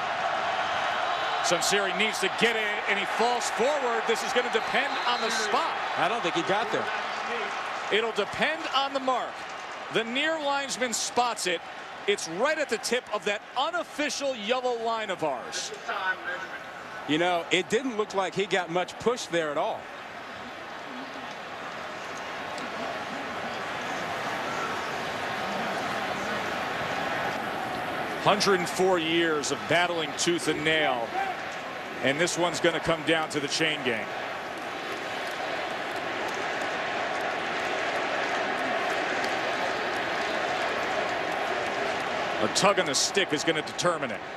Sunseri needs to get it, and he falls forward. This is going to depend on the spot. I don't think he got there. It'll depend on the mark. The near linesman spots it. It's right at the tip of that unofficial yellow line of ours. You know, it didn't look like he got much push there at all. one hundred four years of battling tooth and nail, and this one's going to come down to the chain gang. A tug on the stick is going to determine it.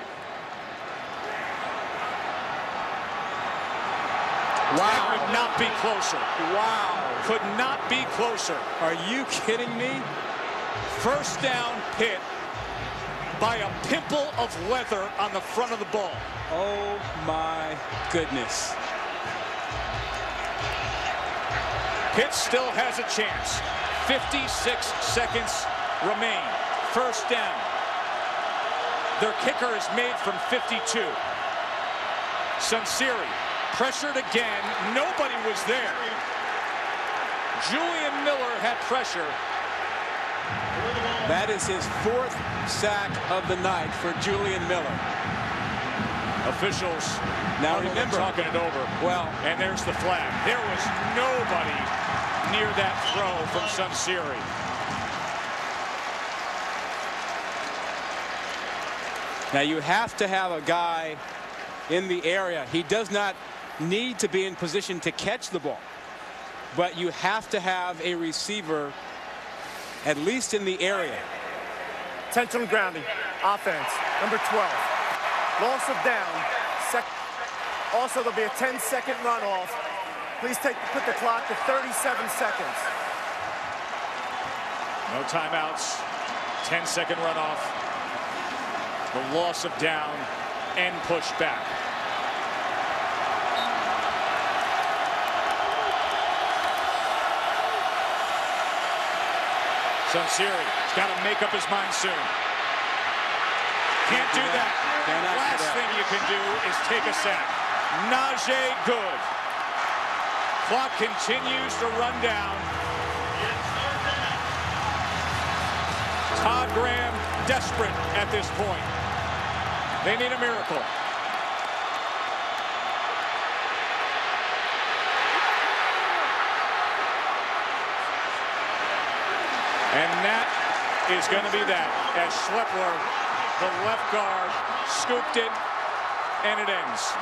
Wow. Could not be closer. Wow. Could not be closer. Are you kidding me? First down, Pitt, by a pimple of leather on the front of the ball. Oh my goodness. Pitt still has a chance. fifty-six seconds remain. First down. Their kicker is made from fifty-two. Sunseri pressured again. Nobody was there. Julian Miller had pressure. That is his fourth sack of the night for Julian Miller. Officials now remember talking it over. Well, and there's the flag. There was nobody near that throw from Sunseri. Now you have to have a guy in the area. He does not need to be in position to catch the ball, but you have to have a receiver at least in the area. Intentional grounding, offense, number twelve. Loss of down. Sec also, there'll be a ten second runoff. Please take put the clock to thirty-seven seconds. No timeouts. ten second runoff. The loss of down and push back. Sunseri's got to make up his mind soon. Can't do that. Last thing you can do is take a sack. Najee good. Clock continues to run down. Todd Graham desperate at this point. They need a miracle. And that is going to be that, as Schlepper, the left guard, scooped it, and it ends.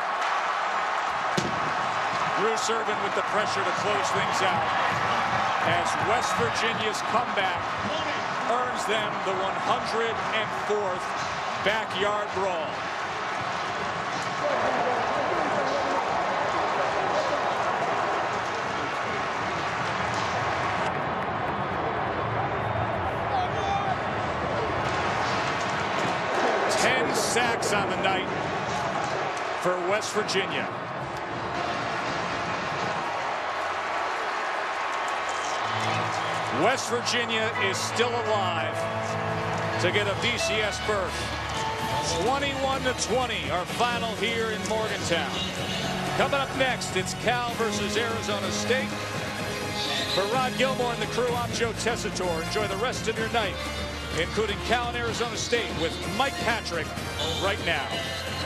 Bruce Irvin with the pressure to close things out, as West Virginia's comeback earns them the one hundred fourth backyard brawl. ten sacks on the night for West Virginia. West Virginia is still alive to get a B C S berth. twenty-one to twenty, our final here in Morgantown. Coming up next, it's Cal versus Arizona State. For Rod Gilmore and the crew, I'm Joe Tessitore. Enjoy the rest of your night, including Cal and Arizona State with Mike Patrick right now.